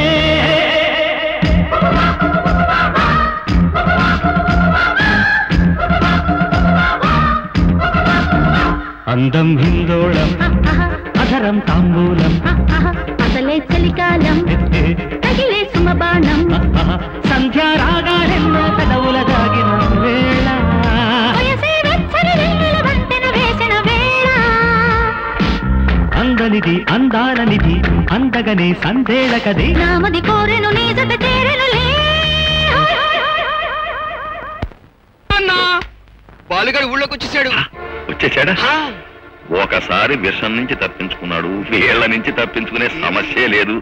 అందం హిందోళం అధరం తాంబూలం అసలే చలికాలం తగిలే సుమబాణం సంధ్యారాగాలెన్నో తడవుల దాగిన వేళ అందనిది అందాలనిది అందగనే సందేళ కదే నామది కోరెను నీ జత చేరెనులే బాలుగాడు ఊళ్ళోకి వచ్చేసాడా ఒకసారి విషం నుంచి తప్పించుకున్నాడు వీళ్ళ నుంచి తప్పించుకునే సమస్యే లేదు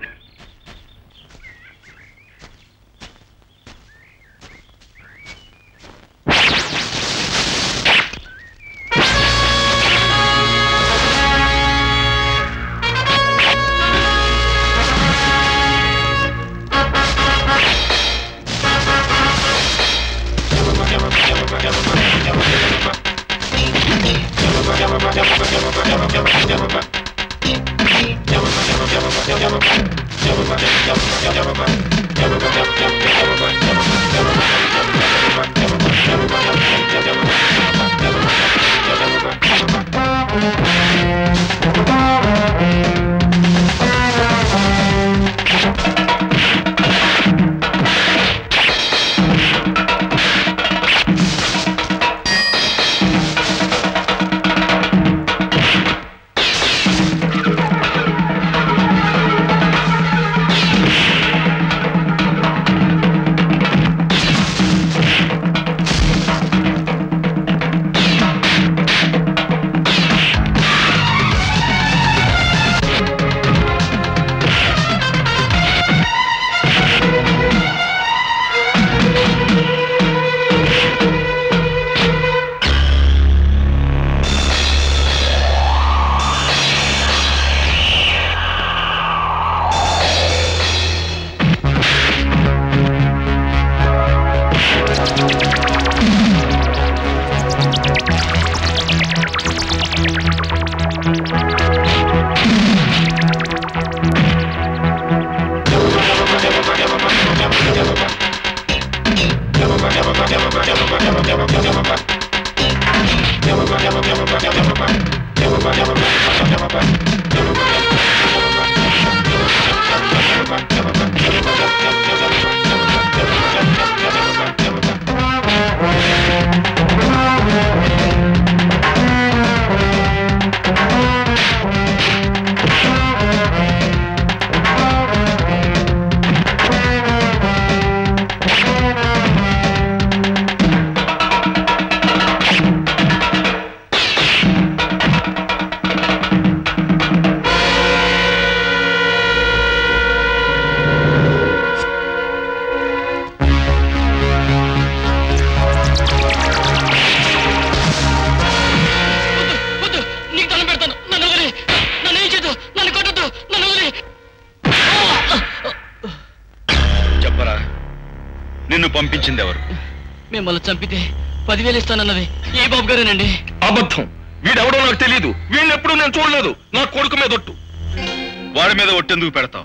నిన్ను పంపించింది ఎవరు? మిమ్మల్ని చంపితే 10,000 ఇస్తానన్నది ఏ బాబు గారేనండి. అబద్ధం. వీడెవడో నాకు తెలియదు. వీళ్ళెప్పుడు నేను చూడలేదు. నా కొడుకు మీద ఒట్టు. వాడి మీద ఒట్టెందుకు పెడతావు?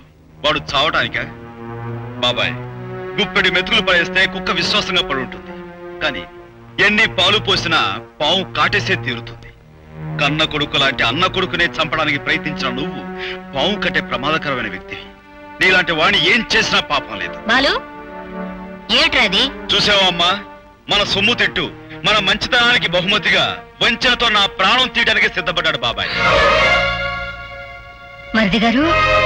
వాడు చావటానికా? బాబాయ్, గుప్పెడి మెతుకులు పడేస్తే కుక్క విశ్వాసంగా పడి ఉంటుంది, కానీ ఎన్ని పాలు పోసినా పాము కాటేసే తీరుతుంది. కన్న కొడుకు లాంటి అన్న కొడుకునే చంపడానికి ప్రయత్నించిన నువ్వు పాము కంటే ప్రమాదకరమైన వ్యక్తివి. నీలాంటి వాణ్ణి ఏం చేసినా పాపం లేదు. బాలు ఏమిట్రాది? చూసావా అమ్మా, మన సొమ్ము తిట్టు మన మంచితనానికి బహుమతిగా వంచనతో నా ప్రాణం తీయడానికి సిద్ధపడ్డాడు బాబాయ్. మరిది గారు,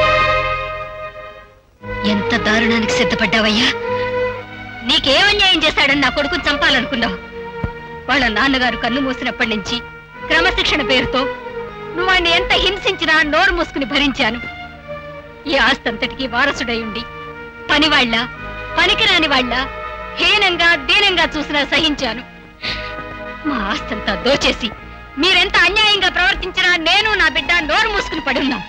ఎంత దారుణానికి సిద్ధపడ్డావయ్యా? నీకేమన్యాయం చేశాడని నా కొడుకుని చంపాలనుకున్నావు. వాళ్ళ నాన్నగారు కన్ను మూసినప్పటి నుంచి క్రమశిక్షణ పేరుతో నువ్వు ఆయన ఎంత హింసించినా నోరు మూసుకుని భరించాను. ఈ ఆస్తంతటికి వారసుడై ఉండి పనివాళ్ల పనికిరాని వాళ్ళ హీనంగా దీనంగా చూసినా సహించాను. మా ఆస్తంతా దోచేసి మీరెంత అన్యాయంగా ప్రవర్తించినా నేను నా బిడ్డ నోరు మూసుకుని పడున్నాం.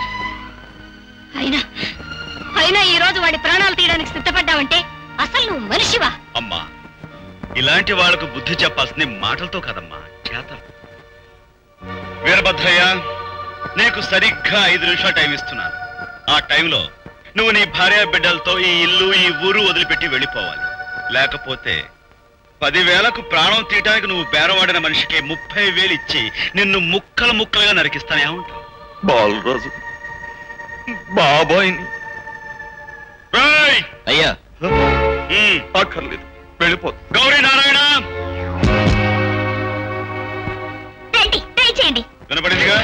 అయినా ఈ రోజు వాడి ప్రాణాలు తీయడానికి సిద్ధపడ్డావంటే అసలు నువ్వు మనిషివా? అమ్మా, ఇలాంటి వాళ్లకు బుద్ధి చెప్పాల్సింది మాటలతో కదమ్మా, చేతలు. వీరభద్రయ్య, నీకు సరిగ్గా 5 నిమిషాలు టైం ఇస్తున్నాను. ఆ టైంలో నువ్వు నీ భార్య బిడ్డలతో ఈ ఇల్లు ఈ ఊరు వదిలిపెట్టి వెళ్ళిపోవాలి. లేకపోతే 10,000కు ప్రాణం తీయటానికి నువ్వు బేరవాడిన మనిషికి 30,000 ఇచ్చి నిన్ను ముక్కలు ముక్కలుగా నరికిస్తానే ఉంటావు. బాలరాజు బాబాయ్ని అయ్యా అక్కర్లేదు, వెళ్ళిపోదు. గౌరీ నారాయణ, చేయండి. వినపడిందిగా?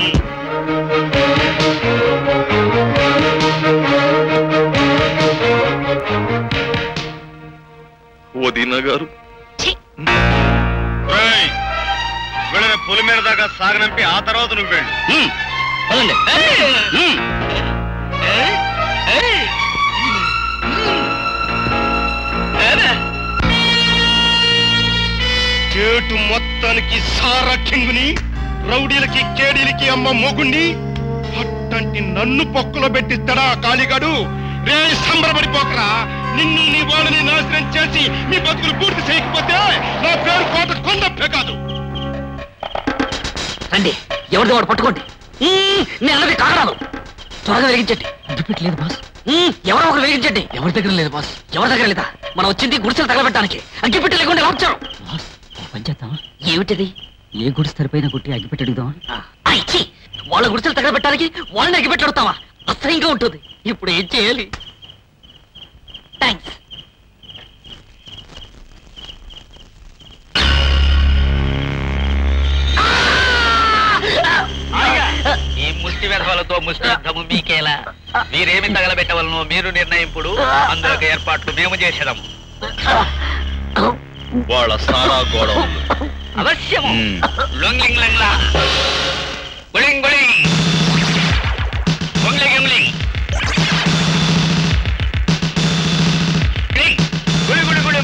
వదిన గారు వీళ్ళని పులి మీద దాకా సాగనంపి ఆ తర్వాత నువ్వు వెళ్ళు. చేటు మొత్తానికి సారా కింగుని, రౌడీలకి కేడీలకి అమ్మ మొగుణ్ణి అట్టంటి నన్ను పొక్కులో పెట్టిస్తాడా కాళీగాడు? రే సంబరపడిపోకరా, నిన్ను నీ వాళ్ళని నాశనం చేసి మీ బతుకులు పూర్తి చేయకపోతే నా పేరు కోట కొండప్పే కాదు. రండి, ఎవరిది వాడు పట్టుకోండి. నేను అన్నది కాగరాదు, త్వరగా వెలిగించండి. అడ్డుపెట్టి లేదు బాస్, ఎవరో ఒకరు వెలిగించండి. ఎవరి దగ్గర లేదు బాస్. ఎవరి దగ్గర లేదా? మనం వచ్చింది గుడిసెలు తగలబెట్టడానికి. అగ్గిపెట్టి లేకుండా ఎలా వచ్చారు బాస్? పంచేద్దామా? ఏమిటిది? ఏ గుడిసె సరిపోయినా కొట్టి అగ్గిపెట్టి అడుగుదామా? వాళ్ళ గుడిసెలు తగలబెట్టడానికి వాళ్ళని అగ్గిపెట్టి అడుగుతావా? అసహ్యంగా ఉంటుంది. ఇప్పుడు ఏం చేయాలి? థ్యాంక్స్. ఈ ముష్టి వెధవలతో ముష్టి యుద్ధము మీకేలా? మీరేమి తగలబెట్టవలనో మీరు నిర్ణయింపుడు. అందులోకి ఏర్పాట్లు మేము చేసేదాము. వాళ్ళ సారా గోడవ అవశ్యము. లొంగ్లింగ్ లంగ్లా, గుళింగ్ గుళింగ్, గుంగ్లింగ్ గుంగ్లింగ్, గుళి గుళి గుళిం.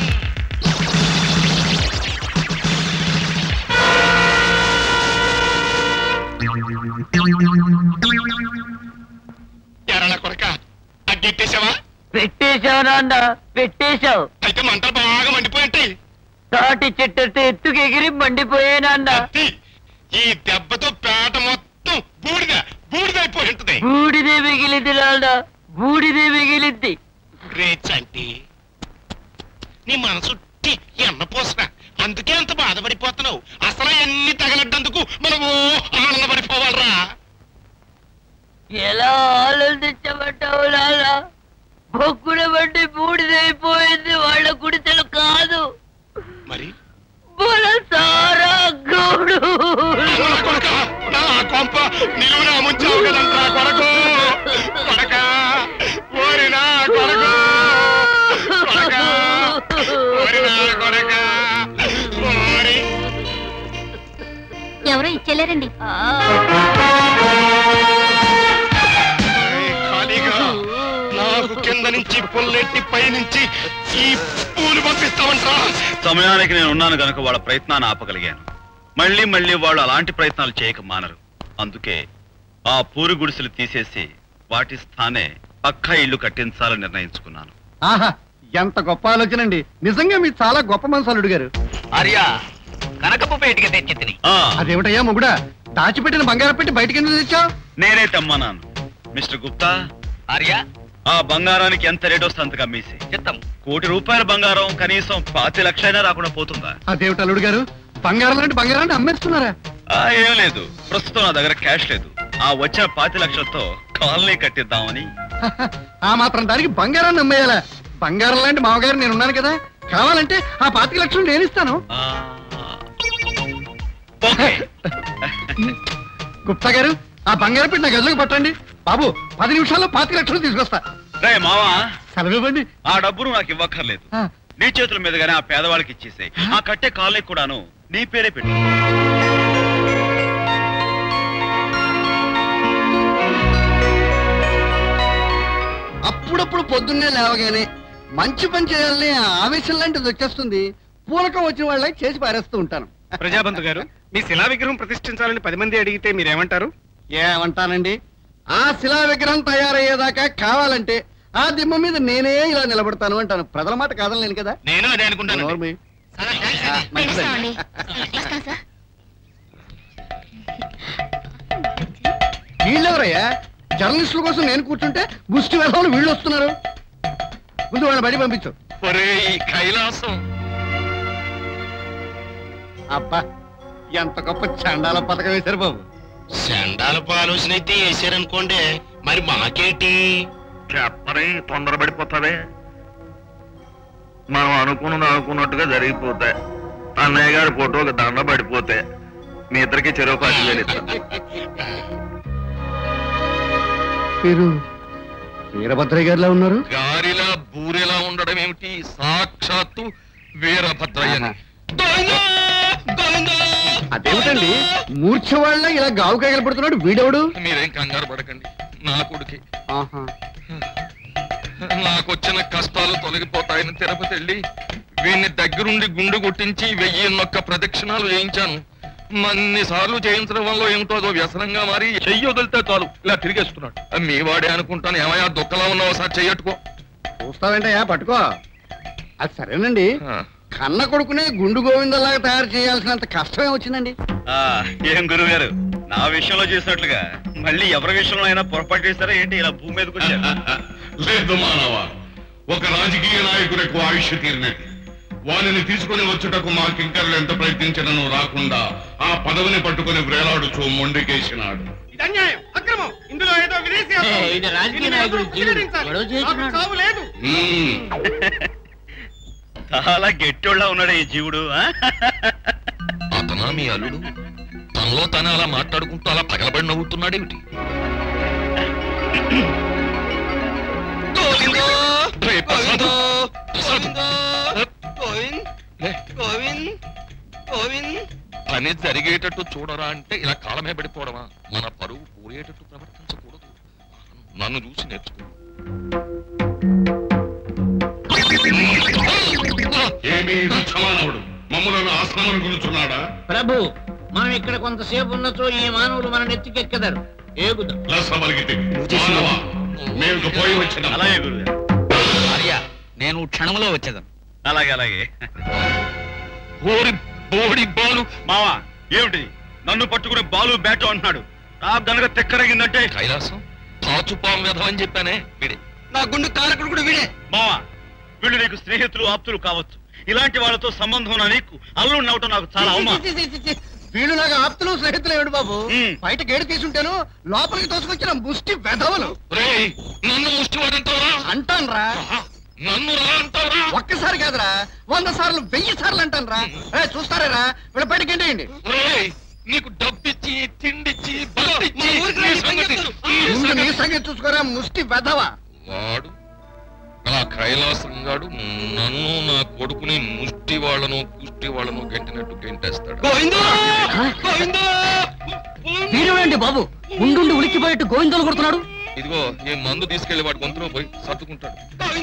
ఎరళ కొరక అగ్గెట్టేసావా? పెట్టేశావు నాన్న, పెట్టేశావు. అయితే మంటలు బాగా మండిపోయింటాయి. తాటి చెట్టు ఎత్తుకు ఎగిరి మండిపోయానన్న. ఈ దెబ్బతో పేట మొత్తం బూడిదైపోయి ఉంటుంది. బూడిదే మిగిలింది నాన్న, బూడిదే మిగిలింది. గ్రేట్స్ అంటే నీ మనసు ఎన్న పోసరా, అందుకే అంత బాధపడిపోతున్నావు. అసలు ఎన్ని తగలడ్డందుకు మనము ఆనందపడిపోవాలరా. ఎలా ఆలోచించబడ్డావు నాన్న? బొగ్గుల బండి బూడిదైపోయింది, వాళ్ళ గుడిసెలు కాదు. మరి సారా గౌడు నా కొంప నిలువునా ముంచావు కదంటా కొరకు. కొడక ఓరినా కొరకు, కొడక ఓరినా కొడక ఓరి. ఎవరో ఇచ్చెళ్ళారండి. ఖాళీగా నాకు కింద నుంచి పుల్లెట్టి పై నుంచి ఈ పూలు పంపిస్తామంటారా? సమయానికి నేను ఉన్నాను గనుక వాళ్ళ ప్రయత్నాన్ని ఆపగలిగాను. మళ్ళీ మళ్ళీ వాళ్ళు అలాంటి ప్రయత్నాలు చేయక మానరు. అందుకే ఆ పూరు గుడిసెలు తీసేసి వాటి స్థానే పక్కా ఇల్లు కట్టించాలని నిర్ణయించుకున్నాను. ఆహా, ఎంత గొప్ప ఆలోచనండి. నిజంగా మీరు చాలా గొప్ప మనసు అల్లుడు గారు. ఆర్యా, కనకపు పేటికి తెచ్చి అదేమిటయ్యా మొగుడా, దాచిపెట్టిన బంగారం పెట్టి బయటకి ఎందుకు తెచ్చావు? నేనే తెమ్మన్నాను. మిస్టర్ గుప్తా, ఆర్య ఆ బంగారానికి ఎంత రేట్ వస్తుంది అంత కమ్మేసి చెప్తాం. 1 కోటి రూపాయల బంగారం కనీసం 5 లక్షలైనా రాకుండా పోతుందా? అదేమిటి అల్లుడు గారు, బంగారం లాంటి బంగారాన్ని అమ్మేస్తున్నారా? ఏం లేదు, ప్రస్తుతం నా దగ్గర క్యాష్ లేదు. ఆ వచ్చిన 5 లక్షలతో కాలనీ కట్టిద్దామని. ఆ మాత్రం దానికి బంగారాన్ని అమ్మేయాలా? బంగారం లాంటి మామగారు నేను ఉన్నాను కదా, కావాలంటే ఆ 5 లక్షలు నేను ఇస్తాను. గుప్తా గారు, ఆ బంగారం పెట్టి నా గదిలోకి పట్టండి బాబు. 10 నిమిషాల్లో 5 లక్షలు తీసుకొస్తా. రే మావా, సెలవివ్వండి. ఆ డబ్బును నాకు ఇవ్వక్కర్లేదు, నీ చేతుల మీదుగానే ఆ పేదవాళ్ళకి ఇచ్చేసాయి. ఆ కట్టే కాలనీ కూడాను నీ పేరే పెట్టు. అప్పుడప్పుడు పొద్దున్నే లేవగానే మంచి పని చేయాలని ఆవేశం లాంటిది వచ్చేస్తుంది. పూలకం వచ్చిన వాళ్ళకి చేసి పారేస్తూ ఉంటాను. ప్రజాబంధు గారు, మీ శిలా విగ్రహం ప్రతిష్ఠించాలని 10 మంది అడిగితే మీరేమంటారు? ఏమంటానండి, ఆ శిలా విగ్రహం తయారయ్యేదాకా కావాలంటే ఆ దిమ్మ మీద నేనే ఇలా నిలబడతాను అంటాను. ప్రజల మాట కాదలేను కదా. నేను అదే అనుకుంటాను. వీళ్ళెవరయ్యా? జర్నలిస్టుల కోసం నేను కూర్చుంటే గుష్టి వెధవులు వీళ్ళు వస్తున్నారు. ముందు వాళ్ళని బడి పంపించు. కైలాసం అబ్బా, ఎంత గొప్ప చండాల పథకం వేశారు బాబు. చండాలపు ఆలోచన అయితే వేసారనుకోండి, మరి మాకేంటి? చెప్పని తొందరపడిపోతావే. మనం అనుకున్నట్టుగా జరిగిపోతే అన్నయ్య గారి ఫోటోకి దండ పడిపోతే మీ ఇద్దరికి చెరువు 10,000 ఇస్తాను. మీరు వీరభద్రయ్య గారిలా ఉన్నారు. గారిలా బూరెలా ఉండడం ఏమిటి? సాక్షాత్తు వీరభద్రయ్య. అదేమిటండి, మూర్ఛ వాళ్ళ ఇలా గావు కగలపడుతున్నాడు వీడెవడు? మీరేం కంగారు పడకండి, నా కొడుకే. నాకొచ్చిన కష్టాలు తొలగిపోతాయని తిరుపతి వెళ్ళి వీడిని దగ్గరుండి గుండు కొట్టించి 1001 ప్రదక్షిణాలు చేయించాను. అన్నిసార్లు చేయించడం వల్ల ఏమిటో అదో వ్యసనంగా మారి చెయ్యి వదిలితే చాలు ఇలా తిరిగేస్తున్నాడు. మీ వాడే అనుకుంటాను. ఏమయ్యా దుఃఖలా ఉన్నావు, ఒకసారి చెయ్యట్టుకో. చూస్తావేంటయ్యా, పట్టుకో. అది సరేనండి, కన్న కొడుకునే గుండు గోవిందలాగా తయారు చేయాల్సినంత కష్టమే వచ్చిందండి. ఏం గురువు గారు, నా విషయంలో చేసినట్లుగా మళ్ళీ ఎవరి విషయంలో అయినా పొరపాటు చేస్తారా ఏంటి? ఇలా భూమి మీదకి వచ్చారు. లేదు మానవ, ఒక రాజకీయ నాయకులకు ఆయుష్ తీరినట్టు వానిని తీసుకుని వచ్చుటకు మా కింకర్లు ఎంత ప్రయత్నించినను రాకుండా ఆ పదవిని పట్టుకుని వేలాడుచూ మొండికేసినాడు. ఇది అన్యాయం, అక్రమం. ఇందులో ఏదో విదేశీ ఇది రాజకీయ నాయకుడు చావు లేదు. చాలా గెట్టోళ్ళ ఉన్నాడు ఈ జీవుడు. అతనా మీ అల్లుడు? తనలో తనే అలా మాట్లాడుకుంటూ అలా పగలబడి నవ్వుతున్నాడేమిటి? పని జరిగేటట్టు చూడరా అంటే ఇలా కాలమే పడిపోవడమా? మన పరువు పోయేటట్టు ప్రవర్తించకూడదు. నన్ను చూసి నేర్చుకో. ఏమీ రుచమానవుడు మమ్మలను ఆశ్రమం గురుచున్నాడా? ప్రభు, మనం ఇక్కడ కొంతసేపు ఉన్నచో ఈ మానవులు మన నెత్తికెక్కదారు. ఏగుదాం. మేము పోయి వచ్చినాం. అలాగే గురువు. ఆర్య, నేను క్షణంలో వచ్చేదాను. అలాగే అలాగే. మావా, ఏమిటి నన్ను పట్టుకుని బాలు బ్యాట్ అంటున్నాడు? నాకు గనక తెక్కరగిందంటే కైలాసం తాచుపాం వ్యధం అని చెప్పానే వీడే. నా గుండు కారకుడు కూడా వీడే. మావా, వీళ్ళు నీకు స్నేహితులు ఆప్తులు కావచ్చు. ఇలాంటి వాళ్ళతో సంబంధం ఉన్న నీకు అల్లుడు నవ్వటం నాకు చాలా అవమానం. వీళ్ళు నాకు ఆప్తులు స్నేహితులు ఏమిటి బాబు? బయట గేడు తీసుంటాను, లోపలికి తోసుకొచ్చిన ముష్టి వెధవలు. నన్ను ముష్టి వాడంటావా? అంటాను రా. నన్ను రా అంటావా? ఒక్కసారి కాదురా, 100 సార్లు 1000 సార్లు అంటాను రా. చూస్తారా, వీళ్ళ బయటకి ఏంటండి? నీకు డబ్బిచ్చి తిండిచ్చి నీ సంగతి చూసుకోరా ముష్టి వెధవ. వాడు ఆ కైలాసం గాడు నన్ను నా కొడుకుని ముష్టి వాళ్ళను పుష్టి వాళ్ళను గెంటినట్టు గెంటేస్తాడు. వీరేంటి బాబు, ఉండుండి ఉలిక్కిపోయేట్టు గోవిందలు కొడుతున్నాడు? ఇదిగో ఈ మందు తీసుకెళ్లి వాడి గొంతులో పోయి సర్దుకుంటాడు.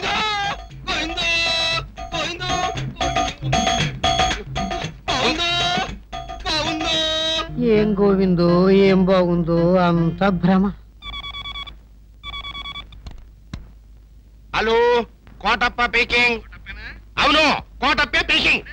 ఏం గోవిందో ఏం బాగుందో అంత భ్రమ. Hello, Kotappa peaking. అవును, కోటప్పే పీకింగ్.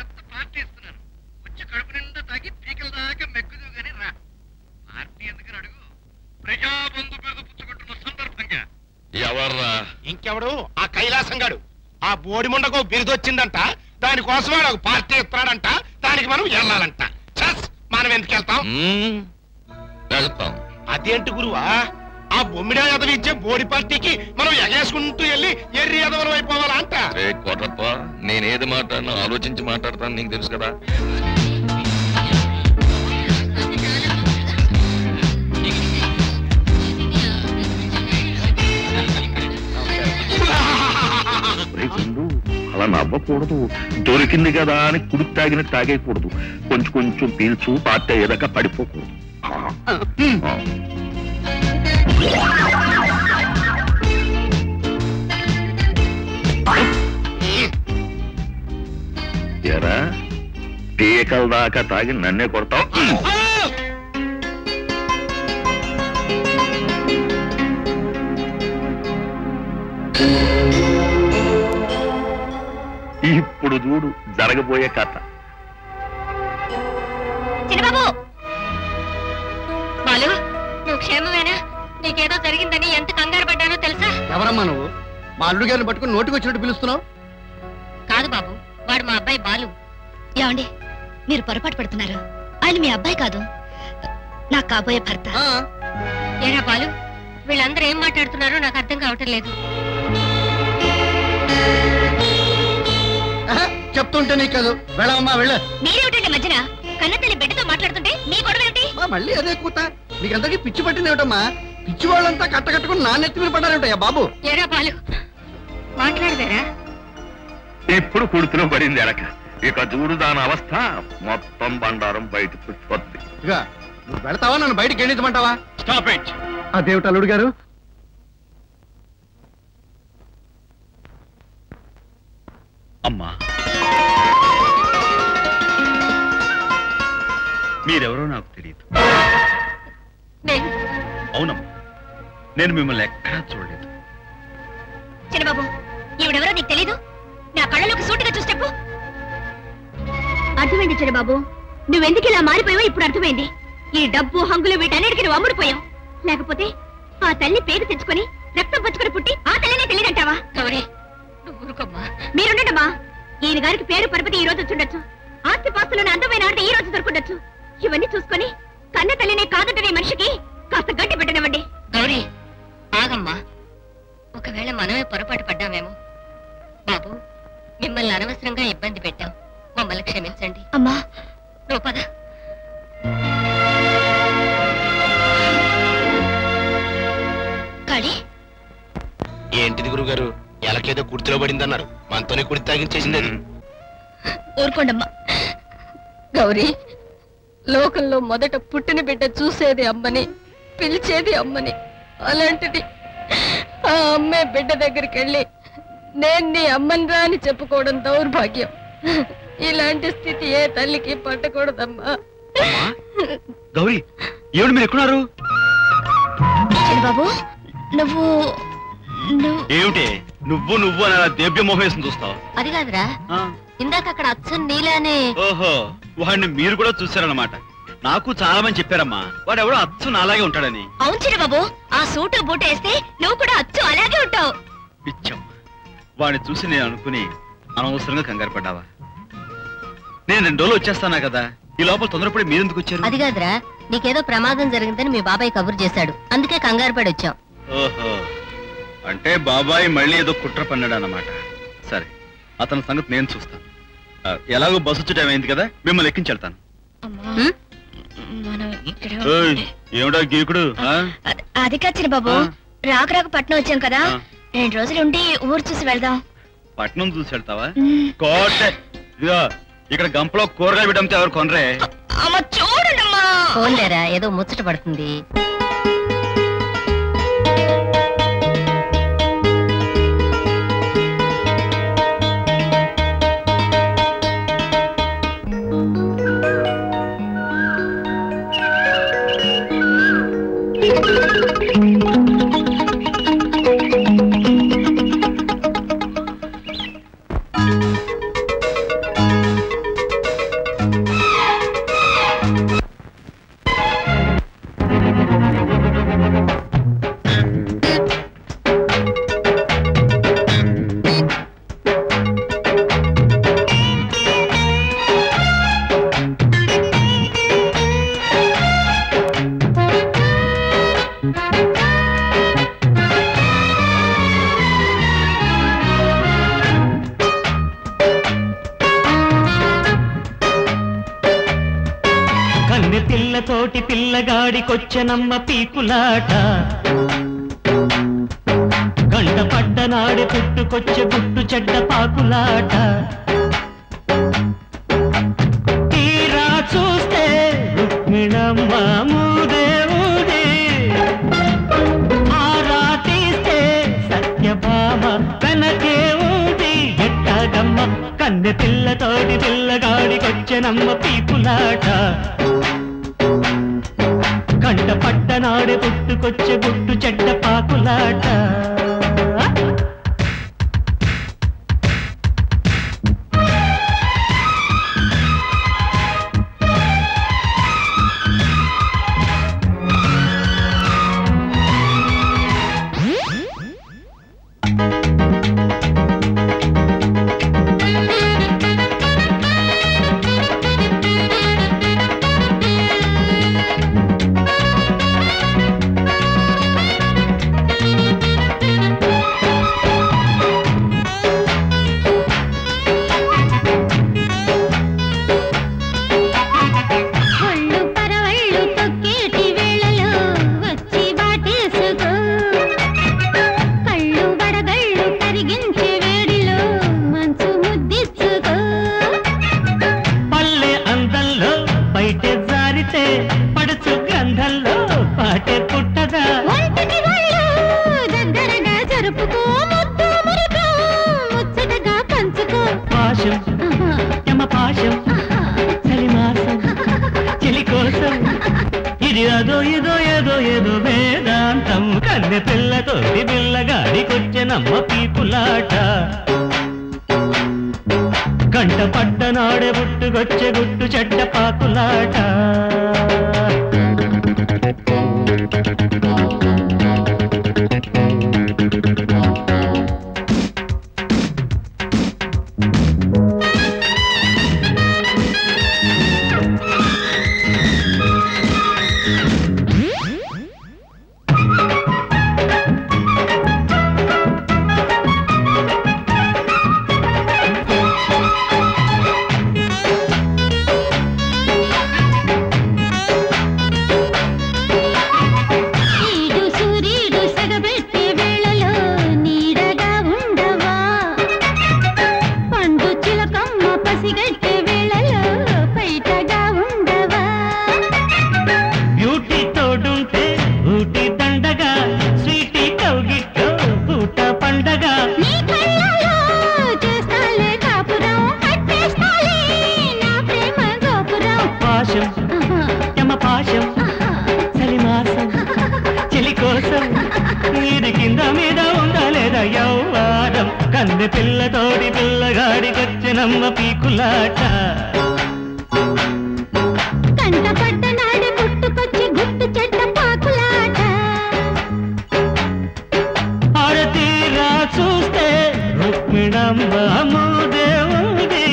కడుపు నిండా తాగి పీకల దాకా మెక్కుదు గాని రా. పార్టీ ఎందుకని అడుగు. ప్రజాబంధు మీద పుచ్చుకుంటున్న సందర్భంగా ఎవర్రా? ఇంకెవడు? ఆ కైలాసం గాడు. ఆ బోడిముండకు బిరుదొచ్చిందంట, దానికోసం వాడు ఒక పార్టీ ఇస్తున్నాడంట, దానికి మనం వెళ్ళాలంట. చస్, మనం ఎందుకు వెళ్తాం? వెళ్తాం. అదేంటి గురువా? ఆ బొమ్మిడా ఎదవి ఇచ్చే బోడి పార్టీకి మనం ఎగేసుకుంటూ వెళ్ళి ఎర్రి ఎదవలం అయిపోవాలా అంట? కొట్టప్ప, నేనేది మాట్లాడినా ఆలోచించి మాట్లాడతాను, నీకు తెలుసు కదా. అలా నవ్వకూడదు. దొరికింది కదా అని కుడికి తాగినట్టు తాగేయకూడదు. కొంచెం కొంచెం పీల్చు, పార్టీ అయ్యేదాకా పడిపోకూడదు. ఎరా, పీకల దాకా తాగి నన్నే కొడతావు. ఇప్పుడు చూడు జరగబోయే కథ. చిన్నబాబు, బాలు, నువ్వు క్షేమమేనా? నీకేదో జరిగిందని ఎంత కంగారు పడ్డానో తెలుసా? ఎవరమ్మా నువ్వు? మా అల్లుడు గారిని పట్టుకుని నోటికి వచ్చినట్టు పిలుస్తున్నావు? కాదు బాబు, వాడు మా అబ్బాయి బాలు. ఏమండి, మీరు పొరపాటు పడుతున్నారు. ఆయన మీ అబ్బాయి కాదు, నాకు కాబోయే భర్త. ఏరా బాలు, వీళ్ళందరూ ఏం మాట్లాడుతున్నారో నాకు అర్థం కావటం లేదు. చెప్తుంటే నీకు కాదు, వెళ్ళమ్మా వెళ్ళ. మీరేమిటండి మధ్యన? కన్నతల్లి బిడ్డతో మాట్లాడుతుంటే మీ గొడవ ఏమిటి? మళ్ళీ అదే కూత. మీకందరికీ పిచ్చి పట్టింది ఏమిటమ్మా? పిచ్చి వాళ్ళంతా కట్టకట్టుకుని నా నెత్తి మీద పడ్డారేమిటయ్యా బాబు? ఏరా బాలు, మాట్లాడవేరా? ఇప్పుడు కుడుతులో పడింది ఎలక. ఇక చూడు దాని అవస్థ, మొత్తం బండారం బయటకు వద్ది. ఇక నువ్వు వెళ్తావా, నన్ను బయటికి ఎండించమంటావా? Stop it. అదేమిటి అల్లుడు గారు? అమ్మా, మీరెవరో నాకు తెలియదు. అవునమ్మా, నేను మిమ్మల్ని ఎక్కడా చూడలేదు. చిన్నబాబు, ఈవిడెవరో నీకు తెలీదు? నా కళ్ళలోకి సూటిగా చూసేపు. అర్థమైంది చిన్నబాబు, నువ్వెందుకు ఇలా మారిపోయావో ఇప్పుడు అర్థమైంది. ఈ డబ్బు హంగులు వీటన్నిటికీ నువ్వు అమ్ముడిపోయావు. లేకపోతే ఆ తల్లి పేరు తెచ్చుకొని రక్తం పంచుకొని పుట్టి ఆ తల్లినే తెలియదంటావా? గౌరీ, మీరుండమ్మా. ఈయన గారికి పేరు పరపతి ఈ రోజు వచ్చుండొచ్చు, ఆస్తి పాస్తులను అందమైన ఆడితే ఈ రోజు దొరుకుండొచ్చు. ఇవన్నీ చూసుకొని కన్న తల్లినే కాదంటే మనిషికి కాస్త గడ్డి పెట్టనివ్వండి. గౌరీ, ఆగమ్మా. ఒకవేళ మనమే పొరపాటు పడ్డామేమో. బాబు, మిమ్మల్ని అనవసరంగా ఇబ్బంది పెట్టాం, మమ్మల్ని క్షమించండి. అమ్మా, నువ్వు పద. కాళీ, ఏంటిది గురుగారు? ఎలకేదో కుర్తిలో పడిందన్నారు, మనతోనే కుడి తాగించేసింది. ఊరుకోండమ్మా. గౌరీ, లోకంలో మొదట పుట్టిన బిడ్డ చూసేది అమ్మని, పిలిచేది అమ్మని. అలాంటిది ఆ అమ్మే బిడ్డ దగ్గరికి వెళ్ళి నేను నీ అమ్మనిరా అని చెప్పుకోవడం దౌర్భాగ్యం. ఇలాంటి స్థితి ఏ తల్లికి పట్టకూడదమ్మా. గౌరీ, ఏమిటి మీరు ఎక్కడున్నారు? బాబు, నువ్వు ఏమిటి నువ్వు నువ్వు అని దేవ్య మోహేసం చూస్తావు? అది కాదురా, ఇందాక అక్కడ అచ్చం నీలానే. ఓహో, వాడిని మీరు కూడా చూశారన్నమాట. నాకు చాలా మంది చెప్పారమ్మా, వాడు ఎవడో అచ్చు నాలాగే ఉంటాడని. అవును చిన్న బాబు, ఆ సూటు బూట వేస్తే నువ్వు కూడా అచ్చు అలాగే ఉంటావు. పిచ్చం, వాడిని చూసి నేను అనుకుని అనవసరంగా కంగారు పడ్డావా? నేను 2 రోజులు వచ్చేస్తానా కదా, ఈ లోపల తొందరపడి మీరెందుకు వచ్చారు? అది కాదురా, నీకేదో ప్రమాదం జరిగిందని మీ బాబాయ్ కబురు చేశాడు, అందుకే కంగారు పడి వచ్చాం. ఓహో, అంటే బాబాయ్ మళ్ళీ ఏదో కుట్ర పన్నాడు అన్నమాట. సరే, అతని సంగతి నేను చూస్తాను. ఎలాగో బస్సు వచ్చే టైం అయింది కదా, మిమ్మల్ని ఎక్కించెళ్తాను. ఏమిటా గీకుడు? అది కాదు బాబు, రాక పట్నం వచ్చాం కదా, 2 రోజులు ఉండి ఊరు చూసి వెళ్దాం. పట్నం చూసి వెళ్తావా? కోటే, ఇదిగో ఇక్కడ గంపలో కూరగాయలు పెట్టంతో ఎవరు కొనరే? చూడండమ్మా. ఫోన్లేరా, ఏదో ముచ్చట పడుతుంది. పిల్లతోటి పిల్లగాడికొచ్చనమ్మ పీకులాట గంట పడ్డనాడే పుట్టుకొచ్చే గుట్టు చెడ్డ పాకులాట తీరా చూస్తే రుక్మిణమ్మ మూదేవుడే ఆరా తీస్తే సత్యభామ వెనకే ఊడి ఎట్టాగమ్మ కన్నె పిల్లతోటి పిల్లగాడికొచ్చనమ్మ పీకులాట కంట పట్టనాడే పుట్టుకొచ్చే గుట్టు చెడ్డ పాకులాట నమ్మ పీపులాట గంట పడ్డనాడే పుట్టుకొచ్చే గుట్టు చెడ్డ పాకులాట పిల్లతోడి పిల్లగాడికొచ్చినమ్మ పీకులాట కంట పడ్డనాడే పుట్టుకొచ్చి గుట్టు చెడ్డ పాకులాట ఆడతీరా చూస్తే రుక్మిణమ్మ మూదేవుడి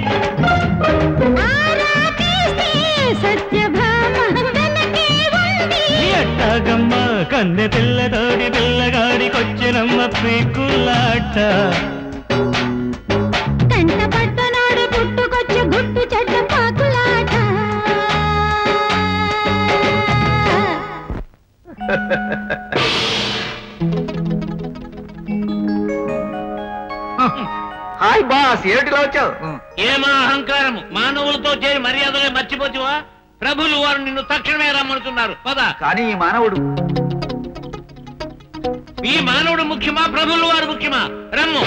ఆరా తీస్తే సత్యభామ వెనకే ఉంది ఎట్టాగమ్మ కన్నె పిల్లతోడి పిల్లగాడికొచ్చినమ్మ పీకులాట కంట పడ్డనాడు పుట్టుకొచ్చే గుట్టు చెడ్డ పాకులాట హాయ్ బాస్ ఏమిటిలా వచ్చావు ఏమా అహంకారము మానవులతో చేరి మర్యాదలే మర్చిపోతావా ప్రభులు వారు నిన్ను తక్షణమే రమ్మంటున్నారు పద కానీ ఈ మానవుడు ముఖ్యమా ప్రభులు వారు ముఖ్యమా రమ్ము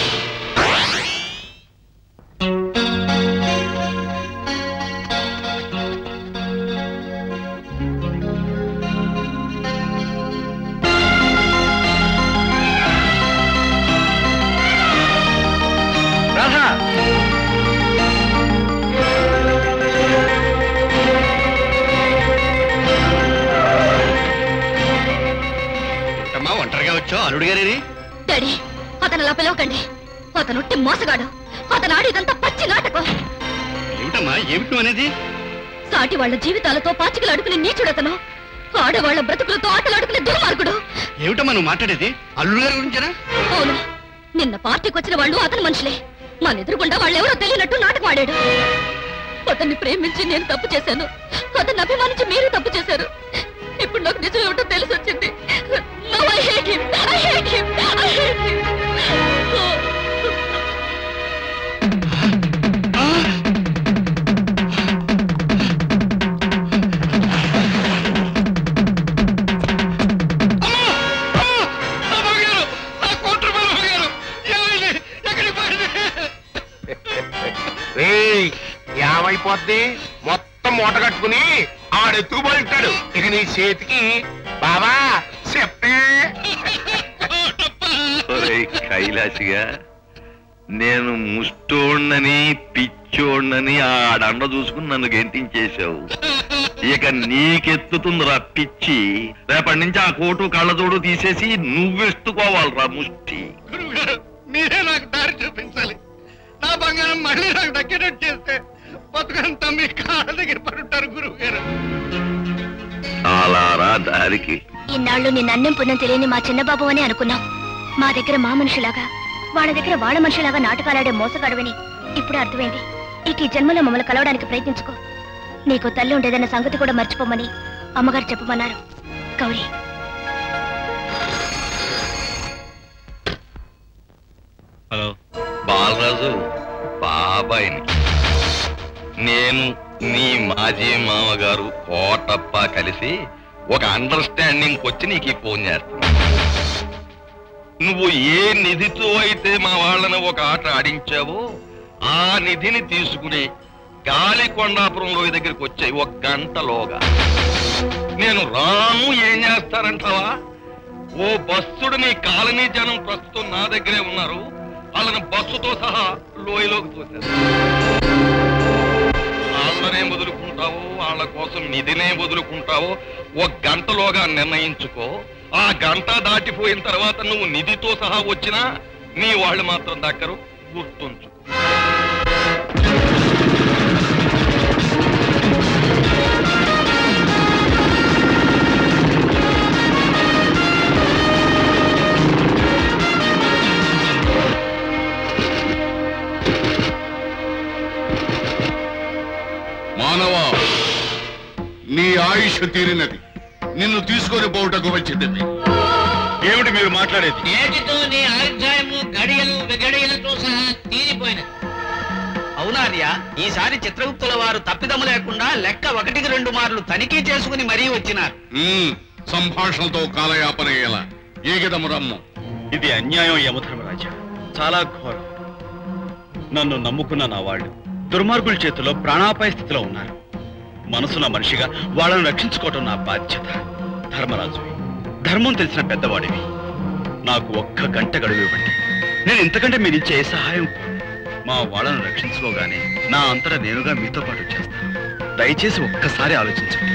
ఒంటరిగా వచ్చావు అల్లుడు గారి డాడీ అతను అలా పిలవకండి అతనుట్టి మోసగాడు అతను ఆడిదంతా పచ్చి నాటకం ఏమిటమ్మా ఏమిటి అనేది సాటి వాళ్ళ జీవితాలతో పాచికలు అడుకునే నీచుడతను ఆడవాళ్ల బ్రతుకులతో ఆటలాడుకునే దుర్మార్గుడు ఏమిటమ్మా నువ్వు మాట్లాడేది అల్లుడు గారి గురించేనా అవును నిన్న పార్టీకి వచ్చిన వాళ్ళు అతని మనుషులే మన ఎదురుగుండా వాళ్ళు ఎవరో తెలియనట్టు నాటకం ఆడాడు అతన్ని ప్రేమించి నేను తప్పు చేశాను, అతన్ని అభిమానించి మీరు తప్పు చేశారు. ఇప్పుడు నాకు నిజం ఏమిటో తెలిసి వచ్చింది. Now I hate him. I hate him. I hate him. ఏమైపోద్ది? మొత్తం మూట కట్టుకుని ఆడెత్తుకుపోయింటాడు. ఇక నీ చేతికి బాబా చెప్పే. కైలాసిగా నేను ముష్టోణ్ణని పిచ్చోణ్ణని ఆడండ చూసుకుని నన్ను గెంటించేశావు. ఇక నీకెత్తుతుందిరా పిచ్చి. రేపటి నుంచి ఆ కోటు కళ్ళజోడు తీసేసి నువ్వెత్తుకోవాలిరా ముష్టి. మీరే నాకు దారి చూపించాలి. నా బంగారం మళ్ళీ నాకు దక్కేటట్టు చేస్తే బతుకంతా మీ కాళ్ళ దగ్గర పడుంటారు గురువు గారు. అలారా దారికి. ఇన్నాళ్ళు నిన్ను అన్నం పుణ్యం తెలియని మా చిన్నబాబు అని అనుకున్నాం. మా దగ్గర మా మనుషులాగా, వాళ్ళ దగ్గర వాళ్ళ మనుషులాగా నాటకాలాడే మోసగాడవని ఇప్పుడు అర్థమైంది. ఇక ఈ జన్మలో మమ్మల్ని కలవడానికి ప్రయత్నించుకో. నీకు తల్లి ఉండేదన్న సంగతి కూడా మర్చిపోమని అమ్మగారు చెప్పమన్నారు. గౌరీ, హలో బాలరాజు, బాబాయిని. నేను నీ మాజీ మామగారు కోటప్ప కలిసి ఒక అండర్స్టాండింగ్ వచ్చి నీకు ఫోన్ చేస్తున్నా. నువ్వు ఏ నిధితో అయితే మా వాళ్ళని ఒక ఆట ఆడించావో ఆ నిధిని తీసుకుని గాలికొండాపురం లోయ దగ్గరికి వచ్చాయి 1 గంటలోగా. నేను రాను, ఏం చేస్తారంటావా? ఓ బస్సుడు నీ కాలనీ జనం ప్రస్తుతం నా దగ్గరే ఉన్నారు. వాళ్ళని బస్సుతో సహా లోయలోకి తోశారు. వాళ్ళనే వదులుకుంటావో వాళ్ళ కోసం నిధినే వదులుకుంటావో 1 గంటలోగా నిర్ణయించుకో. ఆ గంట దాటిపోయిన తర్వాత నువ్వు నిధితో సహా వచ్చినా నీ వాళ్ళు మాత్రం దక్కరు, గుర్తుంచు. మానవా, నీ ఆయుష్ తీరినది. నిన్ను తీసుకొని పోవుటకు వచ్చింది. ఏమిటి మీరు మాట్లాడేది? నేటితో నీ ఆయుర్దాయము గడియలు విగడియలతో సహా తీరిపోయినది. అవునార్య, ఈసారి చిత్రగుప్తుల వారు తప్పిదము లేకుండా లెక్క 1-2 మార్లు తనిఖీ చేసుకుని మరీ వచ్చినారు. సంభాషణతో కాలయాపన ఎలా? ఏగదము రమ్ము. ఇది అన్యాయం యమధర్మరాజా, చాలా ఘోరం. నన్ను నమ్ముకున్న నా వాళ్ళు దుర్మార్గుల చేతిలో ప్రాణాపాయ స్థితిలో ఉన్నారు. మనసున్న మనిషిగా వాళ్ళను రక్షించుకోవటం నా బాధ్యత. ధర్మరాజు, ధర్మం తెలిసిన పెద్దవాడివి. నాకు 1 గంట గడువు ఇవ్వండి. నేను ఇంతకంటే మీరు ఇచ్చే సహాయం మా వాళ్ళను రక్షించుకోగానే నా అంతటా నేనుగా మీతో పాటు చేస్తాను. దయచేసి ఒక్కసారి ఆలోచించండి.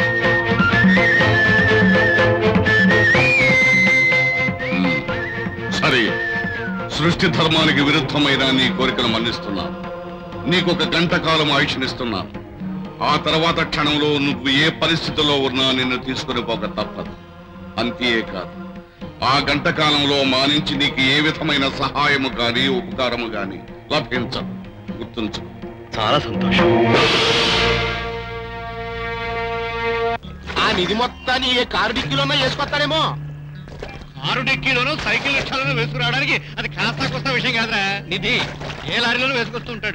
సరే, సృష్టి ధర్మానికి విరుద్ధమైన నీ కోరికను మన్నిస్తున్నాను. నీకొక గంట కాలం ఆయుష్నిస్తున్నాను. ఆ తర్వాత క్షణంలో నువ్వు ఏ పరిస్థితిలో ఉన్నా నిన్ను తీసుకుని పోక తప్పదు. అంతేకాదు, ఆ గంట కాలంలో మా నుంచి నీకు ఏ విధమైన సహాయము గాని ఉపకారము గాని లభించదు. గుర్తుంచు. చాలా సంతోషం. ఆ నిధి మొత్తాన్ని ఏ కారు డిక్కీలోనో వేసుకొస్తాడేమో. కారు డిక్కీలోనూ సైకిల్ రిక్షాలోనూ వేసుకురావడానికి అది కాస్త కొత్త విషయం కాదురా. నిధి ఏ లారీలోనూ వేసుకొస్తూ ఉంటాడు.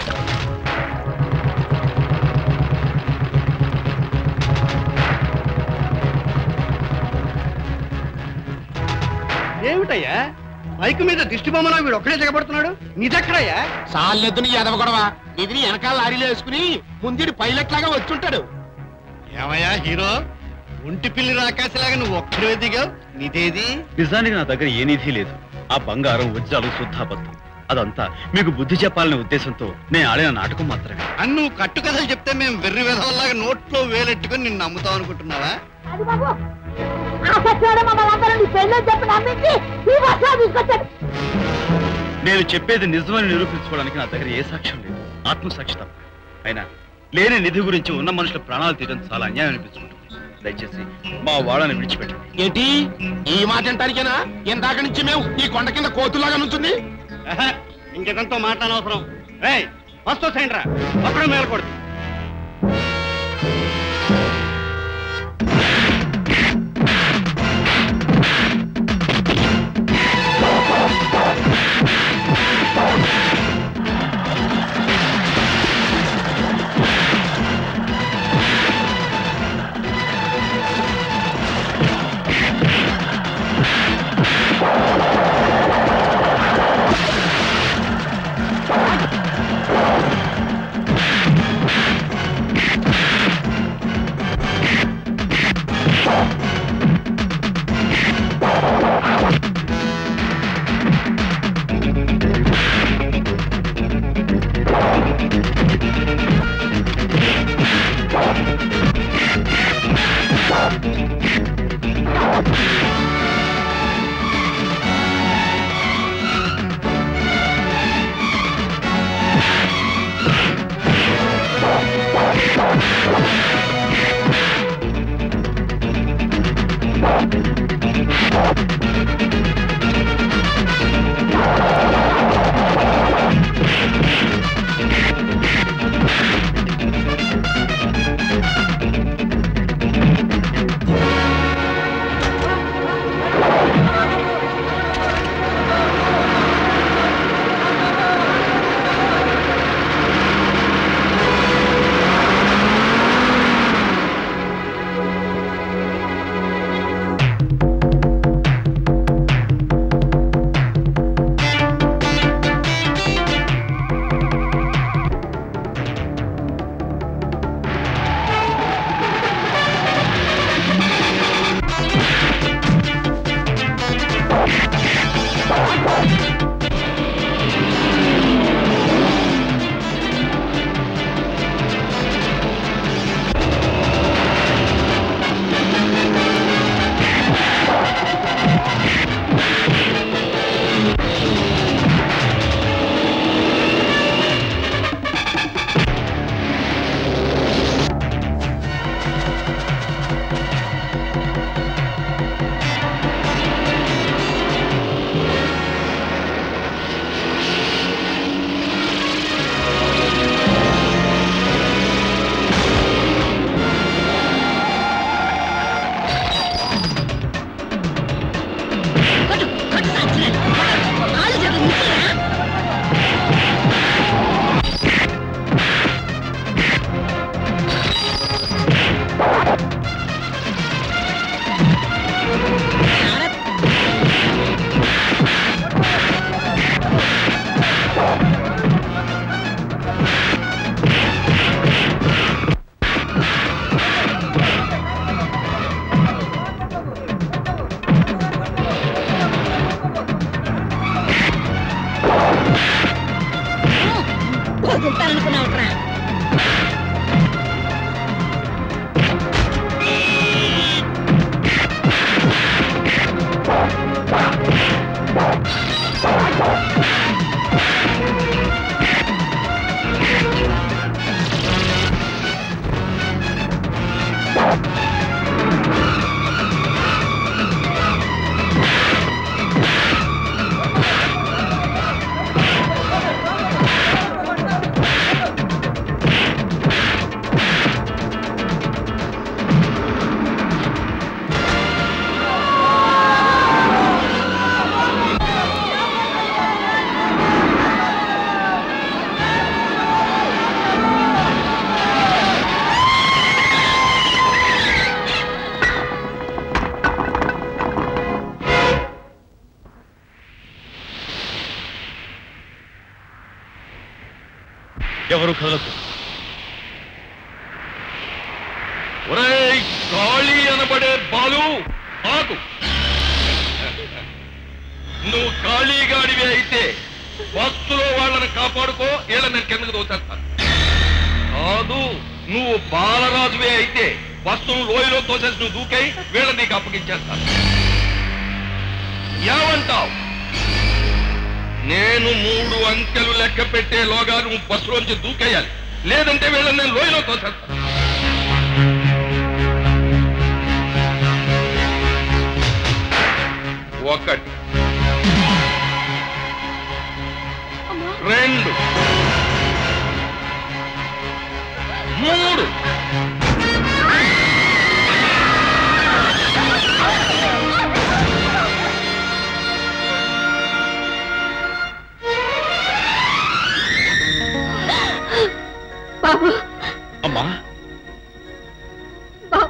ఏమిటయ్యా మైకు మీద దిష్టి బొమ్మలో వీడు ఒక్కడే దిగబడుతున్నాడు? నిజెక్కడయ్యా? సాల్లెద్దు నీ ఎదవ గొడవ. నిధిని వెనకాల లారీలో వేసుకుని ముందుడి పైలట్ లాగా వచ్చుంటాడు. ఏమయ్యా హీరో, ఒంటి పిల్లి రాకాశలాగా నువ్వు ఒక్కడే దిగావు. నిధేది? నిజానికి నా దగ్గర ఏ నిధి లేదు. ఆ బంగారం వజ్రాలు శుద్ధాబద్ధం. అదంతా మీకు బుద్ధి చెప్పాలనే ఉద్దేశంతో నేను ఆడిన నాటకం మాత్రమే. అని నువ్వు కట్టు కథలు చెప్తే మేము వెర్రి వెధవల్లాగా నోట్లో వేలెట్టుకుని నిన్ను నమ్ముతాం అనుకుంటున్నావా? నేను చెప్పేది నిజమని నిరూపించుకోవడానికి నా దగ్గర ఏ సాక్ష్యం లేదు, ఆత్మసాక్షి తప్ప. అయినా లేని నిధి గురించి ఉన్న మనుషుల ప్రాణాలు తీయడం చాలా అన్యాయం అనిపించుకుంటుంది. దయచేసి మా వాళ్ళని విడిచిపెట్టండి. ఏంటి ఈ మాట అంటానికేనా ఇందాక నుంచి మేము ఈ కొండ కింద కోతులాగా నుంచుంది? ఇంకెంతో మాట్లాడనవసరం. వస్తూ సైండ్రా అప్పుడు మేలకూడదు. వదులుతారనుకున్నావుట్రా? ఎవరు కదలకు. ఒరేయ్ కాళీ అనబడే బాలు ఆగు. నువ్వు ఖాళీగాడివి అయితే బస్సులో వాళ్ళని కాపాడుకో, వీళ్ళ నేను కిందకు తోసేస్తాను. కాదు, నువ్వు బాలరాజువే అయితే బస్సును లోయలో తోసేసి నువ్వు దూకై వీళ్ళ నీకు అప్పగించేస్తాను. ఏమంటావు? నేను 3 అంకెలు లెక్క పెట్టేలోగా నువ్వు బస్సులోంచి దూకేయాలి, లేదంటే వీళ్ళని నేను లోయలో తోసేస్తాను. ఒకటి, 2, 3. బాబు, అమ్మా, బాబు,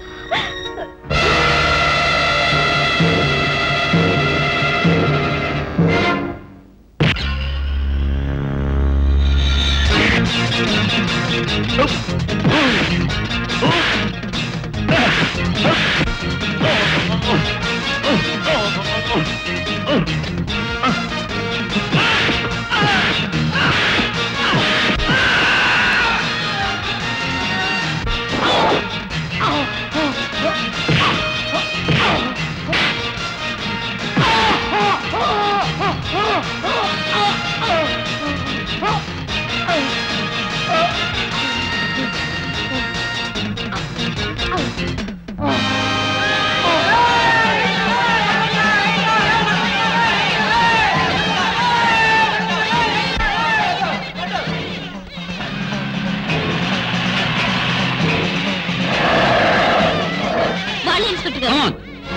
వాళ్ళే ఇన్స్పెక్టర్ గారు.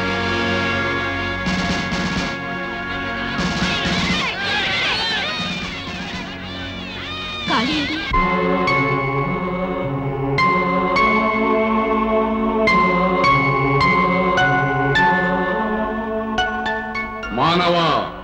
ఖాళీ ఏది? మానవా,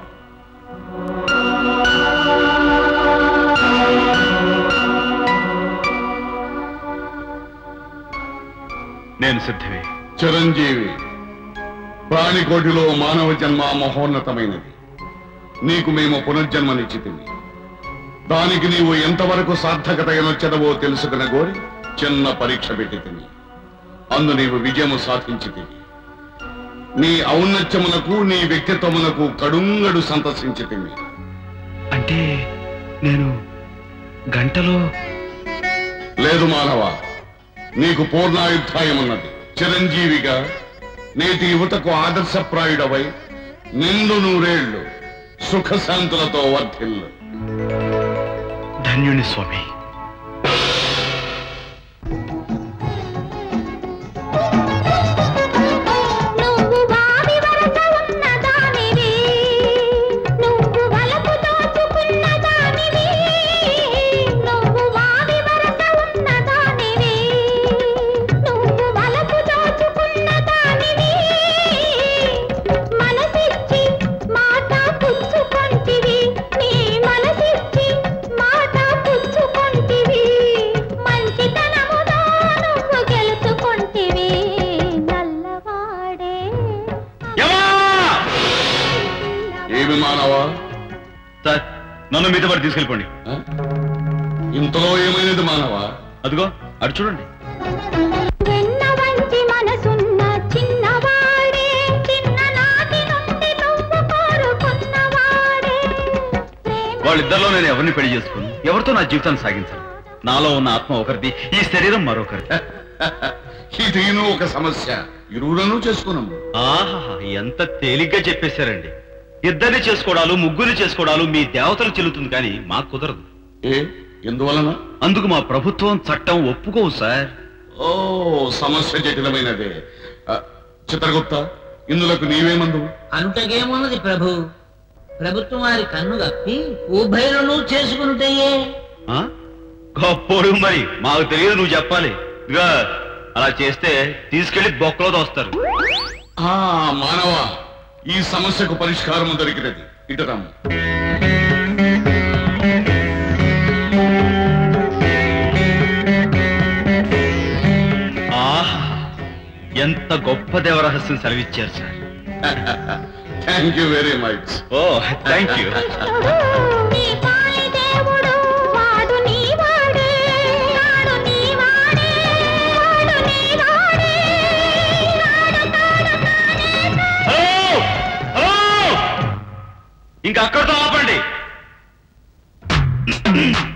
నేను సిద్ధమే. చిరంజీవి, ప్రాణికోటిలో మానవ జన్మ మహోన్నతమైనది. నీకు మేము పునర్జన్మనిచ్చితివి. దానికి నీవు ఎంతవరకు సార్థకత ఎనొచ్చదవో తెలుసుకున్న గోరి చిన్న పరీక్ష పెట్టితివి. అందు నీవు విజయము సాధించితివి. నీ ఔన్నత్యమునకు నీ వ్యక్తిత్వమునకు కడుంగడు సంతసించితివి. అంటే నేను గంటలో? లేదు మానవ, నీకు పూర్ణాయుద్ధాయమున్నది. చిరంజీవిగా నేటి యువతకు ఆదర్శప్రాయుడవై నిండు 100 ఏళ్లు సుఖశాంతులతో వర్ధిల్లు. ధన్యుని స్వామి. నన్ను మీతో పాటు తీసుకెళ్ళిపోండి. ఇంతలో ఏమైనది మానవా? అదిగో అటు చూడండి. మనసున్న చిన్నవాడే చిన్ననాటి నుండి నువ్వు కోరుకున్నవాడే. వాళ్ళిద్దరిలో నేను ఎవరిని పెళ్లి చేసుకుని ఎవరితో నా జీవితాన్ని సాగించాను? నాలో ఉన్న ఆత్మ ఒకరిది, ఈ శరీరం మరొకరిది. ఇదేనో ఒక సమస్య. ఇరువులను చేసుకున్నాము. ఆహా, ఎంత తేలిగ్గా చెప్పేశారండి. ఇద్దరిని చేసుకోవడాలు, ముగ్గురిని చేసుకోవడాలు మీ దేవతలు చెల్లుతుంది, కానీ మాకు కుదరదు. ఎందువలన? అందుకు మా ప్రభుత్వం చట్టం ఒప్పుకోవు సార్. ఓ, సమస్య జటిలమైనదే. చిత్రగుప్త, ఇందులోకి నీవేమందు? అంతకేమున్నది ప్రభు. ప్రభుత్వం వారి కన్ను కప్పి ఉభయలను చేసుకుంటాయే. గొప్పోడు, మరి మాకు తెలియదు, నువ్వు చెప్పాలి. ఇదిగా అలా చేస్తే తీసుకెళ్లి బొక్కలో దోస్తారు. మానవ, ఈ సమస్యకు పరిష్కారం దొరికినది. ఇటురాము. ఆహా, ఎంత గొప్ప దేవరహస్యం సెలవిచ్చారు sir. Thank you very much. Oh, thank you. ఇంకా అక్కడితో ఆపండి.